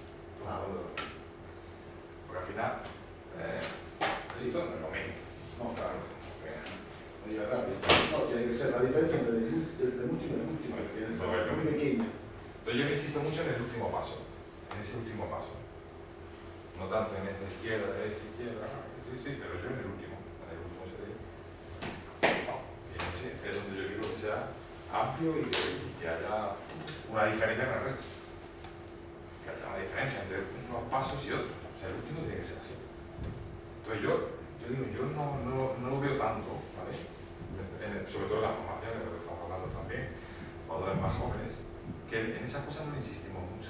Porque al final, esto no es lo mismo. No, claro. No, tiene que ser la diferencia entre el último y el último, que es muy pequeña. Entonces yo insisto mucho en el último paso, en ese último paso. No tanto en el izquierda, derecha, izquierda, sí, pero yo en el último sería. Y en ese es donde yo quiero que sea amplio y que haya una diferencia con el resto. Que haya una diferencia entre unos pasos y otros. O sea, el último tiene que ser así. Entonces yo no lo veo tanto, ¿vale? Sobre todo en la formación, de lo que estamos hablando también, jugadores más jóvenes, que en esas cosas no les insistimos mucho.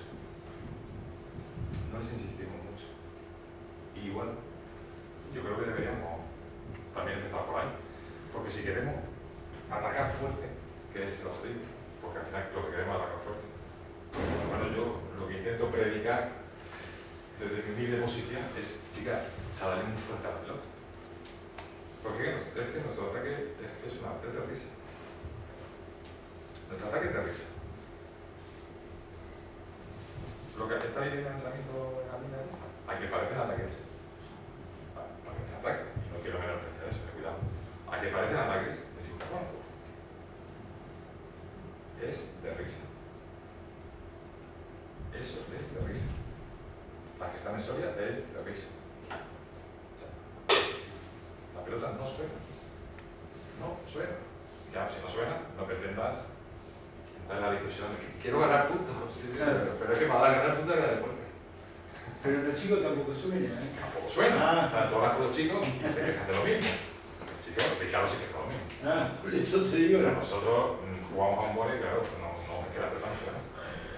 No les insistimos mucho. Y bueno, yo creo que deberíamos también empezar por ahí. Porque si queremos atacar fuerte, que es el objetivo, porque al final lo que queremos es atacar fuerte. Bueno, yo lo que intento predicar desde mi humilde posición es, chicas, dale muy fuerte a la pelota. Porque es que nuestro ataque es una arte de risa. Nuestro ataque es de risa. Lo que está viviendo en el entrenamiento en la línea esta, a que parecen ataques. Parecen ataques. Y no quiero menospreciar eso, cuidado. A que parecen ataques, me digo, ¿cómo? Es de risa. Eso es de risa. Las que están en Soria es de risa. La pelota no suena. No suena. Claro, si no suena, no pretendas entrar en la discusión de que quiero ganar puntos. Sí, pero es que para ganar puntos hay que darle fuerte. Pero los chicos tampoco suenan, ¿eh? Tampoco suena. O sea, tú hablas con los chicos y se quejan de lo mismo. Los chicos, Ricardo se queja de lo mismo. Eso te digo. O sea, nosotros jugamos a un vóley, claro, no es que la pelota no suena.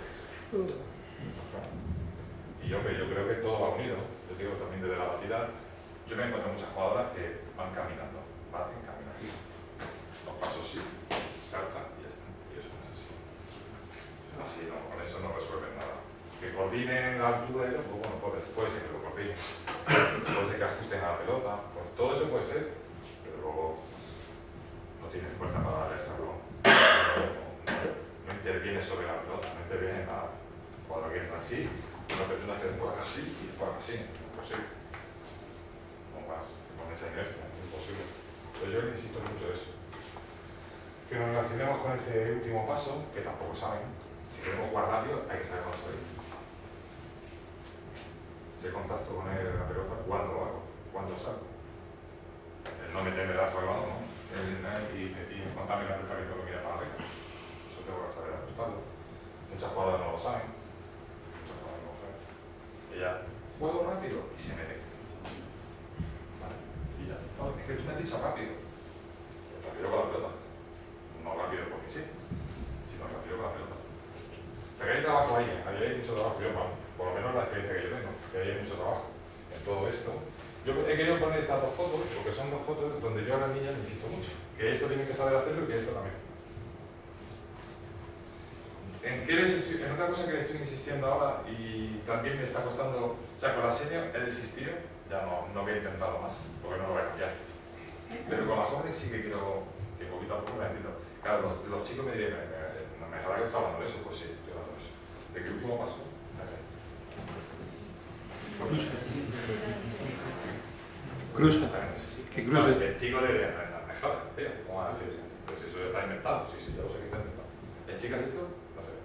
Y yo creo que todo va unido. Yo digo también desde la batida. Yo me encuentro muchas jugadoras que van caminando, baten caminando. Los pasos sí, saltan y ya está. Y eso no es así. Así no, con eso no resuelven nada. Que coordinen la altura y todo, pues bueno, puede ser que lo coordinen. Puede ser que ajusten a la pelota, pues todo eso puede ser, pero luego no tiene fuerza para darle ese balón. No interviene sobre la pelota, no interviene en nada. Cuando que entra así, no pretendas que después haga así y después haga así, no es posible. Más, con esa inercia, es imposible. Pero yo insisto mucho en eso. Que nos relacionemos con este último paso, que tampoco saben. Si queremos jugar rápido, hay que saber cuándo salir. De contacto con la pelota, cuándo lo hago, cuándo salgo. El no meterme debajo del balón, ¿no? Y contarme la pelota que tengo que mirar para arriba. Eso tengo que saber ajustarlo. Muchas jugadoras no lo saben. Ella juego rápido y se mete. No, es que tú me has dicho rápido. Rápido con la pelota. No rápido porque sí, sino rápido con la pelota. O sea que hay trabajo ahí mucho trabajo. Yo, bueno, por lo menos la experiencia que yo tengo, que hay mucho trabajo en todo esto. Yo he querido poner estas dos fotos, porque son dos fotos donde yo a las niñas insisto mucho. Que esto tienen que saber hacerlo y que esto también. En otra cosa que le estoy insistiendo ahora y también me está costando, o sea, con la senior he desistido, ya no voy a intentarlo más, porque no lo voy a cambiar. Pero con la joven sí que quiero que poquito a poco me decirlo. Claro, los chicos me dirían, me dejará que estoy hablando de eso, pues sí, estoy hablando de eso. de que el último paso haga esto. Cruza. Que cruce. El chico de las mejoras, tío. Pues eso ya está inventado. Sí, ya lo sé que está inventado. ¿En chicas esto? No sé.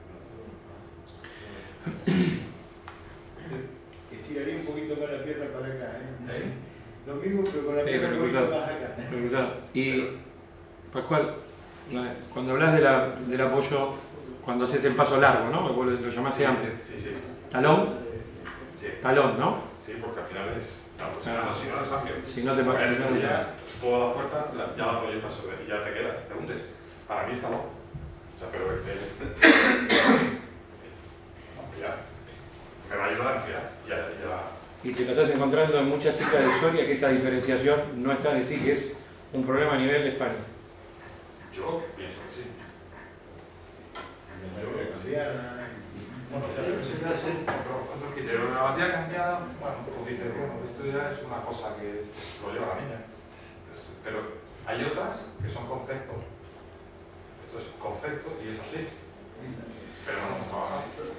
Que tiraría un poquito con la pierna para acá, ¿eh? Lo mismo, pero con la pierna un poquito más acá. Y, Pascual, cuando hablas del apoyo, cuando haces el paso largo, ¿no? Lo llamaste amplio. Sí, sí. ¿Talón? Sí. Talón, ¿no? Sí, porque al final es... Claro, si no es amplio. Si no te parece. Ya toda la fuerza ya la proyectas sobre y ya te quedas, te hundes. Para mí está no. O sea, pero ampliar. Me va a ayudar a ampliar. Y te lo estás encontrando en muchas chicas de Soria que esa diferenciación no está en sí, que es un problema a nivel de España. Yo pienso que sí. Yo creo que sí. Bueno, yo pensé que iba a ser otro criterio. La batida cambiada, bueno, pues dices, bueno, esto ya es una cosa que lo lleva la niña. Pero hay otras que son conceptos. Esto es un concepto y es así. Pero no hemos trabajado.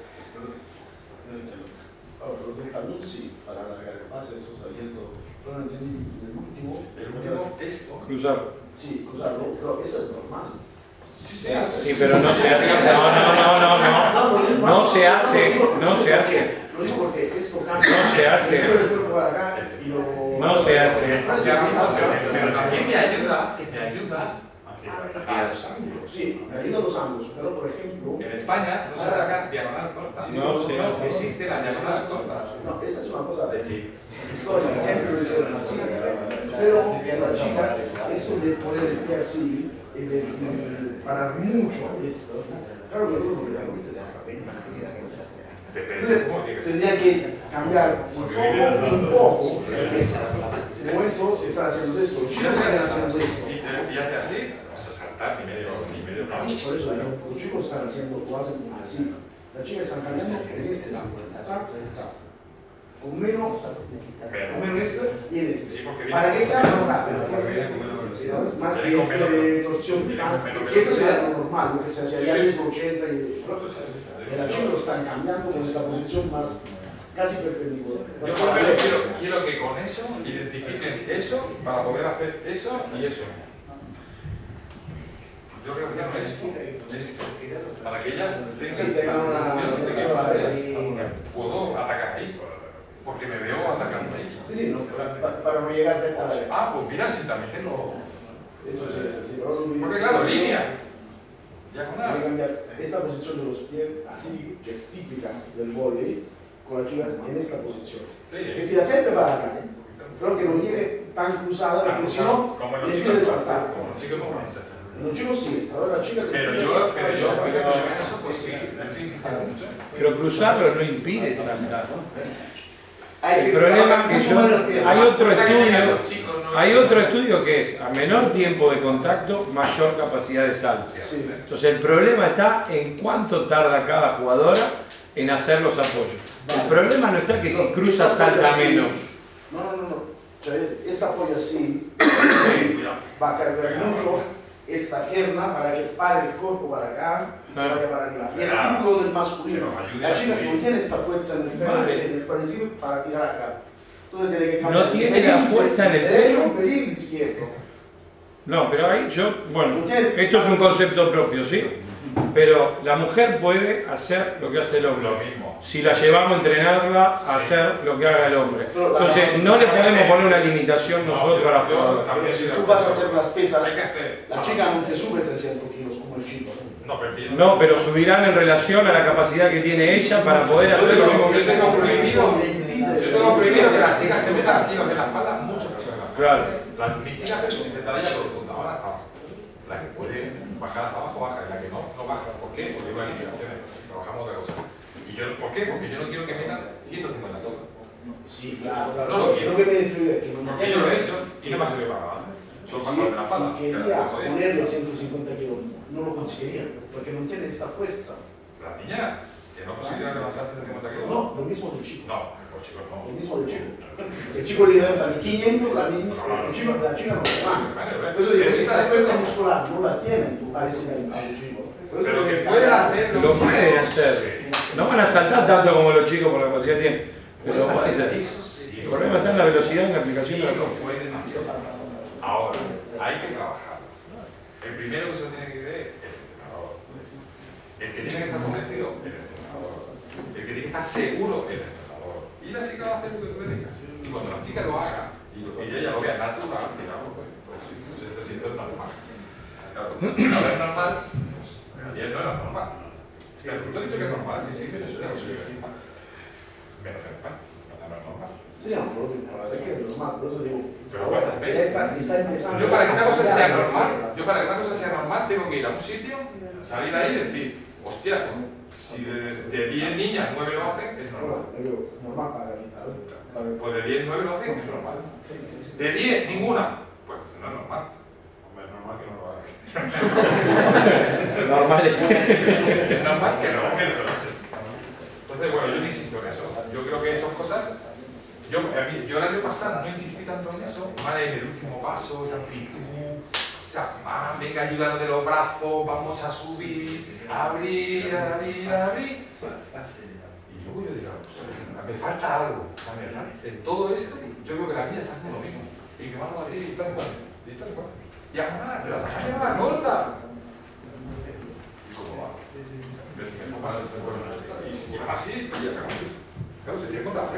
Ahora, lo del talón sí, para alargar el pase, eso sabiendo. Pero no entendí el último. Esto. Cruzarlo. Sí, cruzarlo, pero eso es normal. Sí, se hace. Sí, pero no se hace. No se hace. No se hace. Lo digo porque esto cambia. No se hace. No se hace. Pero también me ayuda a los ángulos. Sí, me ayuda a los ángulos, pero por ejemplo... En España no se ataca diagonal corta. No existe la diagonal corta. No, esa es una cosa de chico. Historia, siempre lo hicieron así. Pero en las chicas, eso de poner el pie así, y de parar mucho esto, claro que uno lo tendría que cambiar un poco, como eso están haciendo esto, los chicos están haciendo esto. Y hace así, vas a saltar ni medio paso. Por eso los chicos están haciendo, lo hacen así. Las chicas están cambiando en este, con menos esto y en este. Para que sea normal, más que torsión, que eso sea lo normal, lo que se hacía en los 80 y las chicas lo están cambiando con esta posición más casi perpendicular. Yo por ejemplo quiero que con eso identifiquen eso para poder hacer eso y eso. Yo relaciono esto para que ellas tengan la sensación de que puedo atacar ahí, porque me veo atacando ahí. Sí, no, para no llegar a la... Ah, pues mira, si también tengo... Eso sí. Porque claro, línea. Hay que cambiar esta posición de los pies así, que es típica del vóley, con las chicas en esta posición. Que tira siempre para acá, pero que no llegue tan cruzada, porque si no, le impide saltar. Como los chicos no piensan. Los chicos sí, ahora las chicas... Pero yo, por ejemplo, en eso pues sí, no estoy insistiendo mucho. Pero cruzarlo no impide saltar. El problema es que hay otro estudio que es a menor tiempo de contacto, mayor capacidad de salto. Entonces el problema está en cuánto tarda cada jugadora en hacer los apoyos. El problema no está que si cruza salta menos. No. Esta apoyo así va a cargar mucho esta pierna para que pare el cuerpo para acá y se vaya para arriba. Y es típico del masculino. Las chicas no tienen esta fuerza en el fémur, en el cuadriceps para tirar acá. Entonces tiene que cambiar. No tiene la fuerza en el derecho, un pelín izquierdo. No, pero ahí esto es un concepto propio, ¿sí? Pero la mujer puede hacer lo que hace el hombre. Lo mismo. Si la llevamos a entrenarla a hacer lo que haga el hombre. Entonces, no le podemos poner una limitación nosotros a la jugadora. Si tú vas a hacer las pesas, la chica no te sube 300 kilos como el chico. No, pero subirán en relación a la capacidad que tiene ella para poder hacer lo mismo que yo tengo prohibido que las chicas se metan aquí en la espalda mucho. Claro. Mi chica hace sentadilla profunda, ahora hasta abajo. La que puede bajar hasta abajo, baja. Y la que no baja. ¿Por qué? Porque hay una limitación. Trabajamos otra cosa. ¿Y yo, por qué? Porque yo no quiero que metan 150 todos. Sí, claro. No lo quiero. Lo que me influye es que porque yo lo he hecho y no me ha servido para nada. Solo para de la espalda. Si quería ponerle 150 kilos, no lo conseguiría. Porque no tiene esta fuerza. La niña, que no conseguiría levantar 150 kilos. No, lo mismo del chico. No, los chicos no. Lo mismo del chico. Si el chico le levanta 500, la chica no lo va. Por eso digo, esta fuerza muscular no la tiene, parecida al chico. Pero que puede hacer lo puede hacer. No van a saltar tanto como los chicos por la capacidad que tienen. Pero eso sí. el problema está en la velocidad en la aplicación de la cosa. Pueden hacer. Ahora, hay que trabajar. El primero que se tiene que creer es el entrenador. El que tiene que estar convencido, el entrenador. El que tiene que estar seguro, el entrenador. Y la chica va a hacer lo que tú le digas. Y cuando la chica lo haga, y ella lo vea natural, digamos, pues esto es normal. Claro, ahora es normal, pues ayer no era normal. O sea, tú has dicho que es normal, sí, pero eso ya lo sé. Menos en España, no es normal. Sí, no, la verdad es que es normal, por eso digo. Pero ¿cuántas veces? Está empezando. Yo para que una cosa sea normal, tengo que ir a un sitio, salir ahí y decir, hostia, si de 10 niñas 9 lo hacen, es normal. Normal para mí, ¿sabes? Pues de 10 9 lo hacen, es normal. De 10 ninguna, pues no es normal. Hombre, es normal que no lo haga. Normal. Es normal que no lo hagan. Entonces, bueno, yo no insisto en eso. Yo creo que son cosas. Yo el año pasado no insistí tanto en eso, más en el último paso, esa amplitud, venga, ayúdanos de los brazos, vamos a subir, abrir. Y luego yo digo, me falta algo, en todo esto, yo creo que la niña está haciendo lo mismo. Y que vamos a abrir y tal y cual. Y a ganar, pero la gente más corta. ¿Y cómo va? Y si van así, ya se acabó. Claro, se tiene que contar.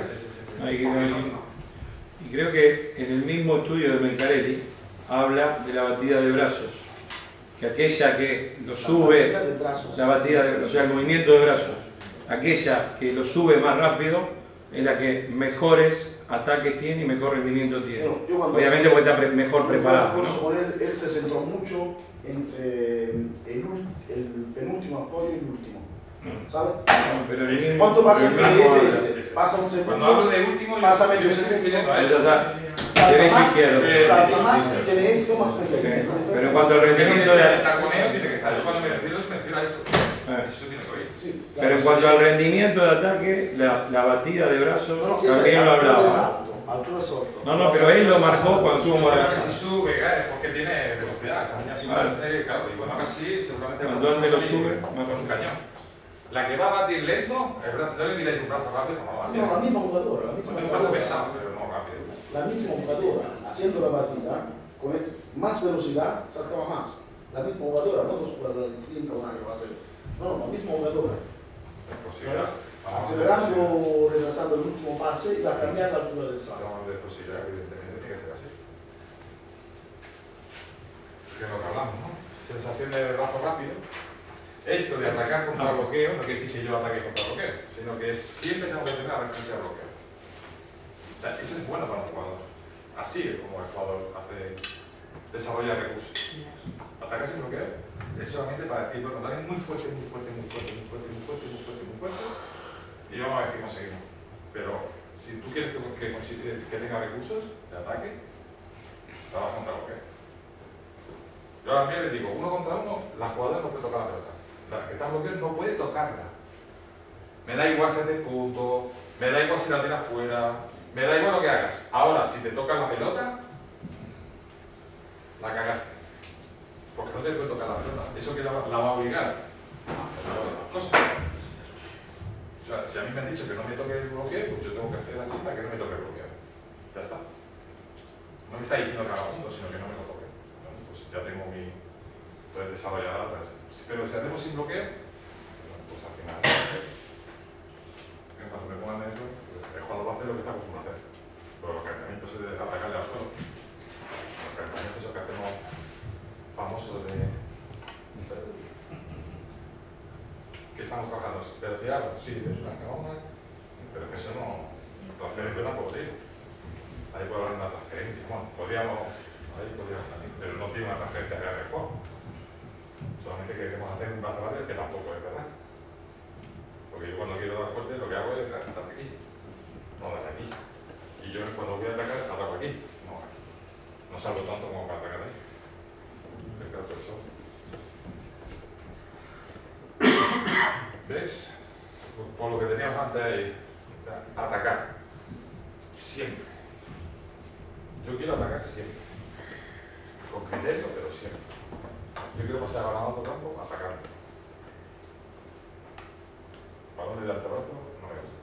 Y creo que en el mismo estudio de Mencarelli habla de la batida de brazos, que aquella que lo sube, o sea, el movimiento de brazos, aquella que lo sube más rápido es la que mejores ataques tiene y mejor rendimiento tiene. Obviamente porque está mejor preparado, ¿no? Con él se centró mucho entre el penúltimo apoyo y el último. ¿Sabes? No, ¿cuánto pasa entre ese? Pasa un segundo. Cuando hablo de último, pasa yo estoy refiriendo a eso. Derecho izquierdo. Salta más, tiene esto más pequeño. Pero cuando el rendimiento de taconeo tiene que estar. Yo cuando me refiero a esto. Eso tiene que oír. Sí, pero en cuanto al rendimiento de ataque, la batida de brazos, también lo hablaba. No, pero él lo marcó cuando tuvo moderación. Pero que si sube, es porque tiene velocidad. Esa niña final, claro, y bueno, casi seguramente ¿dónde lo sube? Con un cañón. La que va a batir lento, no le pidáis un brazo rápido, no, la misma jugadora. Un brazo pesado, pero no rápido. La misma jugadora, haciendo la batida, con más velocidad, saltaba más. La misma jugadora, no dos jugadoras distintas, una que va a hacer. No, la misma jugadora. Es posible. Acelerando, retrasando el último pase y va a cambiar la altura del salto. No, de posibilidad, evidentemente tiene que ser así. Que es lo que hablamos, ¿no? Sensación de brazo rápido. Esto de atacar contra bloqueo no quiere decir que yo ataque contra bloqueo, sino que siempre tengo que tener la referencia de bloqueo. O sea, eso es bueno para un jugador. Así es como el jugador desarrolla recursos. Atacar sin bloqueo es solamente para decir, bueno, dale muy fuerte, y vamos a ver qué conseguimos. Pero si tú quieres que tenga recursos de ataque, trabaja contra bloqueo. Yo a mí les digo, 1 contra 1, la jugadora no puede tocar la pelota. La que está bloqueada no puede tocarla. Me da igual si haces punto, me da igual si la tiras fuera, me da igual lo que hagas. Ahora, si te toca la pelota, la cagaste. Porque no te puede tocar la pelota. Eso que la va a obligar a hacer las cosas. O sea, si a mí me han dicho que no me toque el bloqueo, pues yo tengo que hacer así para que no me toque el bloqueo. Ya está. No me está diciendo que haga punto, sino que no me lo toque. Bueno, pues ya tengo mi... Entonces desarrollar otras. Pero si hacemos sin bloqueo, pues al final, en cuanto me pongan eso, el jugador va a hacer lo que está acostumbrado a hacer. Pero los calentamientos es de atacarle al suelo. Los calentamientos esos que hacemos famosos de... ¿Qué estamos trabajando? ¿Velocidad? Sí, de una cámara. Pero es que eso no... Transferencia tampoco, sí. Ahí puede haber una transferencia. Bueno, podríamos también, pero no tiene una transferencia real del juego. Solamente queremos hacer un brazo rápido que tampoco es verdad. Porque yo cuando quiero dar fuerte lo que hago es dar aquí, no dar aquí. Y yo cuando voy a atacar, ataco aquí, no aquí. No salgo tanto como para atacar ahí. Es que eso. ¿Ves? Por lo que teníamos antes ahí, o sea, atacar. Siempre. Yo quiero atacar siempre. Con criterio, pero siempre. Yo quiero pasar a otro campo, atacar. Balón de de antebrazo no me gusta.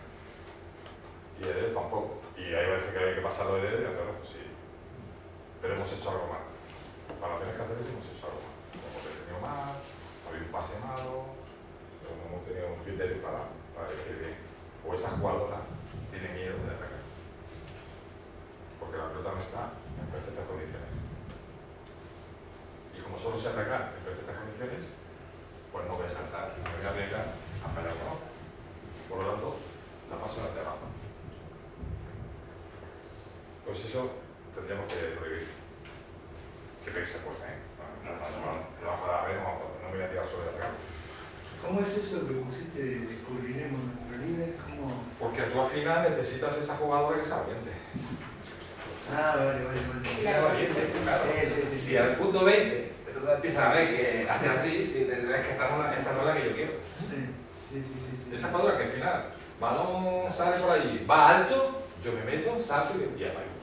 Y ED tampoco. Y hay veces que hay que pasarlo de ED de antebrazo, sí. Pero hemos hecho algo mal. Para tener que hacer eso hemos hecho algo mal. Hemos detenido mal, ha habido un pase malo, pero no hemos tenido un criterio para elegir bien. O esa jugadora tiene miedo de atacar. Porque la pelota no está en perfectas condiciones. Y como solo se ataca en perfectas condiciones, pues no voy a saltar y me voy a arriesgar a fallar con otra. Por lo tanto, la paso de abajo. Pues eso tendríamos que prohibir. Siempre que se pueda, ¿eh? No me voy a tirar sobre el regalo. ¿Cómo es eso que pusiste de descubriremos nuestro líder? ¿Cómo? Porque tú al final necesitas esa jugadora que sea valiente. Ah, vale. Que sea valiente, claro. Sí. Si al punto 20 tú empiezas a ver que hace así, y ves que esta no es la que yo quiero. Sí. Esa jugadora que al final, balón sale por allí, va alto, yo me meto, salto y apago.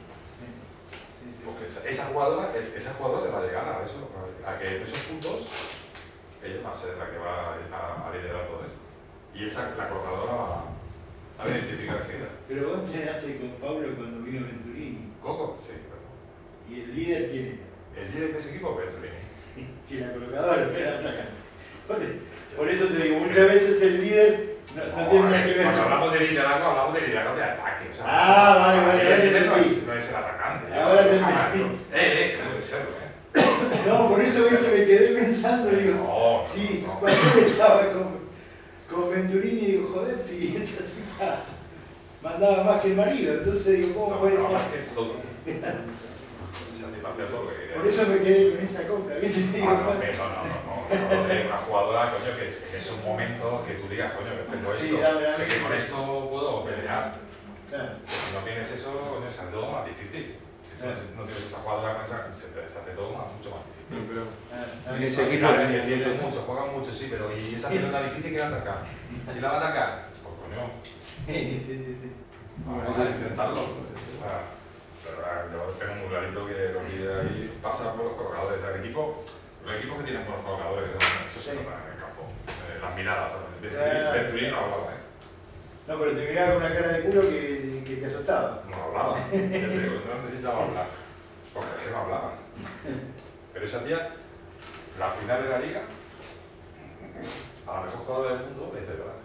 Porque esa jugadora le va a llegar a eso, a que en esos puntos ella va a ser la que va a liderar todo esto. Y la colocadora va a identificar enseguida. Pero vos entrenaste con Pablo cuando vino Venturini. ¿Coco? Sí. ¿Y el líder quién es? El líder de ese equipo es Venturini. Que la colocadora era atacante. Por eso te digo, muchas veces el líder no tiene nada que ver. Cuando hablamos de liderazgo, hablamos de liderazgo de ataque. O sea, vale. El líder no es el atacante. Ahora te entendí. Que puede serlo, No, por eso es que me quedé pensando, digo, cuando estaba con Venturini, digo, joder, si esta chica mandaba más que el marido, entonces digo, ¿cómo puede ser? Más que todo. Satisfacer todo lo que quería. Por eso me quedé con esa compra, ¿viste? No, una jugadora, coño, que es un momento que tú digas, coño, que tengo esto, sé que con esto puedo pelear. Claro. Si no tienes eso, coño, se hace todo más difícil. Si tú no tienes esa jugadora, se hace todo mucho más difícil. Pero en ese equipo defienden mucho, juegan mucho, sí, pero ¿y esa pelota difícil que va a atacar? ¿Y la va a atacar? Pues coño. Sí. Vamos a intentarlo. Pero yo tengo muy clarito que los líderes ahí pasan por los colocadores. Los equipos que tienen buenos colocadores, eso se nota en el campo. Las miradas, Venturini no hablaba, No, pero te miraba con una cara de culo que te asustaba. No hablaba, ya te digo, no necesitaba hablar. Porque es que no hablaba. Pero esa tía, la final de la liga, a la mejor jugadora del mundo le hizo llorar.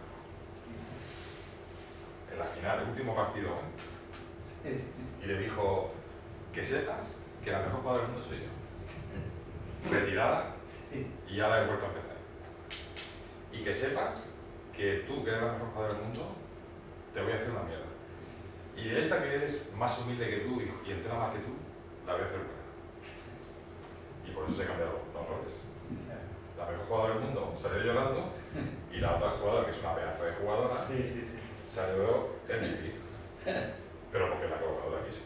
En la final, el último partido, y le dijo, que sepas que la mejor jugadora del mundo soy yo. Retirada, y ya la he vuelto a empezar. Y que sepas que tú, que eres la mejor jugadora del mundo, te voy a hacer una mierda. Y de esta que es más humilde que tú y entrena más que tú, la voy a hacer buena. Y por eso se cambiaron los roles. La mejor jugadora del mundo salió llorando y la otra jugadora, que es una pedazo de jugadora, salió MVP. Pero porque la colocadora quiso.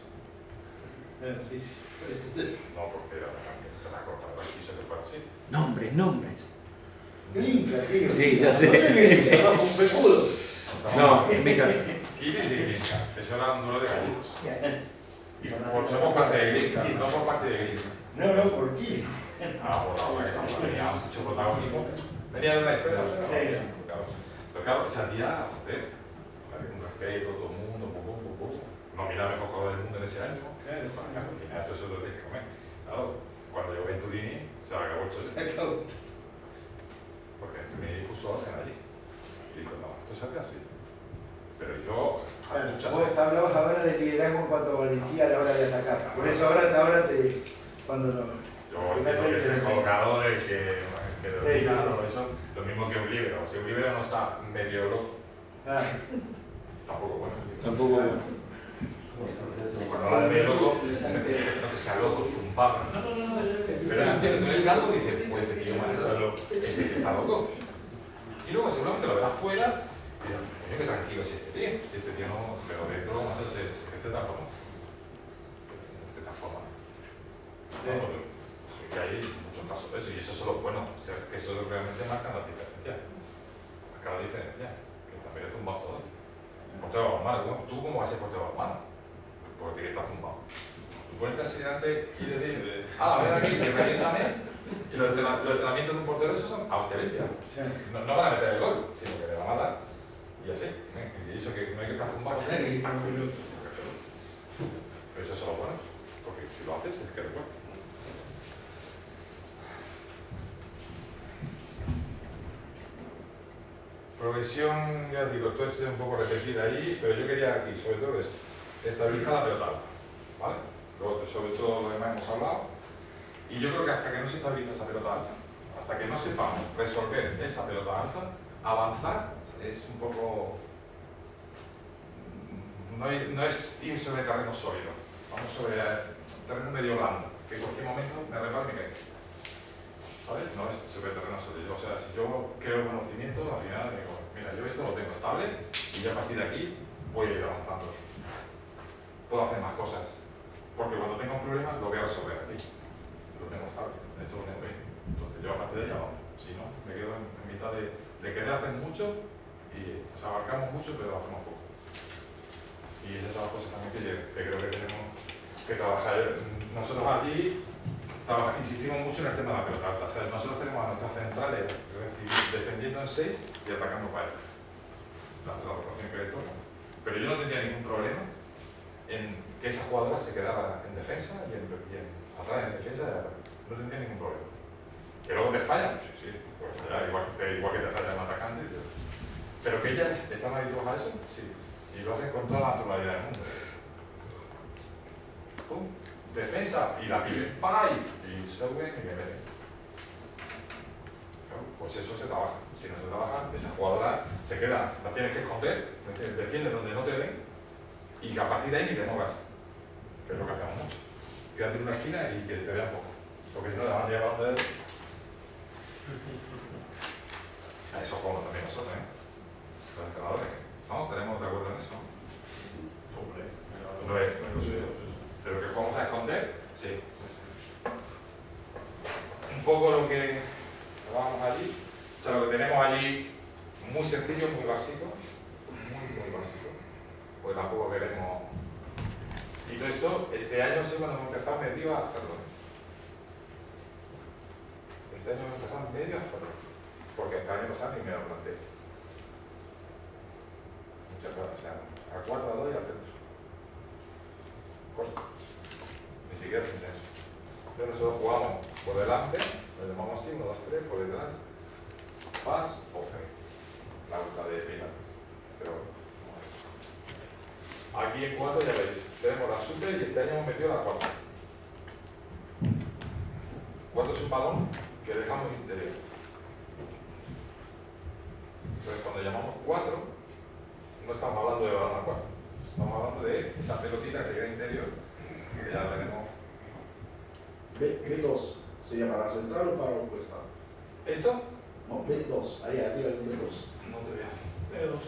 No porque era la colocadora quiso que fuera así. Nombres. Gringa, tío. Sí, ya sé. Un pepudo. No, en mi caso. Kili de Gringa, eso era un duelo de gallegos. Y no por parte de Gringa, no por parte de Gringa. No, por Kili. Tenía mucho protagonismo. Venía de una historia. Pero claro, esa tía, joder, un respeto, todo el mundo, no mira la mejor jugadora del mundo en ese año. Al final, todo eso lo tienes que comer. Claro, cuando llegó Venturini, se le acabó el chocho. Porque Venturini puso orden allí. Y dijo, no, esto se hace así. Pero hizo muchas. Vos hablabas ahora de liderazgo en cuanto a valentía a la hora de atacar. Por eso ahora cuando no. Yo entiendo que es el colocador el que domina todo eso, lo mismo que un líbero. Si un líbero no está medio loco, tampoco bueno. Tampoco bueno. Y cuando habla de medio loco, no que sea loco, zumbado. Pero eso tiene tú en el campo y dices, pues este tío macho, este está loco. Y luego seguramente lo verás fuera y dirás, coño, qué tranquilo es este tío. Si este tío no, pero dentro se transforma. Se transforma. Que hay muchos casos de eso, y eso son los buenos, o sea, que eso realmente marca la diferencia. Marca la diferencia, que también es zumbado todo. Portero de balonmano, ¿tú cómo vas a ser portero de balonmano? Porque está zumbado. Tú ponerte así delante y decir, ven aquí, que reviéntame, Y los entrenamientos de un portero esos son a hostia limpia. No van a meter el gol, sino que le van a dar. Y así. Y eso que no hay que estar zumbado. Pero esos son los buenos. Porque si lo haces es que recuerda. Progresión, ya digo, todo esto es un poco repetir ahí, pero yo quería aquí, sobre todo esto, estabilizar la pelota alta, ¿vale? Luego, sobre todo lo demás hemos hablado, y yo creo que hasta que no se estabilice esa pelota alta, hasta que no sepamos resolver esa pelota alta, avanzar es un poco... No es ir sobre terreno sólido, vamos sobre terreno medio blando, que en cualquier momento me reparo y me caigo. ¿Sabes? No es sobre terreno sólido. O sea, si yo creo el conocimiento, al final digo, mira, yo esto lo tengo estable y ya a partir de aquí voy a ir avanzando. Puedo hacer más cosas. Porque cuando tenga un problema lo voy a resolver aquí. Lo tengo estable, esto lo tengo bien. Entonces yo a partir de ahí avanzo. Si no, me quedo en mitad de querer hacer mucho y o sea, abarcamos mucho pero hacemos poco. Y esas son las cosas también que creo que tenemos que trabajar. Nosotros aquí insistimos mucho en el tema de la pelota alta. O sea, nosotros tenemos a nuestras centrales defendiendo en 6 y atacando para ellos. La rotación que le toca. Pero yo no tendría ningún problema en que esa jugadora se quedara en defensa y atrás en defensa. No tendría ningún problema. Que luego te fallan, sí, puede fallar, igual que te falla el atacante. Pero que ellas están habituadas a eso, sí. Y lo hacen con toda la naturalidad del mundo. ¡Pum! Defensa y la pide, ¡pay! Y suben y me meten. Pues eso se trabaja. Si no se trabaja, esa jugadora se queda, la tienes que esconder, defiende donde no te den y que a partir de ahí ni te muevas. Que es lo que hacemos mucho. Quédate en una esquina y que te vean poco. Porque si no, le van a llevar a donde. A eso jugamos también nosotros, los entrenadores. ¿No? ¿Tenemos de acuerdo en eso? Hombre, no es lo suyo. Pero que jugamos a esconder, sí. Un poco lo que vamos allí, o sea, lo que tenemos allí, muy sencillo, muy básico, muy básico, pues tampoco queremos... Y todo esto, este año sí cuando hemos empezado medio a hacerlo. Este año hemos empezado medio a hacerlo, porque este año pasado ni me lo planteé. Muchas cosas, o sea, a 4, a 2 y al centro. Corto. Ni siquiera es intenso. Entonces nosotros jugamos por delante, lo llamamos así, 1, 2, 3, por detrás, pas o C. La de pilates. Pero no es. Aquí en 4 ya veis, tenemos la super y este año hemos metido la 4. 4 es un balón que dejamos interior. Entonces cuando llamamos 4, no estamos hablando de balón a 4. Estamos hablando de esa pelotita que se queda interior. Que ya la tenemos. B2 sería para la central o para la opuesta. ¿Esto? No, B2, ahí arriba hay B2. No te veo. B2,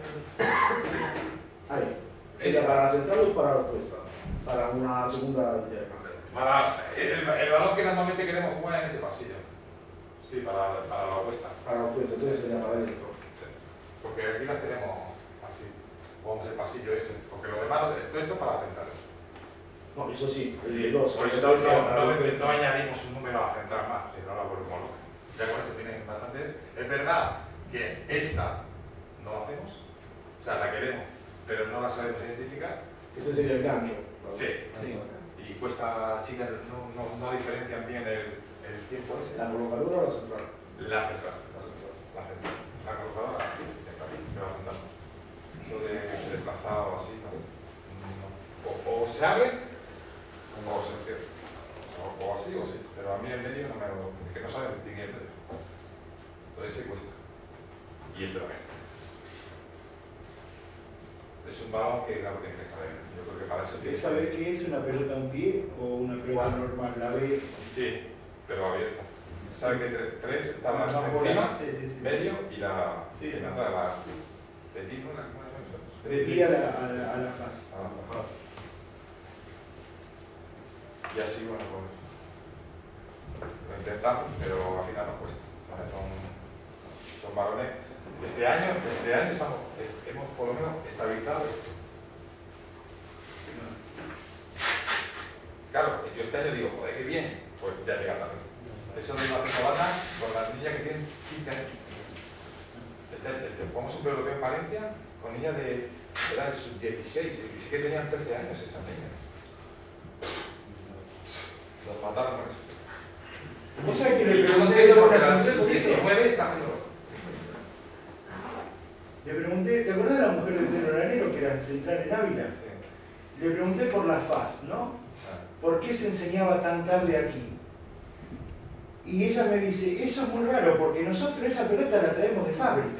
Ahí. ¿Sería para la central o para la opuesta? Para una segunda interna. Para el balón que normalmente queremos jugar en ese pasillo. Sí, para la opuesta. Para la opuesta, entonces sería para adentro. Sí. Porque aquí las tenemos así. Jugamos el pasillo ese. Porque lo demás, todo esto es para la central. No, eso sí, el Sí, B2. por eso no añadimos un número a la central más, si no la volvemos loca. Ya con esto tienen bastante. Es verdad que esta no la hacemos, o sea, la queremos, pero no la sabemos identificar. Ese sería el gancho. Sí. Y cuesta a las chicas, no diferencian bien el tiempo ese. ¿La colocadora o la central? La central. La central. La colocadora, está aquí, me va apuntando. Eso de desplazado así, ¿no? O se abre. O se cierra. O así o así. Pero a mí el medio no me lo... Es que no sabe distinguir el medio. Entonces sí cuesta. Y este también. Es un balón que claro tienes que saber. Yo creo que para eso tienes que saber qué es una pelota a un pie o una pelota normal. La B. Sí, pero abierta. Sabe que 3 está encima, medio y la... Sí, la... De ti, ¿no? De ti a la faz. Y así, bueno, pues lo intentamos, pero al final nos cuesta. ¿Sabes? Son balones. Este año hemos por lo menos estabilizado esto. Claro, yo este año digo, joder, qué bien, pues ya llega tarde. Eso lo iba haciendo Banda con las niñas que tienen 15 años. Jugamos un europeo en Valencia con niñas de edad sub-16, y sí que tenían 13 años esas niñas. Los mataron por eso. ¿Vos sabés que Y yo no entiendo porque la sub-19 está haciendo loco. Le pregunté, ¿te acordás de la mujer del pleno granero que era central en Ávila? Sí. Le pregunté por la FAS, ¿no? ¿Por qué se enseñaba tan tarde aquí? Y ella me dice, eso es muy raro porque nosotros esa pelota la traemos de fábrica.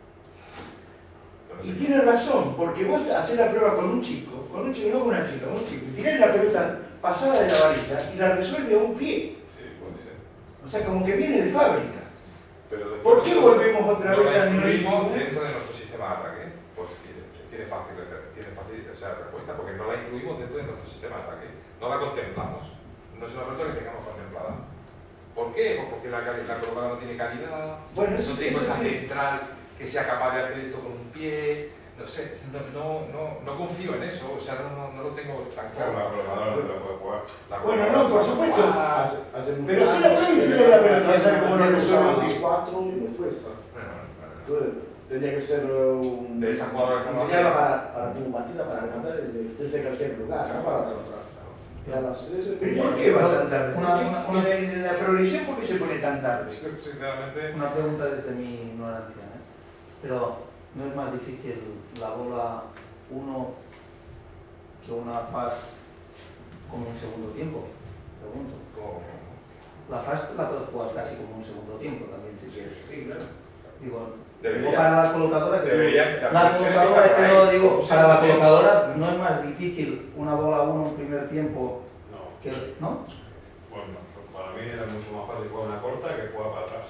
Y tiene razón, porque vos hacés la prueba con un chico, no con una chica, con un chico, y tirás la pelota pasada de la varilla y la resuelve a un pie. Sí, puede ser. O sea, como que viene de fábrica. Pero ¿Por qué volvemos otra vez al incluimos dentro de nuestro sistema de ataque? Pues que tiene fácil respuesta, porque no la incluimos dentro de nuestro sistema de ataque. No la contemplamos. No es una pelota que tengamos contemplada. ¿Por qué? Pues porque la colocada no tiene calidad, bueno, no tengo esa central que sea capaz de hacer esto con un pie. No sé, no confío en eso, o sea, no lo tengo tan claro. La colocadora no te la puede jugar. Bueno, no, por supuesto. Pero si la prueba saber cómo lo resuelve. las 4 y no cuesta. Entonces, tendría que ser de esa jugadora que enseñarla para tu partida, para rematar desde cualquier lugar, no para otra. ¿Pero por qué va tan tarde? En la progresión, ¿por qué se pone tan tarde? Sinceramente. Una pregunta desde mi ignorancia, pero ¿no es más difícil la bola 1 que una FAS como un segundo tiempo? Pregunto. La FAS la puedes jugar casi como un segundo tiempo también, si quieres. Sí, claro. Digo, para la colocadora que la colocadora que no digo, para la colocadora no es más difícil una bola 1 un primer tiempo que, ¿no? Bueno, para mí era mucho más fácil jugar una corta que jugar para atrás.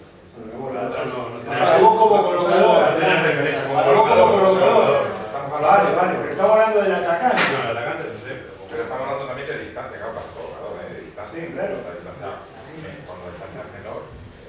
Vos como colocadora. Vale, pero estamos hablando del atacante. No, el atacante no sé. Pero estamos hablando también de distancia, claro, para el colocador, de distancia. Sí, claro. Cuando la distancia es menor.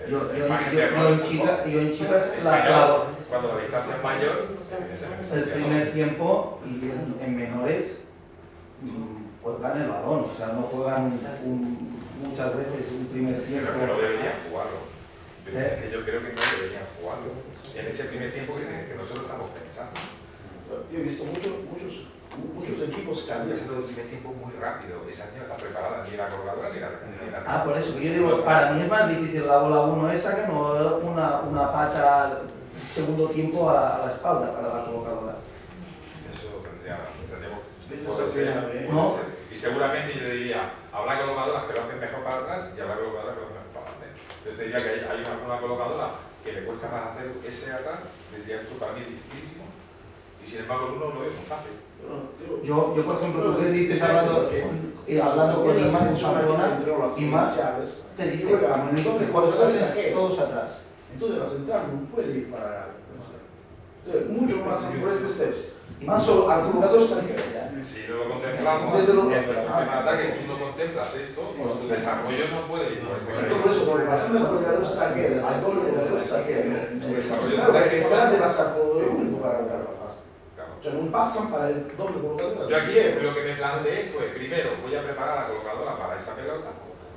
Yo en chicas cuando la distancia es mayor, el primer tiempo y en menores juegan el balón, o sea, no juegan muchas veces un primer tiempo. Pero no deberían jugarlo. Que yo creo que no deberían jugarlo. En ese primer tiempo que nosotros estamos pensando. Yo he visto muchos equipos cambian. Haciendo el primer tiempo muy rápido. Esa niña no está preparada ni la colocadora ni la. Por eso que yo digo, para mí es más difícil la bola 1 esa que no una pacha segundo tiempo a la espalda para la colocadora. Eso tendríamos ¿no? Y seguramente yo diría, habrá colocadoras que lo hacen mejor para atrás y habrá colocadoras que lo hacen mejor para adelante. Yo te diría que hay una colocadora que le cuesta más hacer ese atrás, diría esto para mí es dificilísimo, y sin embargo el uno lo ve muy fácil. Yo por ejemplo, tú que dices hablando con Imán, te dice, todos atrás. Entonces la central no puede ir para nada. Entonces, mucho más por este steps. Más solo al colocador saqueo. Si no lo contemplamos, en nuestro sistema de ataque tú no contemplas esto, pues tu desarrollo no puede ir por este camino. Por eso, porque pasando al colocador saqueo, al doble colocador saqueo, tu desarrollo claro, hay que esperar de pasar por el único para entrar la fase. O sea, no pasan para el doble colocador. Yo aquí lo que me planteé fue, primero, voy a preparar la colocadora para esa pelota,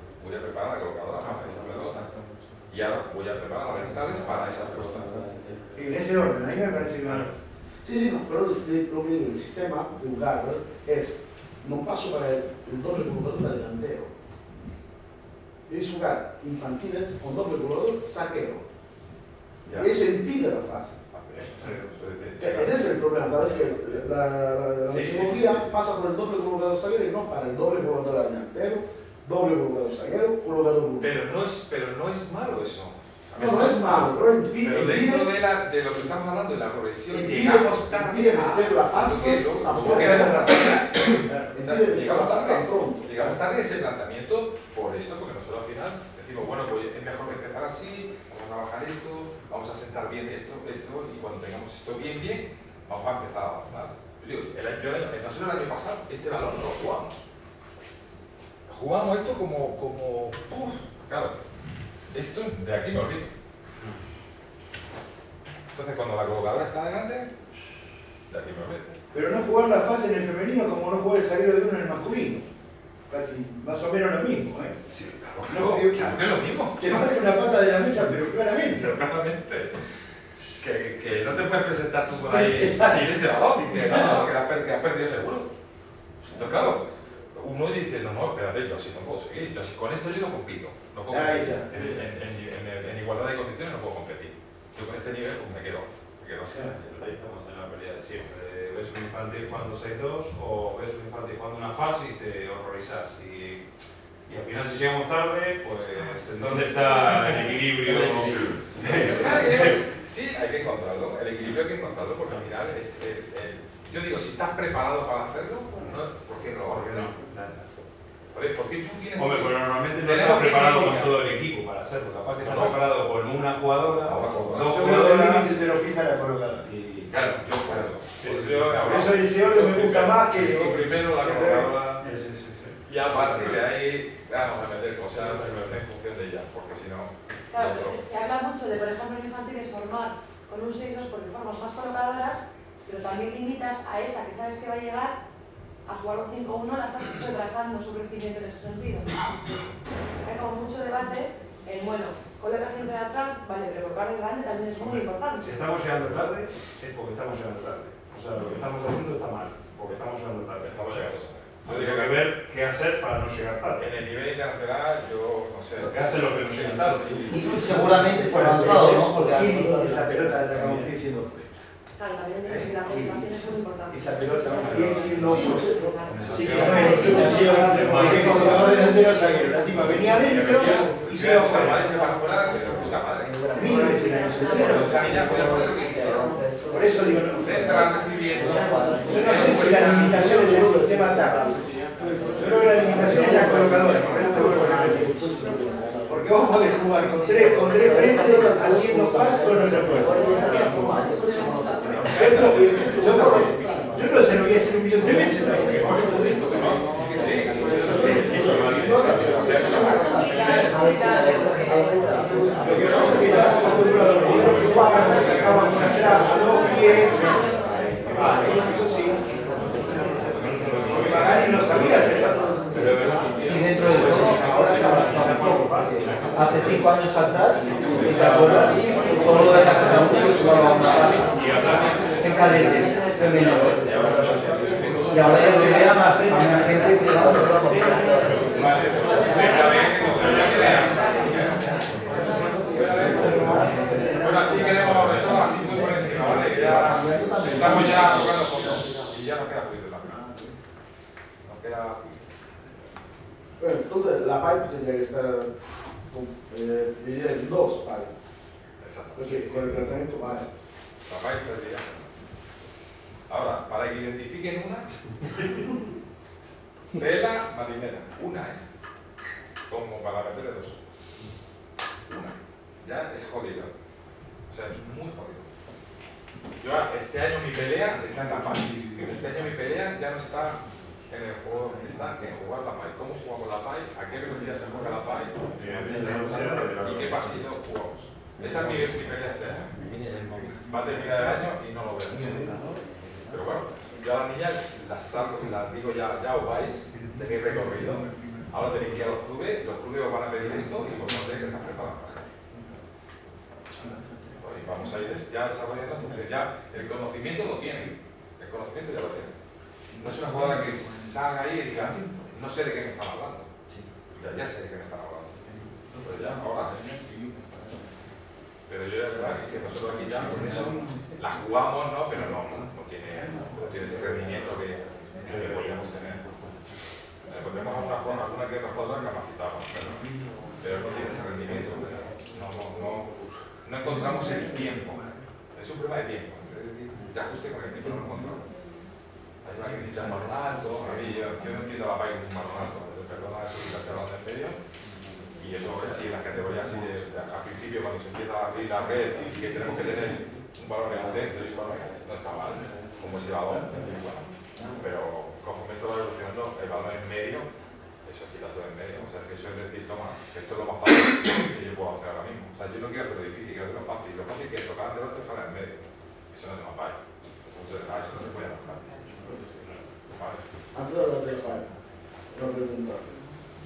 y ahora voy a preparar las centrales para esa pelota. En ese orden, ahí me parece que Sí, no, pero lo que digo, el sistema de jugar es, no paso para el doble colocador delantero. Es jugar infantiles con doble colocador saqueo. Y eso impide la fase. Ese es el problema, ¿sabes? Que la tecnología pasa por el doble colocador saqueo y no para el doble colocador delantero, doble colocador saqueo, colocador. Pero no es malo eso. No es malo, pero impide. Pero dentro de lo que estamos hablando, de la progresión, llegamos tarde a la fase. Llegamos tarde a ese planteamiento por esto, porque nosotros al final decimos, bueno, pues es mejor empezar así, vamos a bajar esto, vamos a sentar bien esto, y cuando tengamos esto bien, vamos a empezar a avanzar. Yo digo, nosotros el año pasado este balón no lo jugamos. Jugamos esto como claro. Esto de aquí me olvido. Entonces cuando la colocadora está delante, de aquí me olvido. Pero no jugar la fase en el femenino como no jugar el zaguero de uno en el masculino. Casi más o menos lo mismo, ¿eh? Sí, claro que es lo mismo. Te falta una pata de la mesa, pero claramente. Pero claramente. Que no te puedes presentar tú por ahí sin ese balón, y que no, que has perdido seguro. Entonces, claro, uno dice, no, espérate, yo así no puedo seguir, yo así, con esto yo no compito. No puedo competir. En igualdad de condiciones no puedo competir. Yo con este nivel pues me quedo así. Ahí estamos en la pelea de siempre. Ves un infantil jugando 6-2 o ves un infantil jugando una fase y te horrorizas. Y al final, si llegamos tarde, pues ¿en dónde está el equilibrio? Sí, hay que encontrarlo. El equilibrio hay que encontrarlo porque al final es. Yo digo, si estás preparado para hacerlo, ¿por qué no? Porque tú tienes. Hombre, pues normalmente no estás preparado con todo el equipo para hacerlo. Capaz que estás preparado con una jugadora, dos jugadoras. Te lo fija la colocada. Claro, yo por eso. Por eso el SEO me gusta más que. Primero la colocadora. Y a partir de ahí vamos a meter cosas en función de ella, porque si no. Claro, se habla mucho de, por ejemplo, en infantiles formar con un 6-2 porque formas más colocadoras, pero también limitas a esa que sabes que va a llegar a jugar un 5-1, la estás retrasando su crecimiento en ese sentido. Hay como mucho debate en, bueno, coloca siempre de atrás, vale, pero colocar de grande también es muy importante. Si estamos llegando tarde, es porque estamos llegando tarde. O sea, lo que estamos haciendo está mal, porque estamos llegando tarde. Estamos llegando. Yo digo que ver qué hacer para no llegar tarde. En el nivel internacional, yo no sé. ¿Qué hace lo que no llega tarde? Seguramente se ha avanzado, ¿no? Porque esa pelota la acabamos diciendo. Claro, también la comunicación es muy importante. Esa pelota bien sin los sí que no es institución, porque como jugador delantero zaguero, la tipa venía adentro y se iba afuera. Se va afuera de puta madre. Esa niña podía poner lo que quisiera. Por eso digo, no. Entras recibiendo. Yo no sé si la limitación es el sistema táctico. Yo creo que la limitación es la colocadora. Porque vos podés jugar con tres frentes haciendo fast o no se puede. Yo no sé lo voy a hacer un millón de veces. Lo que pasa es que estás acostumbrado a los pies. Eso sí. Pagani no sabía hacer. Y dentro de todo, ahora se avanza un poco. Hace 5 años atrás, si te acuerdas, solo de la segunda y jugaba una parte en cadete femenino. Y ahora ya se ve a más gente privada. Bueno, así queremos esto así muy por encima, ¿vale? Ya estamos ya tocando fondo y ya no queda juicio también. No queda juicio. Bueno, entonces la pipe tendría que estar dividida en dos pipes. Exacto. Porque con el tratamiento base. La pipe está dividida. Ahora, para que identifiquen una, tela marinera, una, como para meterle dos. Una. Ya es jodido. O sea, es muy jodido. Yo este año mi pelea está en la PAI. Este año mi pelea ya no está en el juego, está en jugar la PAI. ¿Cómo jugamos la PAI? ¿A qué velocidad se juega la PAI? ¿Y qué pasillo jugamos? Esa es mi pelea este año. Va a terminar el año y no lo vemos. Pero bueno, yo a las niñas las digo ya os vais, tenéis recorrido. Ahora tenéis que ir a los clubes os van a pedir esto y vosotros tenéis que estar preparados para esto. Y vamos a ir ya desarrollando, entonces ya el conocimiento lo tienen, el conocimiento ya lo tienen. No es una jugadora que salga ahí y diga, no sé de qué me están hablando. Ya sé de qué me están hablando. Pero ya, ahora. Pero yo la verdad es que nosotros aquí ya con eso la jugamos, ¿no? Pero no tiene ese rendimiento que podríamos tener. Podríamos alguna que otra jugadora capacitada, pero no tiene ese rendimiento. No encontramos el tiempo. Es un problema de tiempo. De ajuste con el tiempo no lo encontramos. Hay una que necesita un marrón alto. A mí, yo no entiendo la PAI con un marrón alto. Perdona, eso que se habla en medio. Y eso sí, las categorías así al principio, cuando se empieza a abrir la red y que tenemos que tener un valor en el centro, y bueno, no está mal, como ese valor. Bueno, pero conforme esto va evolucionando, el valor en medio, eso es quitarse en medio. O sea, que eso es decir, toma, esto es lo más fácil que yo puedo hacer ahora mismo. O sea, yo no quiero hacer lo difícil, quiero hacer lo fácil. Lo fácil que es tocar de otro y en medio. Eso no es más PAI. Entonces, a eso no se puede adaptar. Vale. Antes de hablar de PAI, una pregunta.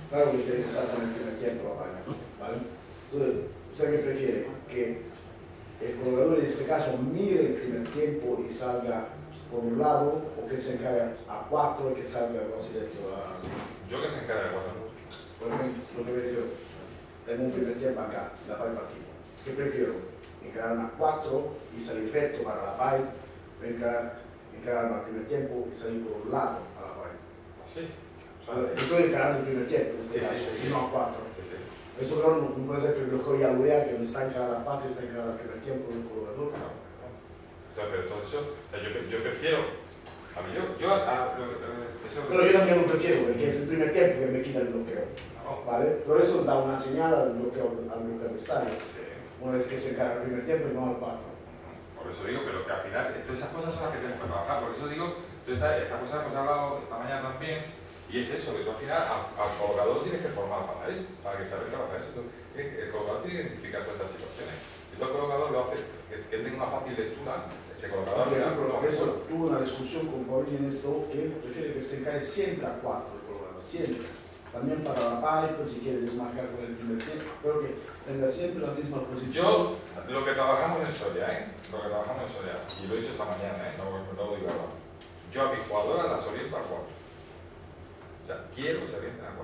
Claro que tiene que estar con el primer tiempo la vaina, ¿vale? Entonces, ¿usted qué prefiere? Que el colocador en este caso mire el primer tiempo y salga por un lado, o que se encargue a 4 y que salga así directo a... Yo que se encargue a 4. Por ejemplo, lo que me digo, tengo un primer tiempo acá, la pipe aquí. ¿Qué prefiero? Encararme a 4 y salir recto para la pipe, o encararme al primer tiempo y salir por un lado a la pipe. ¿Así? Estoy encarando el primer tiempo, en este caso, y no a 4. Eso claro, no puede ser que lo que a Lurea, que no está encarada a 4 y está encarada al primer tiempo del colocador. Pero todo eso, yo prefiero. A mí, eso, pero yo también lo prefiero, porque es el primer tiempo que me quita el bloqueo. ¿Vale? Por eso da una señal al bloqueo adversario. Sí. Una vez que se encarga el primer tiempo y no al 4. Por eso digo, pero que al final, todas esas cosas son las que tenemos que trabajar. Por eso digo, esta cosa que hemos hablado esta mañana también, y es eso, que tú al final al colocador tienes que formar para eso, para que saber trabajar eso. El colocador tiene que identificar todas estas situaciones. Y todo el colocador lo hace, que tenga una fácil lectura, ese colocador al final lo hace. Eso tuve una discusión con Paulín en esto, que prefiere que se encargue siempre a 4 el colocador, siempre. También para la pipe, si quiere desmarcar con el primer tiempo, pero que tenga siempre la misma posición. Lo que trabajamos en Soria, lo que trabajamos en Soria, y lo he dicho esta mañana, no lo digo ahora. Yo a mis jugadoras las oriento a 4. O sea, quiero que se orienten a 4.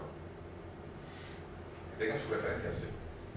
Que tengan su preferencia, sí.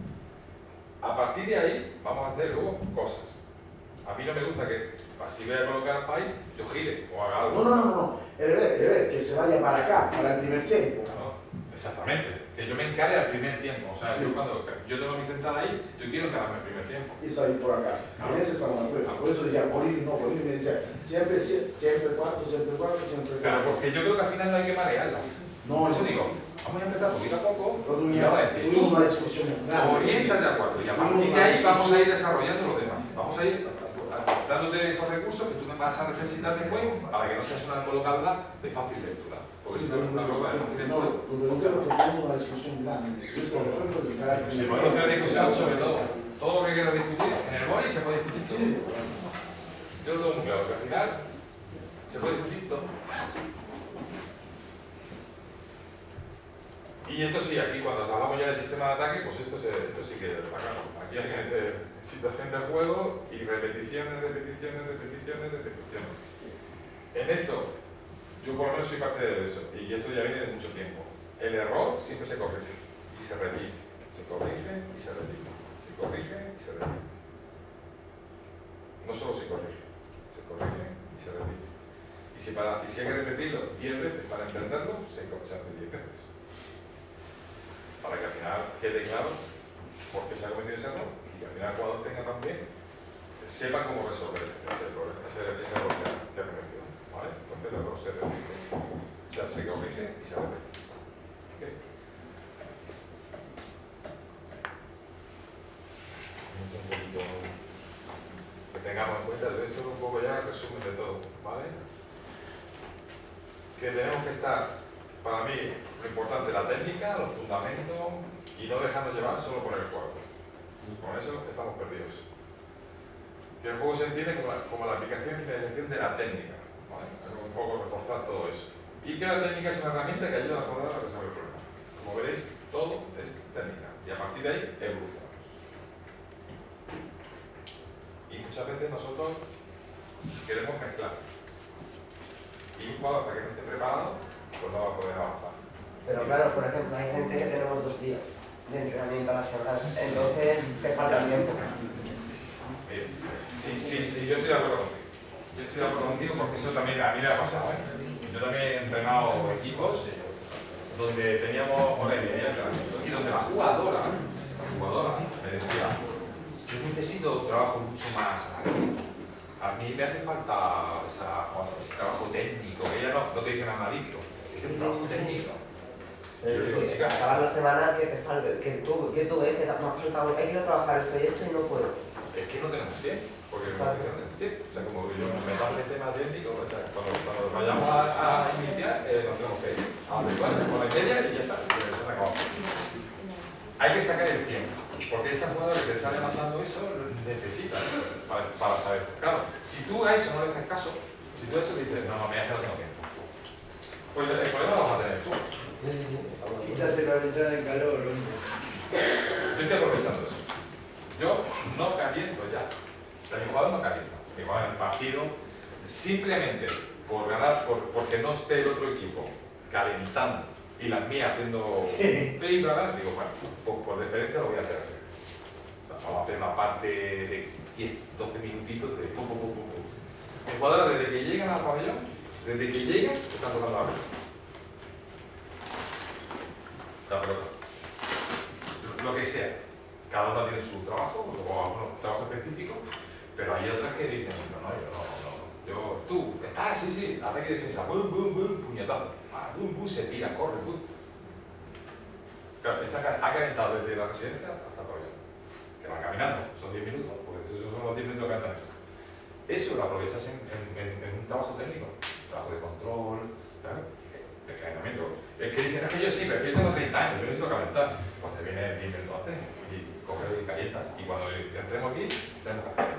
A partir de ahí, vamos a hacer luego cosas. A mí no me gusta que, si voy a colocar pipe, yo gire o haga algo. No. Que se vaya para acá, para el primer tiempo. Exactamente, que yo me encare al primer tiempo. O sea, yo cuando yo tengo mi central ahí, yo quiero encararme al primer tiempo. Y salir por acá. En ese estamos de acuerdo. Por eso decía, Paulín me decía, siempre 4, siempre 4, siempre 4. Claro, porque yo creo que al final no hay que marearlas. No, por eso digo, vamos a empezar poquito a poco y vamos a decir, tú una discusión orientas de acuerdo y a partir de ahí vamos a ir desarrollando lo demás. Vamos a ir dándote esos recursos que tú me vas a necesitar después para que no seas una colocadora de fácil lectura. Porque si no es una colocadora de fácil lectura... No, lo que tenemos una discusión grande. Si podemos tener discusión sobre todo lo que quieras discutir, en el boli se puede discutir todo. Yo lo tengo muy claro, que al final se puede discutir todo. Y esto sí, aquí cuando hablamos ya del sistema de ataque, pues esto sí que es bacano. Aquí hay situación de juego y repeticiones. En esto, yo por lo menos soy parte de eso, y esto ya viene de mucho tiempo. El error siempre se corrige y se repite. Se corrige y se repite. Se corrige y se repite. No solo se corrige y se repite. Y si hay que repetirlo 10 veces para entenderlo, se hace 10 veces. Para que al final quede claro por qué se ha cometido ese error y que al final el jugador tenga también, sepa cómo resolver ese error que ha cometido. ¿Vale? Entonces el error se repite. O sea, se corrige y se repite. ¿Okay? Un poquito que tengamos en cuenta, esto es un poco ya el resumen de todo. ¿Vale? Que tenemos que estar. Para mí, lo importante es la técnica, los fundamentos y no dejarnos llevar solo por el juego. Con eso estamos perdidos. Que el juego se entiende como la aplicación y finalización de la técnica. ¿Vale? Un poco reforzar todo eso. Y que la técnica es una herramienta que ayuda a la jugadora a resolver el problema. Como veréis, todo es técnica. Y a partir de ahí, evolucionamos. Y muchas veces nosotros queremos mezclar. Y un jugador hasta que no esté preparado, pues no va a poder avanzar. Pero claro, por ejemplo, hay gente que tenemos 2 días de entrenamiento a la semana, entonces te falta tiempo. Sí, yo estoy de acuerdo contigo. Yo estoy de acuerdo contigo porque eso también a mí me ha pasado. Yo también he entrenado equipos donde teníamos hora y media de entrenamiento y donde la jugadora me decía, yo necesito trabajo mucho más analítico. A mí me hace falta ese trabajo técnico, que ella no te dice nada analítico. Es un trabajo técnico. Yo digo, chica, acabar la semana que te falta, que tú ves que me ha faltado, hay que trabajar esto y esto y no puedo. Es que no tenemos tiempo, porque no tenemos tiempo. O sea, como yo me meto el tema técnico, o sea, cuando vayamos a iniciar, nos tenemos que ir a adecuar con la media y ya está, se han acabado. Hay que sacar el tiempo, porque esa jugadora que te está demandando eso necesita eso para saber. Claro, si tú a eso no le haces caso, si tú a eso le dices, no, me hace no tengo tiempo, pues el problema lo vas a tener tú. Quítase la entrada en calor, hombre. Yo estoy aprovechando eso. Yo no caliento ya. O sea, mi jugador no calienta. Mi jugador en el partido, simplemente por ganar, porque no esté el otro equipo calentando y las mías haciendo digo, bueno, por deferencia lo voy a hacer así. O sea, vamos a hacer una parte de 10, 12 minutitos de pum, pum, pum, pum. Mis jugadores, desde que llegan al pabellón, desde que llegan, están tocando la pelota. La pelota. Lo que sea. Cada uno tiene su trabajo, o algunos trabajo específico, pero hay otras que dicen, yo, tú, estás, sí, ataque y defensa, boom, boom, boom, puñetazo, boom, boom, se tira, corre, boom. Claro, ha calentado desde la residencia hasta el pabellón, que van caminando, son 10 minutos, porque esos son los 10 minutos que cantan esto. Eso lo aprovechas en un trabajo técnico, trabajo de control, ¿sabes? De calentamiento. Es que dicen, es que yo sí, pero es que yo tengo 30 años, yo necesito calentar. Pues te viene 10 minutos antes y coges y calientas. Y cuando entremos aquí, tenemos que hacer.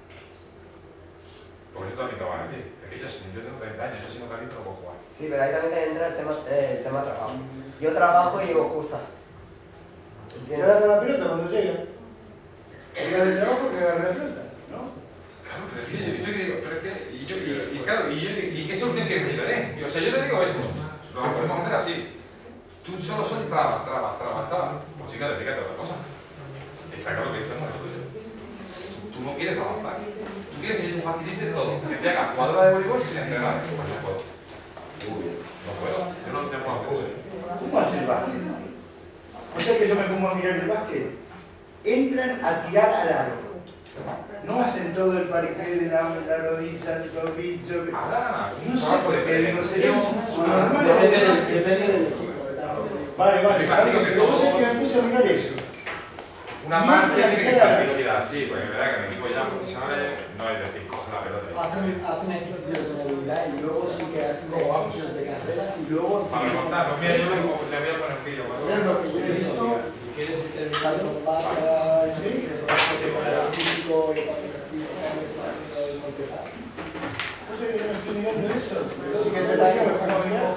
Porque eso también te lo van a decir. Es que yo tengo 30 años, yo si no caliento no puedo jugar. Sí, pero ahí también entra el tema trabajo. Yo trabajo y llevo justa. ¿Te das a la pelota cuando llega? Llega del trabajo que agarra la pelota, ¿no? Claro, pero es que yo digo, pero es que, ¿y qué solución quieres que le dé? O sea, yo le digo esto, lo podemos hacer así. Tú solo son trabas. Pues chica, explícate otra cosa. Está claro que esto no es lo tuyo. Tú no quieres avanzar. Tú quieres que yo te facilite todo. Que te haga jugadora de voleibol sin entrenar. Pues no puedo. No puedo. Yo no tengo una cosa. ¿Cómo hace el básquet? O sea que yo me pongo a mirar el básquet. Entran a tirar al aro. No hacen todo el paripé de la rodilla, el tobillo. No sé por qué, no sé. Depende del equipo. Vale. Pero no sé que me puse a mirar eso. Una parte tiene que estar dirigida, sí, porque es verdad que en equipos ya profesionales no es decir, coge la pelota. Hacen ejercicios de movilidad y luego sí que hacen ejercicios de carrera y luego... Para remontar, pues mira, yo le voy a poner un vídeo. Es lo que yo he visto, quieres terminar con pasa, el físico y el No sé que yo me estoy mirando eso, pero sí que es verdad que me pongo a mirar.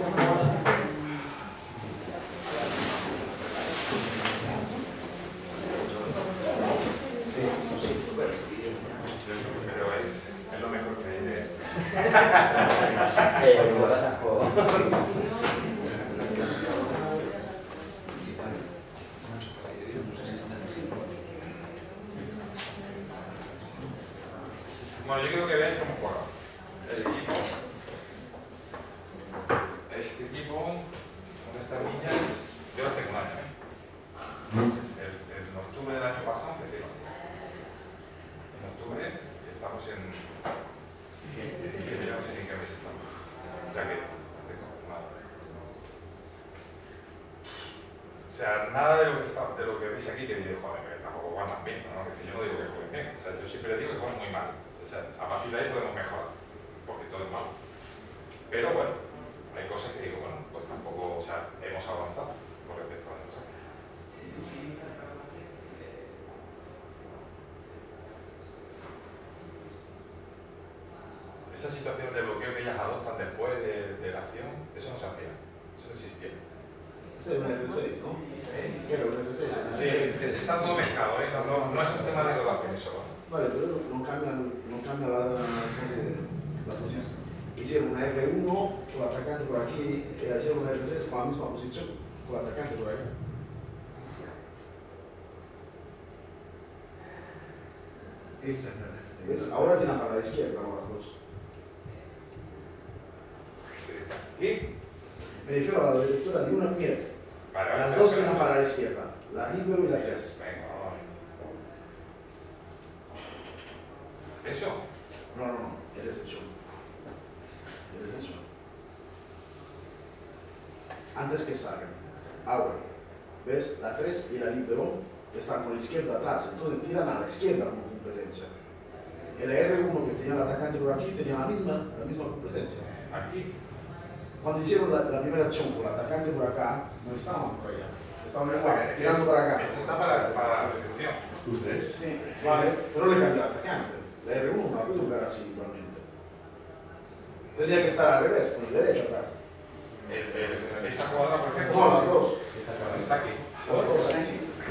No pasa juego. Bueno, yo creo que veáis cómo juega. Este equipo, con estas niñas, yo las tengo un año. En octubre del año pasado empecé. En octubre estamos en... Ya no sé ni en qué mes estamos. O sea que las tengo nada. O sea, nada de lo que veis aquí que diré, joder, que tampoco juegan tan bien, ¿no? Que yo no digo que jueguen bien. O sea, yo siempre digo que juegan muy mal. O sea, a partir de ahí podemos mejorar, porque todo es malo. Pero bueno, hay cosas que digo, bueno, pues tampoco, o sea, hemos avanzado con respecto a la cosa. Esa situación de bloqueo que ellas adoptan después de la acción, eso no se hacía, eso no existía. Este es un R6, ¿no? ¿Qué es un R6? Sí, está todo mezclado, ¿eh? No es un tema de graduación eso. Vale, pero no cambia la posición. Hicieron una R1 con el atacante por aquí, hicieron una R6 con la misma posición, con el atacante por ahí. ¿Ves? Ahora tienen para la izquierda, no las dos. ¿Y? Me refiero a la lectura de una mira. Las dos tienen para la izquierda, la libero y la 3. Venga, vamos. ¿Eso? No, es derecho. Antes que salgan. Ahora, ¿ves? La 3 y la libero están con la izquierda atrás, entonces tiran a la izquierda como competencia. El R1 que tenía el atacante por aquí tenía la misma competencia. Aquí. Cuando hicieron la primera acción con el atacante por acá, no estaban por allá. Estaban tirando para acá. Esto está para la recepción. Sí, vale, pero le cambió el atacante. La R1 no la puede jugar así igualmente. Tendría que estar al revés, con el derecho atrás. esta cuadra, por ejemplo. No, las dos. Está aquí. Las dos aquí.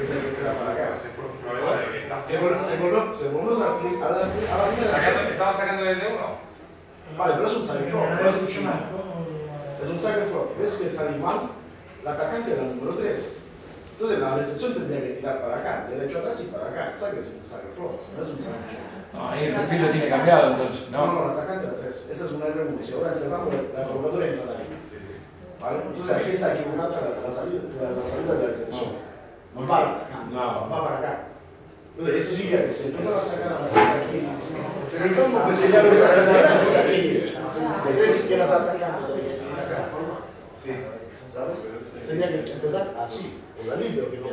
¿Estaba sacando desde uno? Vale, pero es un saque flop. No es un shimano. Es un saque flop. ¿Ves que está igual? La atacante era el número 3. Entonces la recepción tendría que tirar para acá, derecho atrás y para acá. El saque es un saque flop, no es un saque flop. No, ahí el perfil lo tiene cambiado entonces, ¿no? No, la atacante era 3. Esta es una R1. Si ahora empezamos, la colocadora entra de ahí. ¿Vale? Entonces aquí está equivocada la salida de la recepción. No va para acá, va para acá. Entonces eso significa que se empieza a sacar a la atacante aquí. Pero el campo, pues si ya lo empieza a sacar a la aquí. De 3 si quieras atacar, acá. Sí. ¿Sabes? Tendría que empezar así, con la libre o que no.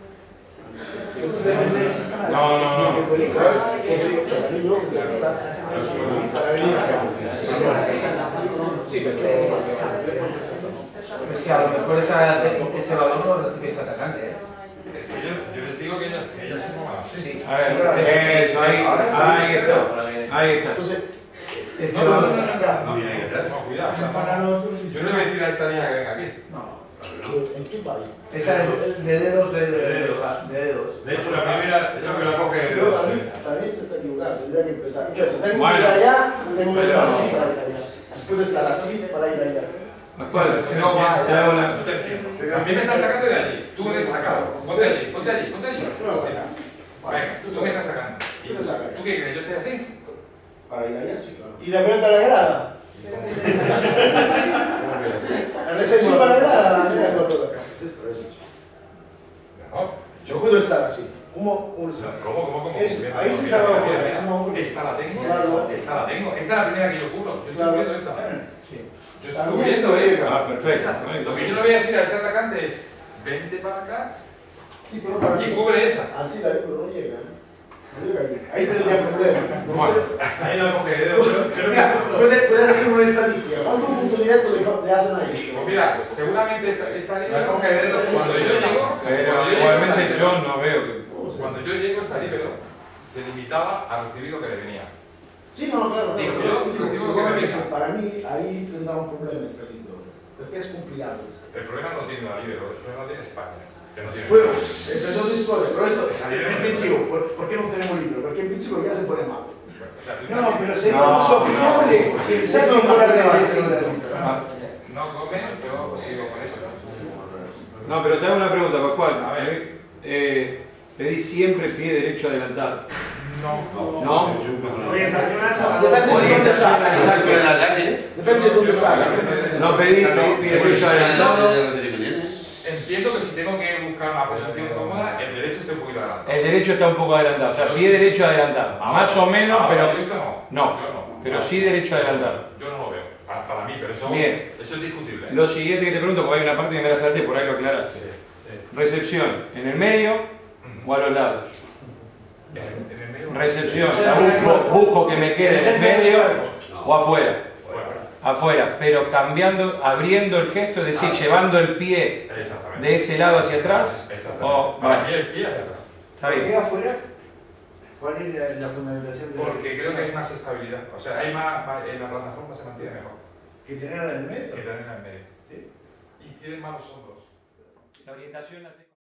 No. ¿Sabes? La libre está para venir acá. Sí, pero es que a lo mejor ese balón no lo recibe ese atacante, ¿eh? Es que yo les digo que ella se mueva así. Sí. A ver, eso, ahí está. Entonces, es que no, cuidado. Yo no le voy a decir a esta niña que venga aquí. No. ¿En qué país? Esa es de dedos, de dedos. De hecho, la primera, yo que la coge de Pero dedos. también se está equivocado, tendría que empezar. O sea, si tengo que ir allá, tengo que estar así para ir allá. Después de estar así para ir allá. ¿Cuál? No te entiendo. A mí me estás sacando de allí. Tú me estás sacando. Ponte allí. Venga, tú me estás sacando. ¿Tú qué crees? ¿Yo estoy así? Para ir allá, sí, claro. ¿Y la pelota a la grada? La recepción para la grada. Sí, la pelota acá. Es esta recepción. Yo puedo estar así. ¿Cómo? ¿Cómo? Ahí sí se ha dado fuera. Esta la tengo. Esta es la primera que yo cubro. Yo estoy cubriendo esta. Yo estoy cubriendo esa. Perfecto. Lo que yo le voy a decir a este atacante es: vente para acá Sí, pero para y cubre esa. así la pero no llega. No llega ahí. Ahí tendría problema. Ahí la coge de dedos. Pero mira, puedes hacer una estadística. ¿Cuántos puntos directos le hacen ahí? Pues mira, seguramente esta línea. La coge de dedos. Cuando yo llego. Pero igualmente yo no veo que... Cuando yo llego, esta libero se limitaba a recibir lo que le venía. Sí, no, claro. Dijo yo, recibo lo que me venga. Para mí, ahí tendrá un problema este libro. Porque es complicado esto. El problema no tiene la libero, el problema lo tiene España. Que no tiene Bueno, esa es otra historia, pero eso, en principio, ¿por qué no tenemos libro? Porque en principio ya se pone mal. No, pero sería su opinión de que se hace fuera de base. No come, yo sigo con eso. No, pero te hago una pregunta, Pascual. A ver. Pedí siempre pie derecho adelantado. No. Orientación a esa. Depende de dónde salga. Depende de dónde salga. No pedí pie derecho adelantado. Entiendo que si tengo que buscar una posición cómoda, el derecho está un poquito adelantado. El derecho está un poco adelantado, o sea, pie derecho adelantado. Más o menos, pero... Esto No, pero sí derecho adelantado. Yo no lo veo, para mí, pero eso es discutible. Lo siguiente que te pregunto, porque hay una parte que me la salté, por ahí lo aclaraste. Recepción, ¿en el medio o a los lados? Recepción, la busco que me quede en el medio o afuera. Afuera, pero cambiando, abriendo el gesto, es decir, llevando el pie de ese lado hacia atrás. O, Para mí el pie hacia atrás. Está bien. ¿Por qué afuera? ¿Cuál es la fundamentación de Porque creo que hay más estabilidad. O sea, hay más, en la plataforma se mantiene mejor. que tenerla en el medio? Que tener en el medio. Inciden más los hombros. La orientación hace...